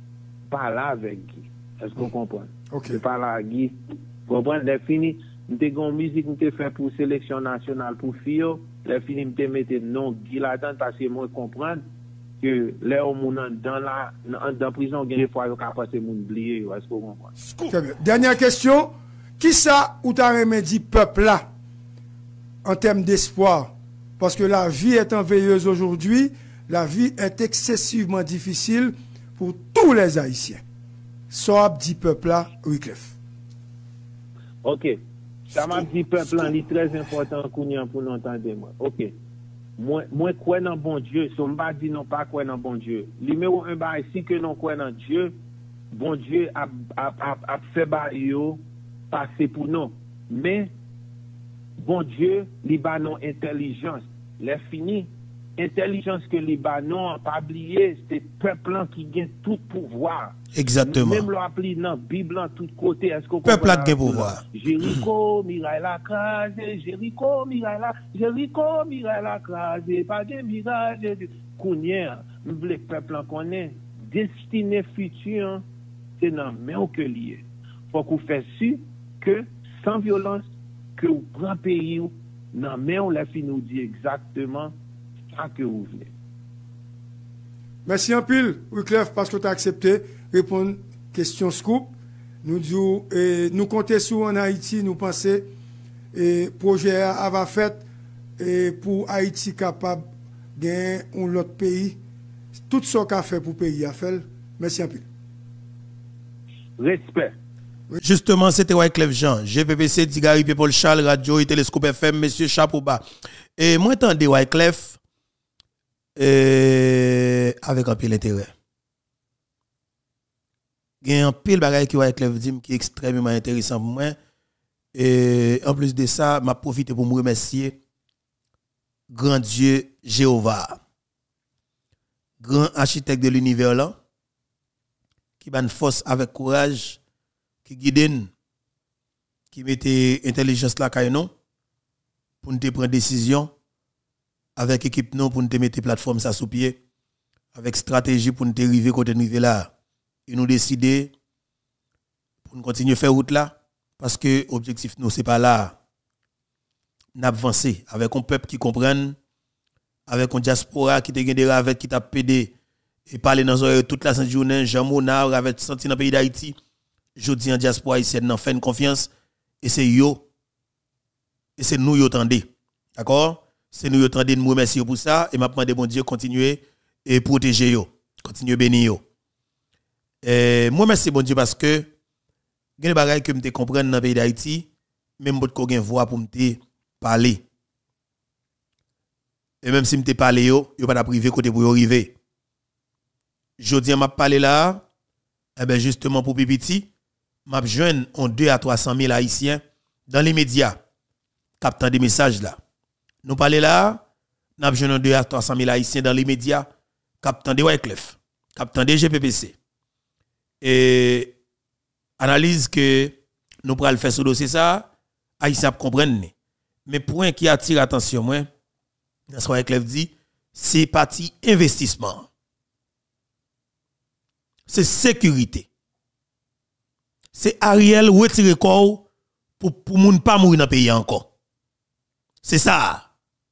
parler avec Guy. Est-ce qu'on comprend? Ok. Je parle à Guy. Vous comprenez? Les fini, m'te gon musique m'te fait pour sélection nationale pour filles. Les fini m'te mette non Guy là-dedans parce que moi comprendre que les hommes dans la dans prison des fois yo ka passer moun oublier. Est-ce qu'on comprend? Très bien. Dernière question. Qui ça ou t'as remédié peuple là en termes d'espoir? Parce que la vie est enveilleuse aujourd'hui, la vie est excessivement difficile pour tous les Haïtiens. Ça dit peuple là, Wyclef. Ok. Ça m'a dit peuple là, c'est très important pour nous entendre moi. Ok. Moi, moi, crois dans bon Dieu. Si on m'a dit non pas croire dans bon Dieu. Numéro un, bah, si que non croit dans Dieu, bon Dieu a, a, a, a fait bah, yo passer pour nous. Mais, bon Dieu, Libanon intelligence. Les fini. Intelligence que Libanon a pas oublié, c'est peuple qui gagne tout pouvoir. Exactement. Même l'appli dans la Bible, de tous côtés, est-ce qu'on peuple a gagne pouvoir. Jéricho, Mirail la crase, Jéricho, Mirail la, Jéricho, Mirail la crase, pas de mirage. Kounien, nous voulons que le peuple en connaisse. Destinée future, c'est dans le même que lié. Faut qu'on fasse sûr que, sans violence, que vous prenez pays, dans le même, la fin nous dit exactement ce que vous voulez. Merci en pile, Wyclef, parce que tu as accepté répondre question scoop. Nous disons, et nous comptons sur en Haïti, nous pensons, et projet a fait et pour Haïti capable de gagner un autre pays. Tout ce qu'a fait pour le pays a fait. Merci en pile. Respect. Justement, c'était Wyclef Jean, G P P C, Tigari, Paul Charles, Radio et Télescope F M, Monsieur Chapouba. Et moi, j'entendais Wyclef euh, avec un pile intérêt. Il y a un pile bagay qui Wyclef dit qui est extrêmement intéressant pour moi. Et en plus de ça, m'a profité pour me remercier grand Dieu Jéhovah, grand architecte de l'univers là, qui a une force avec courage, qui guide, qui mettait intelligence là nous pour nous prendre décision avec équipe non pour nous mettre plateforme ça sous pied avec stratégie pour nous arriver côté niveau là et nous décider pour nous continuer faire route là parce que objectif nous c'est pas là n'avancer avec un peuple qui comprenne avec un diaspora qui te gagné avec qui t'a pédé et parler dans toute la journée Jean Monard avec senti dans le pays d'Haïti. Je dis en diaspora haïtienne nan fait une confiance et c'est yo et c'est nous yo tendez. D'accord? C'est nous yo tendez nous remercier pour ça et m'a demandé bon Dieu continuer et protéger yo, continuer bénir yo. Et moi merci bon Dieu parce que gen bagay que m'te comprendre dans le pays d'Haïti, même bot ko gen voix pour m'te parler. Et même si m'te parler yo, yo pas privé côté pour yo arriver. Jodi m'a parlé là, eh ben justement pour Pipiti, m'a joindre en deux à trois cent mille haïtiens dans les médias captant des messages là. Nous parler là, n'a joindre deux à trois cent mille haïtiens dans les médias captant des Wyclef, captant des G P P C. Et analyse que nous pral faire ce dossier ça, haïtiens comprennent. Mais point qui attire attention moi, dans ce Wyclef dit, c'est parti investissement. C'est sécurité. C'est Ariel retirer corps pour pour moun pas mourir dans le pays encore. C'est ça.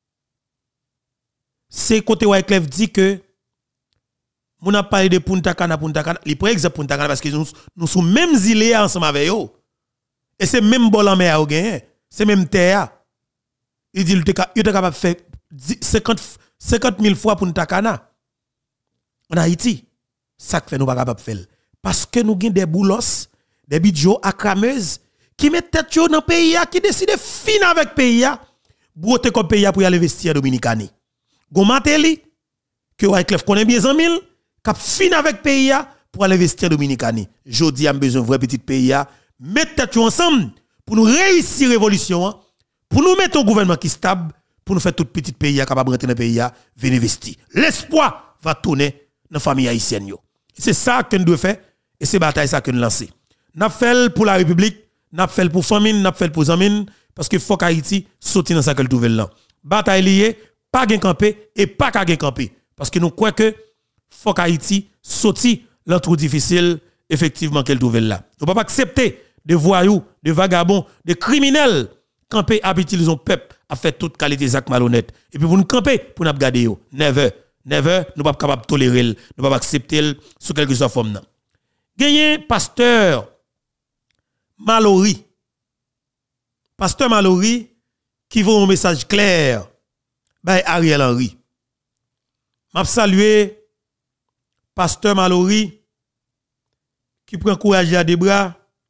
C'est côté Wyclef dit que moun a parlé de Punta Cana Punta Cana, il prend exemple Punta Cana parce que nous nous sommes même îles ensemble avec eux. Et c'est même bol en mer gagné, c'est même terre. Il dit il est capable de faire cinquante mille fois Punta Cana en Haïti. Ça que fait nous pas capable faire parce que nous avons des boulos, des bidjo à crameuses qui mettent tête dans le pays qui décide de finir avec le pays broter comme pays pour y aller investir Dominicani. Gomateli que Wyclef connaît bien cent mille qui finir avec le pays pour aller investir Dominicani. Jodi a besoin vrai petit pays mettre tête ensemble pour nous réussir révolution pour nous mettre un gouvernement qui stable pour nous faire tout petit pays capable de rentrer dans le pays venir investir. L'espoir va tourner dans la famille haïtienne yo. C'est ça que nous devons faire et c'est bataille ça que nous lancer. N'a fait pour la République, n'a fait pour famine, n'a fait pour zamine parce que faut qu'Haïti sorti dans ça que le trouvel là. Bataille liée, pas gain camper et pas ka gain camper parce que nous croyons que faut qu'Haïti sorti dans trou difficile effectivement qu'elle trouve là. On ne peut pas accepter de voyous, de vagabonds, de criminels camper à utiliser le peuple à faire toute qualité d'actes malhonnêtes. Et puis pour nous camper, pour nous garder yo. Never, never, nous ne sommes pas capables de tolérer, nous ne sommes pas accepter sous quelque soit forme. Gagné pasteur Mallory. Pasteur Mallory qui vaut un message clair by Ariel Henry. M'a salué pasteur Mallory qui prend courage à des bras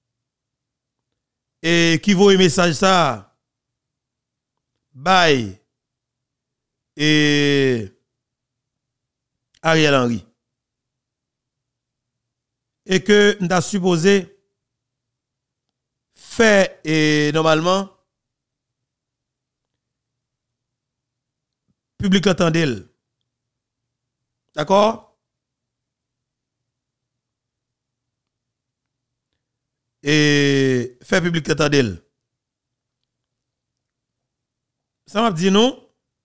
et qui vaut un message ça by et Ariel Henry. Et que nous avons supposé faire et normalement public entendait. D'accord? Et faire public entendait. Ça m'a dit non.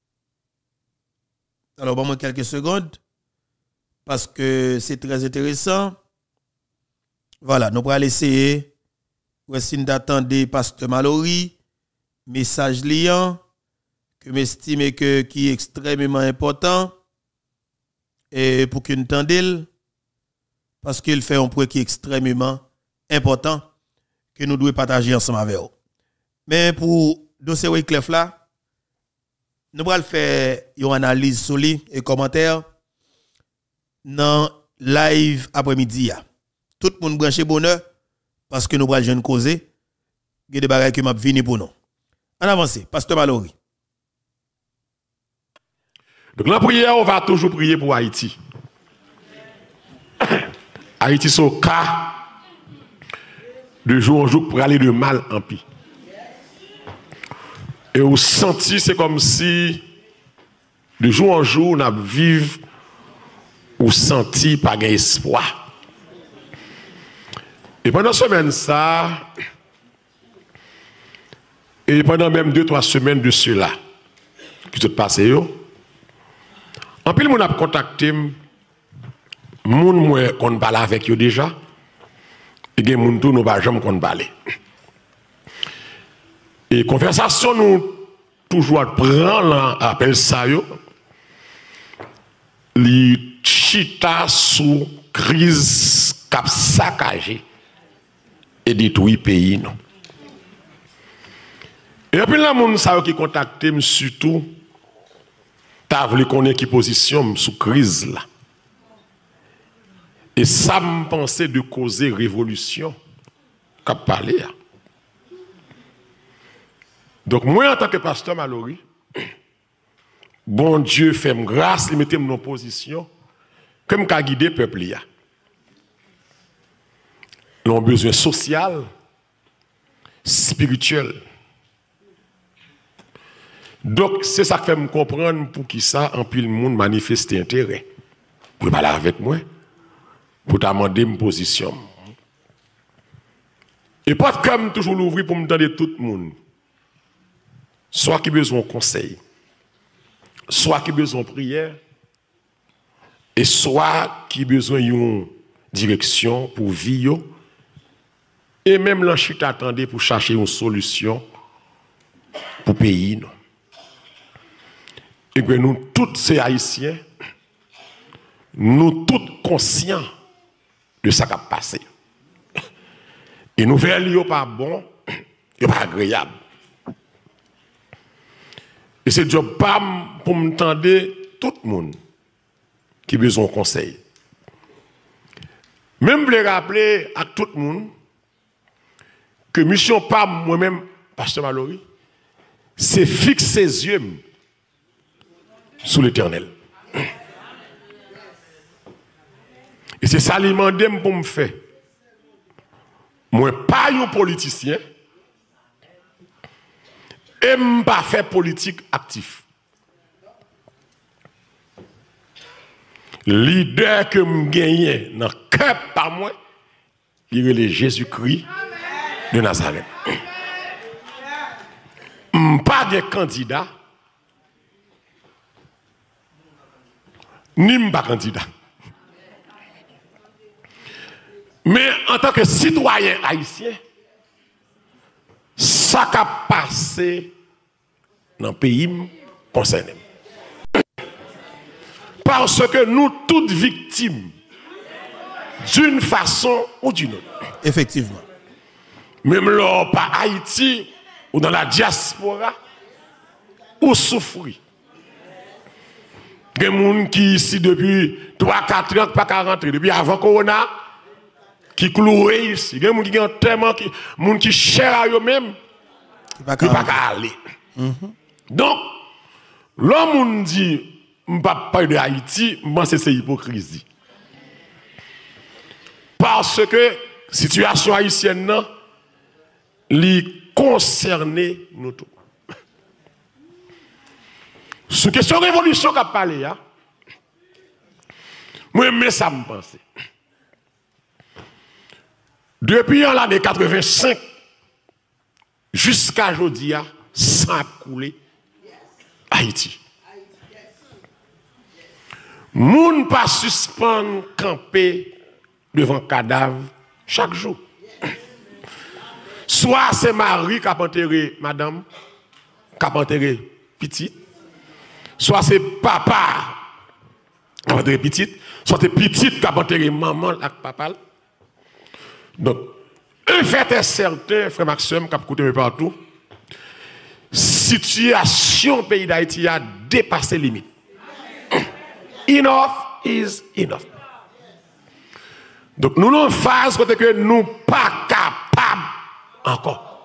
Alors, bon, moi quelques secondes parce que c'est très intéressant. Voilà, nous allons essayer. Voici d'attendre pasteur Mallory, message liant que m'estime que qui est extrêmement important et pour que nous entendions parce qu'il fait un point qui est extrêmement important que nous devons partager ensemble avec vous. Mais pour dossier Wyclef là, nous allons faire une analyse sur lui et commentaire dans live après-midi. Tout le monde branché bonheur parce que nous allons jeune causer. Il y a des bagages qui m'ont venu pour nous. En avance, pasteur Mallory. Donc la prière, on va toujours prier pour Haïti. Haïti, c'est au cas de jour en jour pour aller de mal en pis. Et au senti, c'est comme si de jour en jour, on a vivre ou senti pas d'espoir. Et pendant ce semaine, ça, et pendant même deux, trois semaines de cela, qui se passe, en plus, on a contacté moun moi qu'on parle avec eux déjà, et gen moun tout nous pas jamais qu'on parler. Et conversation nous toujours prend appel ça yo, li chita sous crise cap saccagé et détruit pays non. Et puis là moun ça qui contacté surtout t'as voulu connaître qui position sous crise là. Et ça me pensait de causer révolution qu'a parlé. Donc moi en tant que pasteur Mallory, bon Dieu fait me grâce, il mettait mon position comme qu'a guider le peuple là. Ils ont besoin social, spirituel. Donc, c'est ça qui fait me comprendre pour qui ça, en plus le monde manifeste intérêt. Pour parler avec moi, pour demander ma position. Et pas comme toujours l'ouvrir pour me donner tout le monde. Soit qui besoin de conseil, soit qui besoin de prière, et soit qui besoin d'une direction pour vivre, et même l'enchite attendait pour chercher une solution pour le pays. Non? Et que nous, tous ces Haïtiens, nous tous conscients de ce qui a passé. Et nous verrions pas bon, et pas agréable. Et c'est job pas pour me tendre tout le monde qui a besoin de conseil. Même pour rappeler à tout le monde que mission pas moi-même, pasteur Mallory, c'est fixer ses yeux sous l'Éternel. Et c'est ça qui m'a demandé pour me faire. Moi, pas un politicien, et je ne pas faire politique actif. Leader que je gagne dans le cœur par moi, il est Jésus-Christ de Nazareth. Je ne pas de candidat. Ni pas candidat. Mais tant que citoyen haïtien, ça qui a passé dans le pays concerné. Parce que nous toutes victimes, d'une façon ou d'une autre. Effectivement. Même là, par Haïti ou dans la diaspora, ou souffrir. Il y a des gens qui ici depuis trois quatre ans, pas qu'à rentrer, depuis avant Corona, qui clouent ici. Il y a des gens qui ont tellement, qui, gens qui cherchent à eux-mêmes, qui ne peuvent pas aller. Mm-hmm. Donc, l'homme dit, je ne parle pas de Haïti, moi c'est hypocrisie. Parce que la situation haïtienne, non, li concerne nous tous. Sur la question de révolution qu'a parlé, hein, moi, mais ça me pense. Depuis l'année quatre-vingt-cinq jusqu'à aujourd'hui, ça a coulé Haïti. Moun pas suspendre camper devant cadavre chaque jour. Soit c'est Marie qui a enterré madame, qui a enterré petite, soit c'est papa qui a enterré petite, soit c'est petite qui a enterré maman avec papa. Donc, un fait est certain, frère Maxime, qui a écouté partout, situation pays d'Haïti a dépassé les limites. Enough is enough. Donc, nous avons une phase côté que nous ne sommes pas capables encore.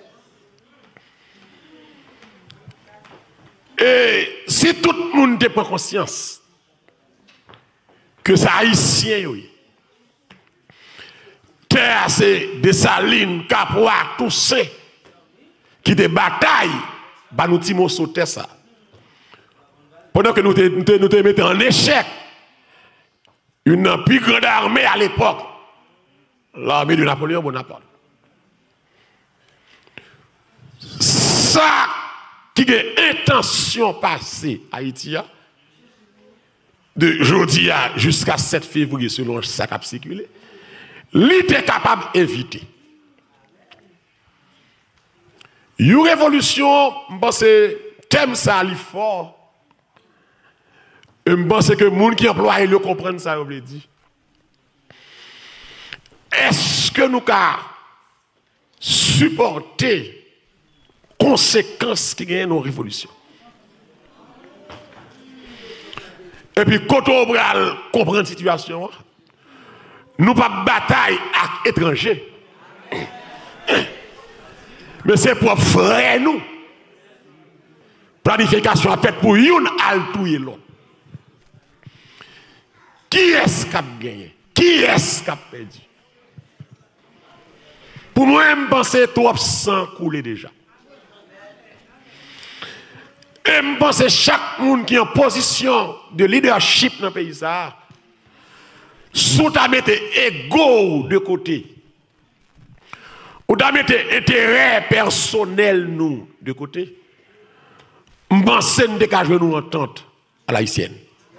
Et si tout le monde prend conscience que c'est haïtien, terre c'est des salines, Capois, Toussaint, qui des batailles, bah nous timons sauter ça. Pendant que nous te, nous te, nous te mettons en échec, une plus grande armée à l'époque, l'armée de Napoléon Bonaparte. Ça qui a intention passée à Haïti, de jeudi jusqu'à sept février, selon ça qui a circulé, il était capable d'éviter. Une révolution, je pense que thème ça, il fort. Je pense que les gens qui emploient le comprennent ça, je veux dire. Est-ce que nous avons supporté les conséquences qui gagnent nos révolutions? Et puis, quand on comprend la situation, nous pas bataille avec étrangers. Mais c'est pour frère nous. Planification a fait pour une altouiller l'autre. Qui est-ce qui a gagné? Qui est-ce qui a perdu? Pour moi, je pense que trop sang coulé déjà. Et je pense que chaque monde qui est en position de leadership dans le pays, ça, sous ta mette égaux de côté, ou ta mette intérêt personnel nous de côté, je pense que nous devons nous entendre à l'haïtienne.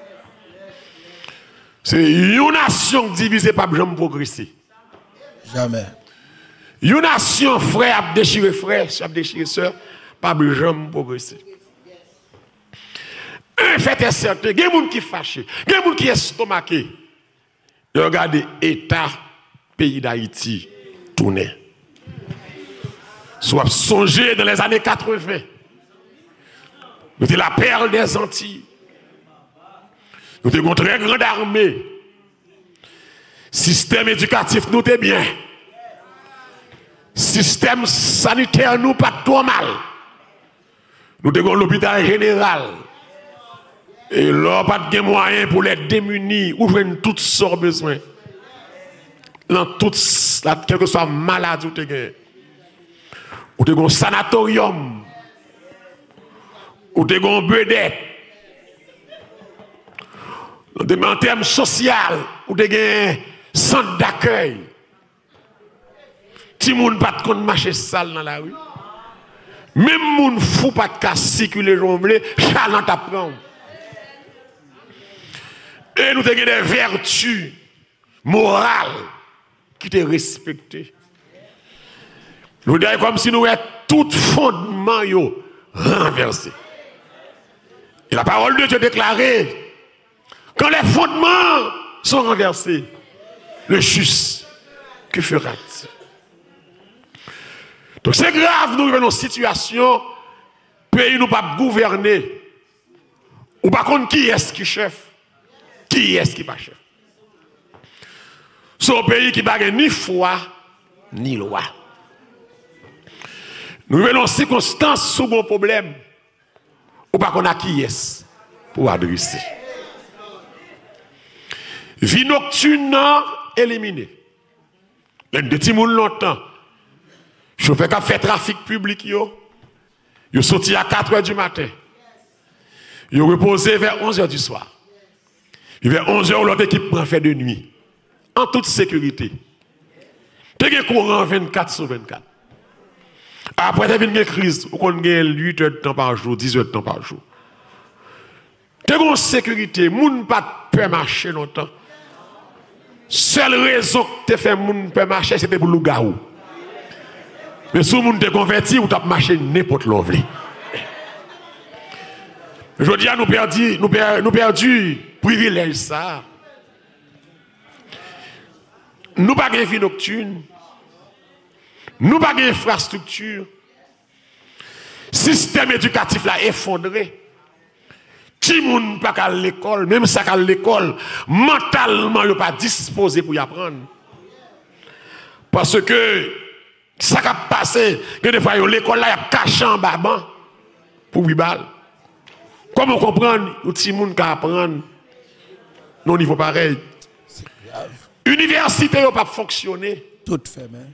C'est une nation divisée par jamais progresser. Jamais. Une nation frère a déchiré frère, a déchiré soeur, pas jamais progresser. Un fait est certain, il y a des gens qui sont fâchés, il y a des gens qui sont estomaqués. Regardez l'État, pays d'Haïti, tourné. Soit songé dans les années quatre-vingt. Nous étions la perle des Antilles. Nous avons une très grande armée. Système éducatif, nous était bien. Système sanitaire, nous pas trop mal. Nous avons l'hôpital général. Et là, pas de moyens pour les démunis ou jouer toutes sortes de besoins. Dans toutes, quelle que soit maladie, vous avez un sanatorium. Vous avez un bedette. En termes sociaux, vous avez un centre d'accueil. Si vous n'avez pas de marcher sale dans la rue, même si vous ne fou pas de cas circuler, chalant t'apprend. Et nous avons des vertus morales qui te respecté. Nous disons comme si nous étions tout fondement yo renversé. Et la parole de Dieu déclarée, quand les fondements sont renversés, le juste, que fera-t-il? Donc c'est grave, nous vivons une situation, pays nous pas gouverner, ou par contre qui est-ce qui chef, qui est-ce qui pas chef. C'est un pays qui n'a ni foi, ni loi. Nous vivons une circonstance sous mon problème, ou pas qu'on a qui est pour adresser. Vie nocturne éliminée. Les deux petits mouns longtemps. Chauffeur qui a fait trafic public, yo. Yo sorti à quatre heures du matin. Yo reposé vers onze heures du soir. Et vers onze heures, l'autre équipe prend fait de nuit. En toute sécurité. T'es un courant vingt-quatre sur vingt-quatre. Après, t'as une crise, où on a huit heures de temps par jour, dix heures de temps par jour. T'es en sécurité, moun pas peut marcher longtemps. Seule raison que tu fait moun peut marcher, c'était pour le gaou. Mais si moun te converti, ou t'as marché n'importe l'envie. Je dis à nous perdu, nous perdu, nous perdu privilège ça. Nous pas de vie nocturne. Nous pas d'infrastructure. Système éducatif là effondré. Ti moun pas à l'école, même ça qu'à l'école, mentalement yo pas disposé pour y apprendre. Parce que ça qui a passé, que des fois l'école là y a caché en baban pour huit balles. Comment comprendre ou ti moun ka apprendre non niveau pareil. C'est grave. Université yo pas fonctionner. Tout fait mais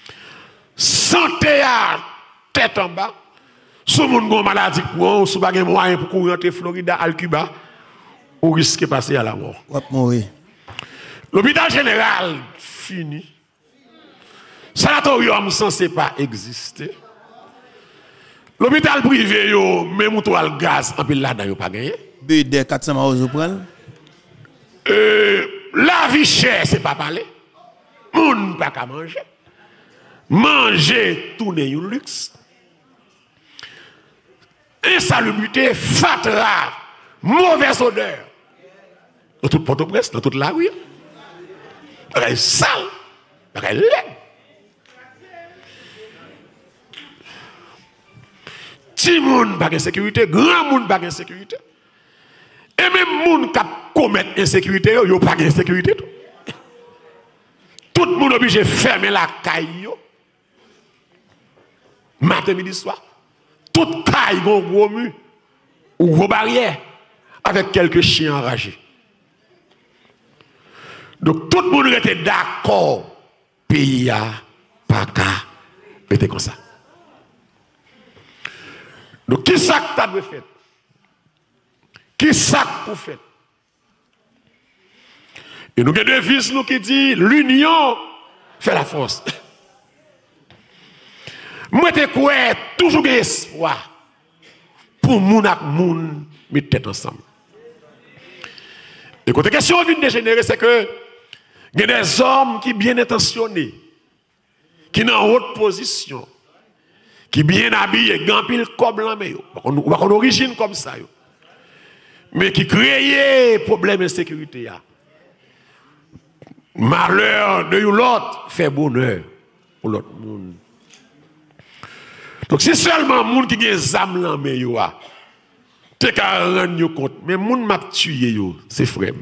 santé à tête en bas. Si vous avez une maladie, si vous avez un moyen pour courir entre Florida à Cuba, vous risquez de passer à la mort. L'hôpital général fini. Sanatorium censé pas exister. L'hôpital privé, yo, même ou le gaz, en pile là-dedans, pas gagné. B D quatre cents euros prendre. Euh, la vie chère, c'est pas parler. Moun pas qu'à manger. Manger, tourner un luxe. Insalubrité, fatra, mauvaise odeur. Dans toute Port-au-Prince, dans toute la rue. Elle est sale, elle est laide. Petit monde pas de sécurité, grand monde pas de sécurité. Et même monde qui commet insécurité, il n'y a pas de sécurité. Tout le monde est obligé de fermer la caille. Matin, midi, soir. Toute caille, un gros mur ou gros barrière avec quelques chiens enragés. Donc tout le monde était d'accord. Pays a pas qu'à était comme ça. Donc qui ça que tu as fait? Qui ça que vous faites? Et nous avons deux devise nous qui dit l'union fait la force. Moi, je crois toujours qu'il y a espoir pour moun ak moun mettre tête ensemble. Et quand la question vient de dégénérer, c'est que il y a des hommes qui sont bien intentionnés, qui sont en haute position, qui sont bien habillés, qui ont pile comme l'homme, on a une origine comme ça, mais qui créent problème d'insécurité. Malheur de l'autre fait bonheur pour l'autre monde. Donc, si seulement les gens qui ont des âmes là, mais yo a, t'es qu'à rendre compte, mais les gens qui m'ont tué, c'est frère.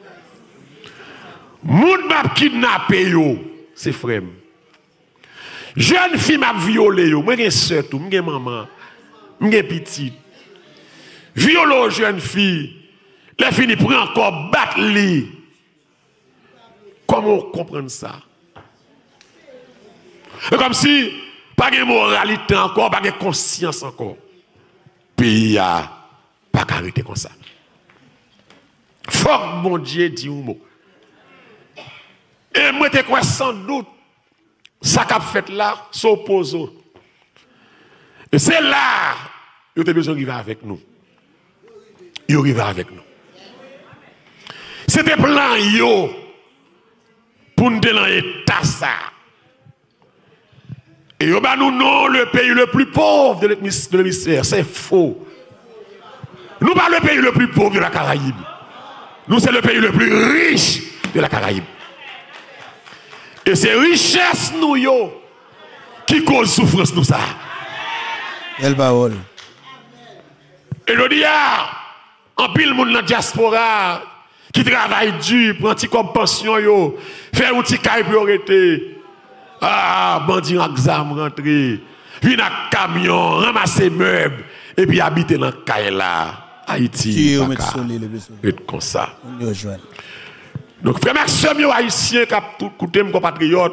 Les gens qui m'ont kidnappé, c'est frère. Jeune fille m'a violé, moi j'ai une soeur, moi j'ai maman, moi j'ai petite. Violo jeune fille, les filles prennent encore battre li. Comment comprendre ça? C'est comme si pas de moralité encore, pas de conscience encore. Pays a pas arrêter comme ça. Faut que mon Dieu dise un mot. Et moi, je crois sans doute, ça qu'a fait là, s'oppose. Et c'est là, il y a besoin d'arriver avec nous. Il arrive avec nous. C'était plan yo pour nous dans l'état ça. Et au bas nous non le pays le plus pauvre de l'hémisphère, c'est faux. Nous pas le pays le plus pauvre de la Caraïbe. Nous c'est le pays le plus riche de la Caraïbe. Et c'est richesse nous yo qui cause souffrance nous ça. Elle parole. Et je dis en pile monde dans la diaspora qui travaille dur, prend petit comme pension yo, fait un petit caille pour arrêter. Ah, bandit en exam rentrer, vient avec camion, ramasser meubles et puis habiter dans caille là. Haïti. C'est comme ça. Donc frère Maxime yo haïtien qui a tout écouté mes compatriotes.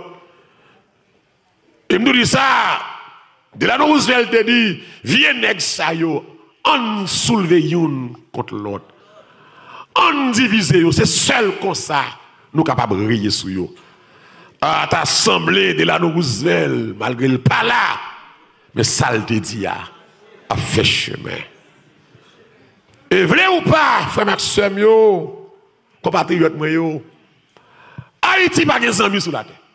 Et me dit ça, Delano Roosevelt te dit, viens nèg ça yo, on soulever youn contre l'autre. On divise yo, c'est seul comme ça nous capable de rire sur yo. Ah, t'as semblé Delano Roosevelt malgré le pas là, mais ça le te dit a fait chemin. Et vrai ou pas, frère Maxime yo, compatriote moi yo, Haïti pas des amis sous la terre.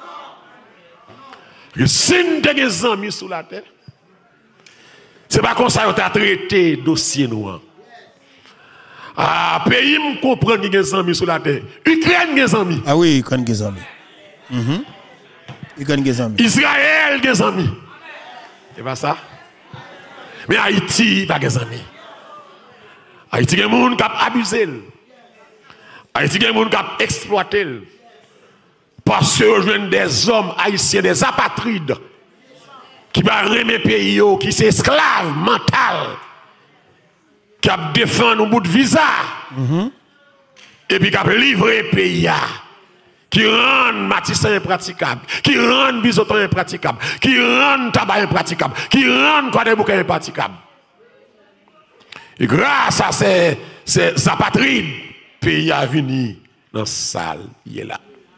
Que si nous avons des amis sous la terre, ce n'est pas comme ça qu'on a traité le dossier noir. Ah, pays me comprend qu'il y a des amis sous la terre. Ukraine a des amis. Ah oui, Ukraine a des amis. Mm-hmm. Ukraine a des amis. Israël a des amis. C'est pas ça? Mais Haïti n'a pas des amis. Haïti a des gens qui ont abusé. Haïti a des gens qui ont exploité. Parce que je des hommes haïtiens, des apatrides, qui va remettre le pays, qui sont esclaves mentaux, qui ont défendu un bout de visa, mm-hmm. et puis qui ont livré le pays, qui rendent Matissan impraticable, qui rendent Bisoton impraticable, qui rendent tabac impraticable, qui rendent Quadébouka impraticable. Et grâce à ces, ces apatrides, le pays a venu dans la salle, il est là.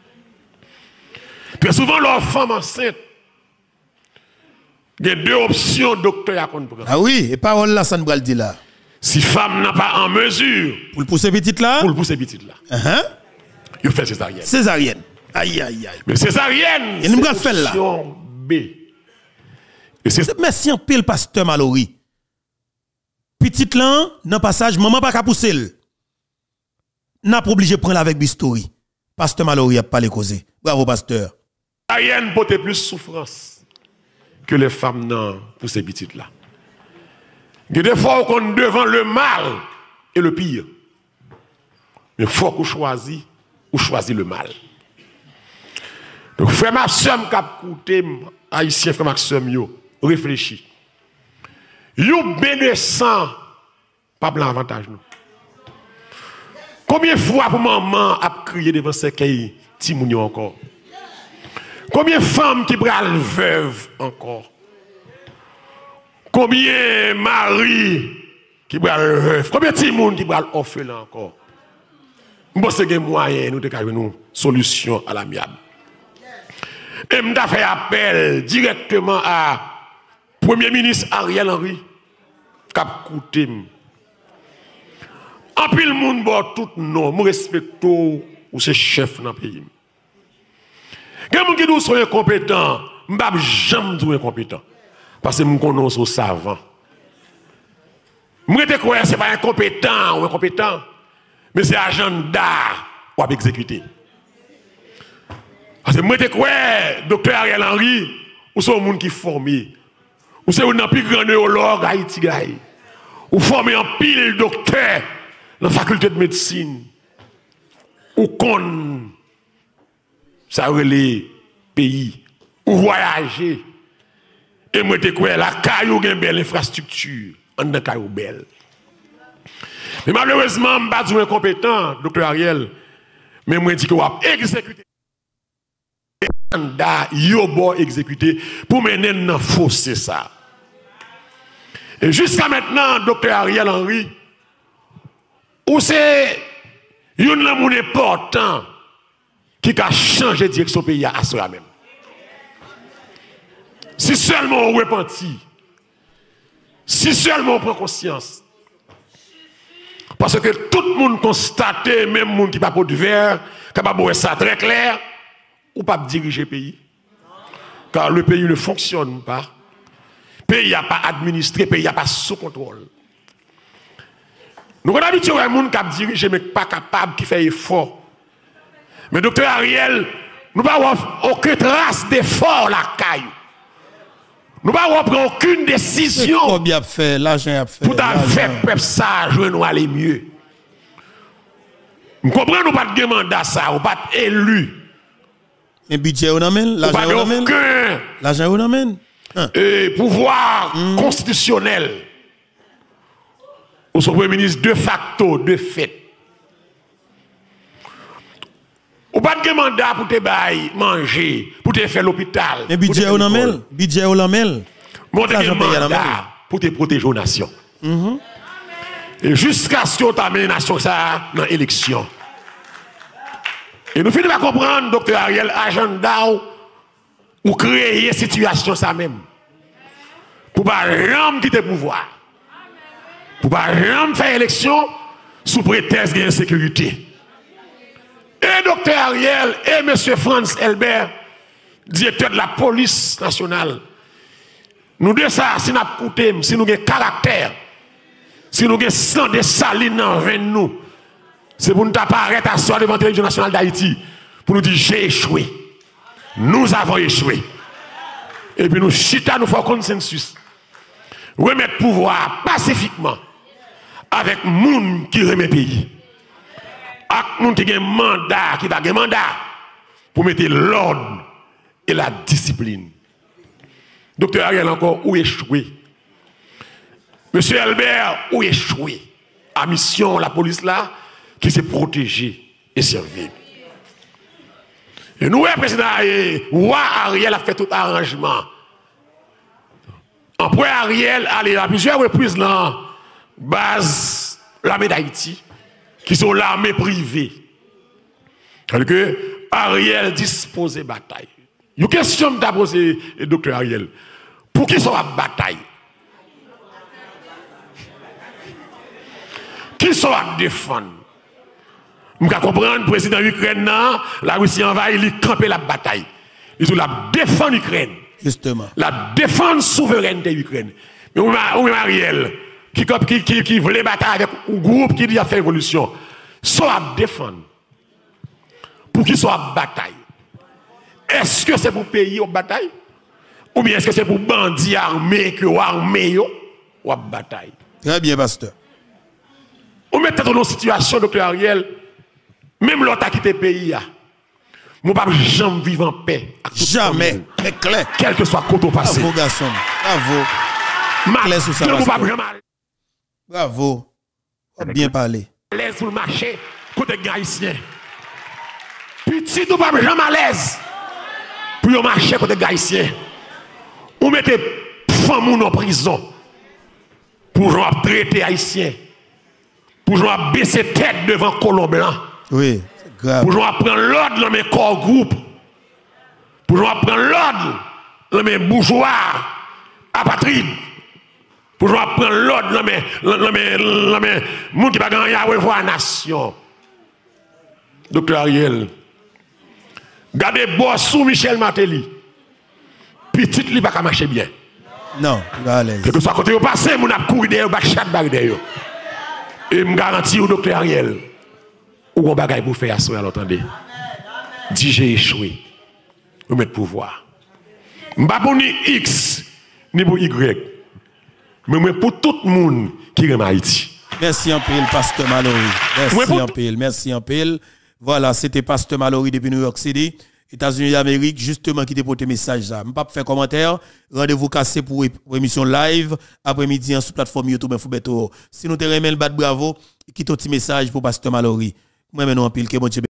Très souvent, leur femme enceinte, il y a deux options, docteur, à comprendre. Ah oui, et parole là, ça ne va le dire là. Si femme n'a pas en mesure. Pour le pousser petite là? Pour le pousser petite là. Uh-huh. Il fait césarienne. Césarienne. Aïe, aïe, aïe. Mais césarienne, c'est option B. Et c'est. Merci en pile, pasteur Mallory. Petite là, dans le passage, maman pas qu'à pousser. N'a pas obligé de prendre avec Bistori. Pasteur Mallory a pas les causer. Bravo, pasteur. Césarienne porte plus souffrance que les femmes non pour ces petites là. Il y a des fois qu'on est devant le mal et le pire. Mais il faut qu'on choisisse ou choisir le mal. Donc frère Maxime qui a écouté haïtien frère Maxime yo réfléchis. Yo bénécent pas blanc avantage nous. Combien de fois pour maman a crié devant ses cailles timounio encore? Combien de femmes qui brûlent veuves encore? Combien de maris qui brûlent veuves? Combien de timoun qui brûlent orphelins encore? Nous avons des moyens, nous avons une solution à l'amiable. Et nous avons fait appel directement à Premier ministre Ariel Henry, qui a coûté. En pile le monde, tout non, nous respectons ou c'est chef dans le pays. Il y a des gens qui sont incompétents, je ne vais jamais dire incompétent. Parce que je connais aux savants. Je ne sais pas si ce n'est pas incompétent ou incompétent, mais c'est agenda ou à exécuter. Parce que je ne sais pas, docteur Ariel Henry, ou c'est un monde qui est formé, ou c'est un plus grand neurologue Haïti, ou formé en pile docteur dans la faculté de médecine, ou qu'on ça les pays, ou voyager. Et moi, je crois la caillou a une belle infrastructure, en de caillou belle. Mais malheureusement, je ne suis pas incompétent, docteur Ariel, mais moi, je dis que va exécuter. Yo bon exécuter pour mener dans fossé ça. Et jusqu'à maintenant, docteur Ariel Henry, où c'est une homme important qui a changé de direction pays à soi même. Si seulement on repentit, si seulement on prend conscience, parce que tout le monde constate, même le monde qui n'a pas de verre, qui n'a pas de ça très clair, ou pas diriger le pays. Car le pays ne fonctionne pas. Le pays n'a pas administré, le pays n'a pas sous contrôle. Nous avons l'habitude à un monde qui a dirigé, mais pas capable, qui fait effort. Mais docteur Ariel, nous n'avons aucune trace d'effort la caille. Nous n'avons pris aucune décision. Combien fait l'argent a fait. Pour faire peuple ça, je nous aller mieux. Nous comprenons pas de mandat ça, ou pas élu. Mais budget on amène, l'argent on amène. L'argent on amène. Et pouvoir mm. constitutionnel. Ou son premier ministre de facto, de fait. Ou pas de mandat pour te bailler, manger, pour te faire l'hôpital. Mais budget on amène, budget on amène. Mon mandat pour te protéger aux nations. Mm-hmm. Et jusqu'à ce que tu amènes la nation ça dans l'élection. Et nous finissons par comprendre, docteur Ariel, agenda ou créer une situation ça même. Pour ne pas jamais quitter le pouvoir. Pour ne pas jamais faire élection sous prétexte d'insécurité. Et docteur Ariel et M. Franz Elbert, directeur de la police nationale, nous deux ça, si nous avons coûté, si nous avons caractère, si nous avons sang de saline dans le nous, c'est pour nous apparaître à soi devant la télévision nationale d'Haïti, pour nous dire j'ai échoué. Nous avons échoué. Et puis nous chita, nous faisons consensus. Remettre pouvoir pacifiquement avec les gens qui remet le pays. Avec les gens qui ont un mandat, qui va un mandat pour mettre l'ordre et la discipline. Docteur Ariel encore, où échoué? Monsieur Albert, où échoué? À mission, la police là, qui s'est protégée et servie. Et nous, le président Roi Ariel a fait tout arrangement. Après Ariel, allez à plusieurs reprises dans la base l'armée d'Haïti, qui sont l'armée privée. Alors que Ariel dispose de bataille. Une question de poser, docteur Ariel. Pour qui sont à bataille? Qui sont à défendre? Vous comprenez, le président de l'Ukraine, la Russie envahit, il campe la bataille. Ils ont la défense l'Ukraine. Justement. La défense souveraineté de l'Ukraine. Mais on a Ariel, qui, qui, qui, qui voulait bataille avec un groupe qui a fait révolution, soit à défendre. Pour qu'ils soient à bataille. Est-ce que c'est pour payer aux bataille? Ou bien est-ce que c'est pour bandits armés que ou armés ou à bataille? Très bien, pasteur. On met dans une situation, docteur Ariel, même l'autre a quitté le pays. Nous ne pouvons jamais vivre en paix. Jamais. Mais clair. Quel que soit le côté passé. Bravo, garçon. Bravo. Clair sur ça. Bravo. Bien parlé. L'aise pour le marché, côté haïtien. Petit, nous ne pouvons jamais à l'aise pour le marché côté haïtien. On mettez femmes en prison pour jouer à traiter haïtien. Pour jouer à baisser tête devant colon blanc. Oui, c'est grave. Pour jouer à prendre l'ordre dans mes corps groupe. Pour jouer à prendre l'ordre dans mes bourgeois apatrides. Pour jouer à prendre l'ordre dans mes dans mes dans mes gens qui ne peuvent rien revoir la nation. Docteur Ariel, gardez boss sous Michel Martelly. Petit, il ne va pas marcher bien. Non, il va à l'aise. Que ce soit côté au passé, mon a couru derrière, on chat derrière. Et je garantis au docteur Ariel, ou on bagaille pour faire ça, l'entendez. Dis j'ai échoué. Vous mettez pouvoir. Je ne suis pas pour ni X, ni pour Y. Mais pour tout le monde qui est en Haïti. Merci en pile, Pasteur Mallory. Merci en pile, merci en pile. Voilà, c'était Pasteur Mallory depuis New York City. États-Unis d'Amérique, justement, qui dépote message ça. Je ne vais pas faire commentaire. Rendez-vous cassé pour émission live après-midi sur plateforme YouTube Info. Si nous te remettons le bad bravo, quitte un petit message pour Pasteur Mallory. Moi, maintenant, en pile, que bon Dieu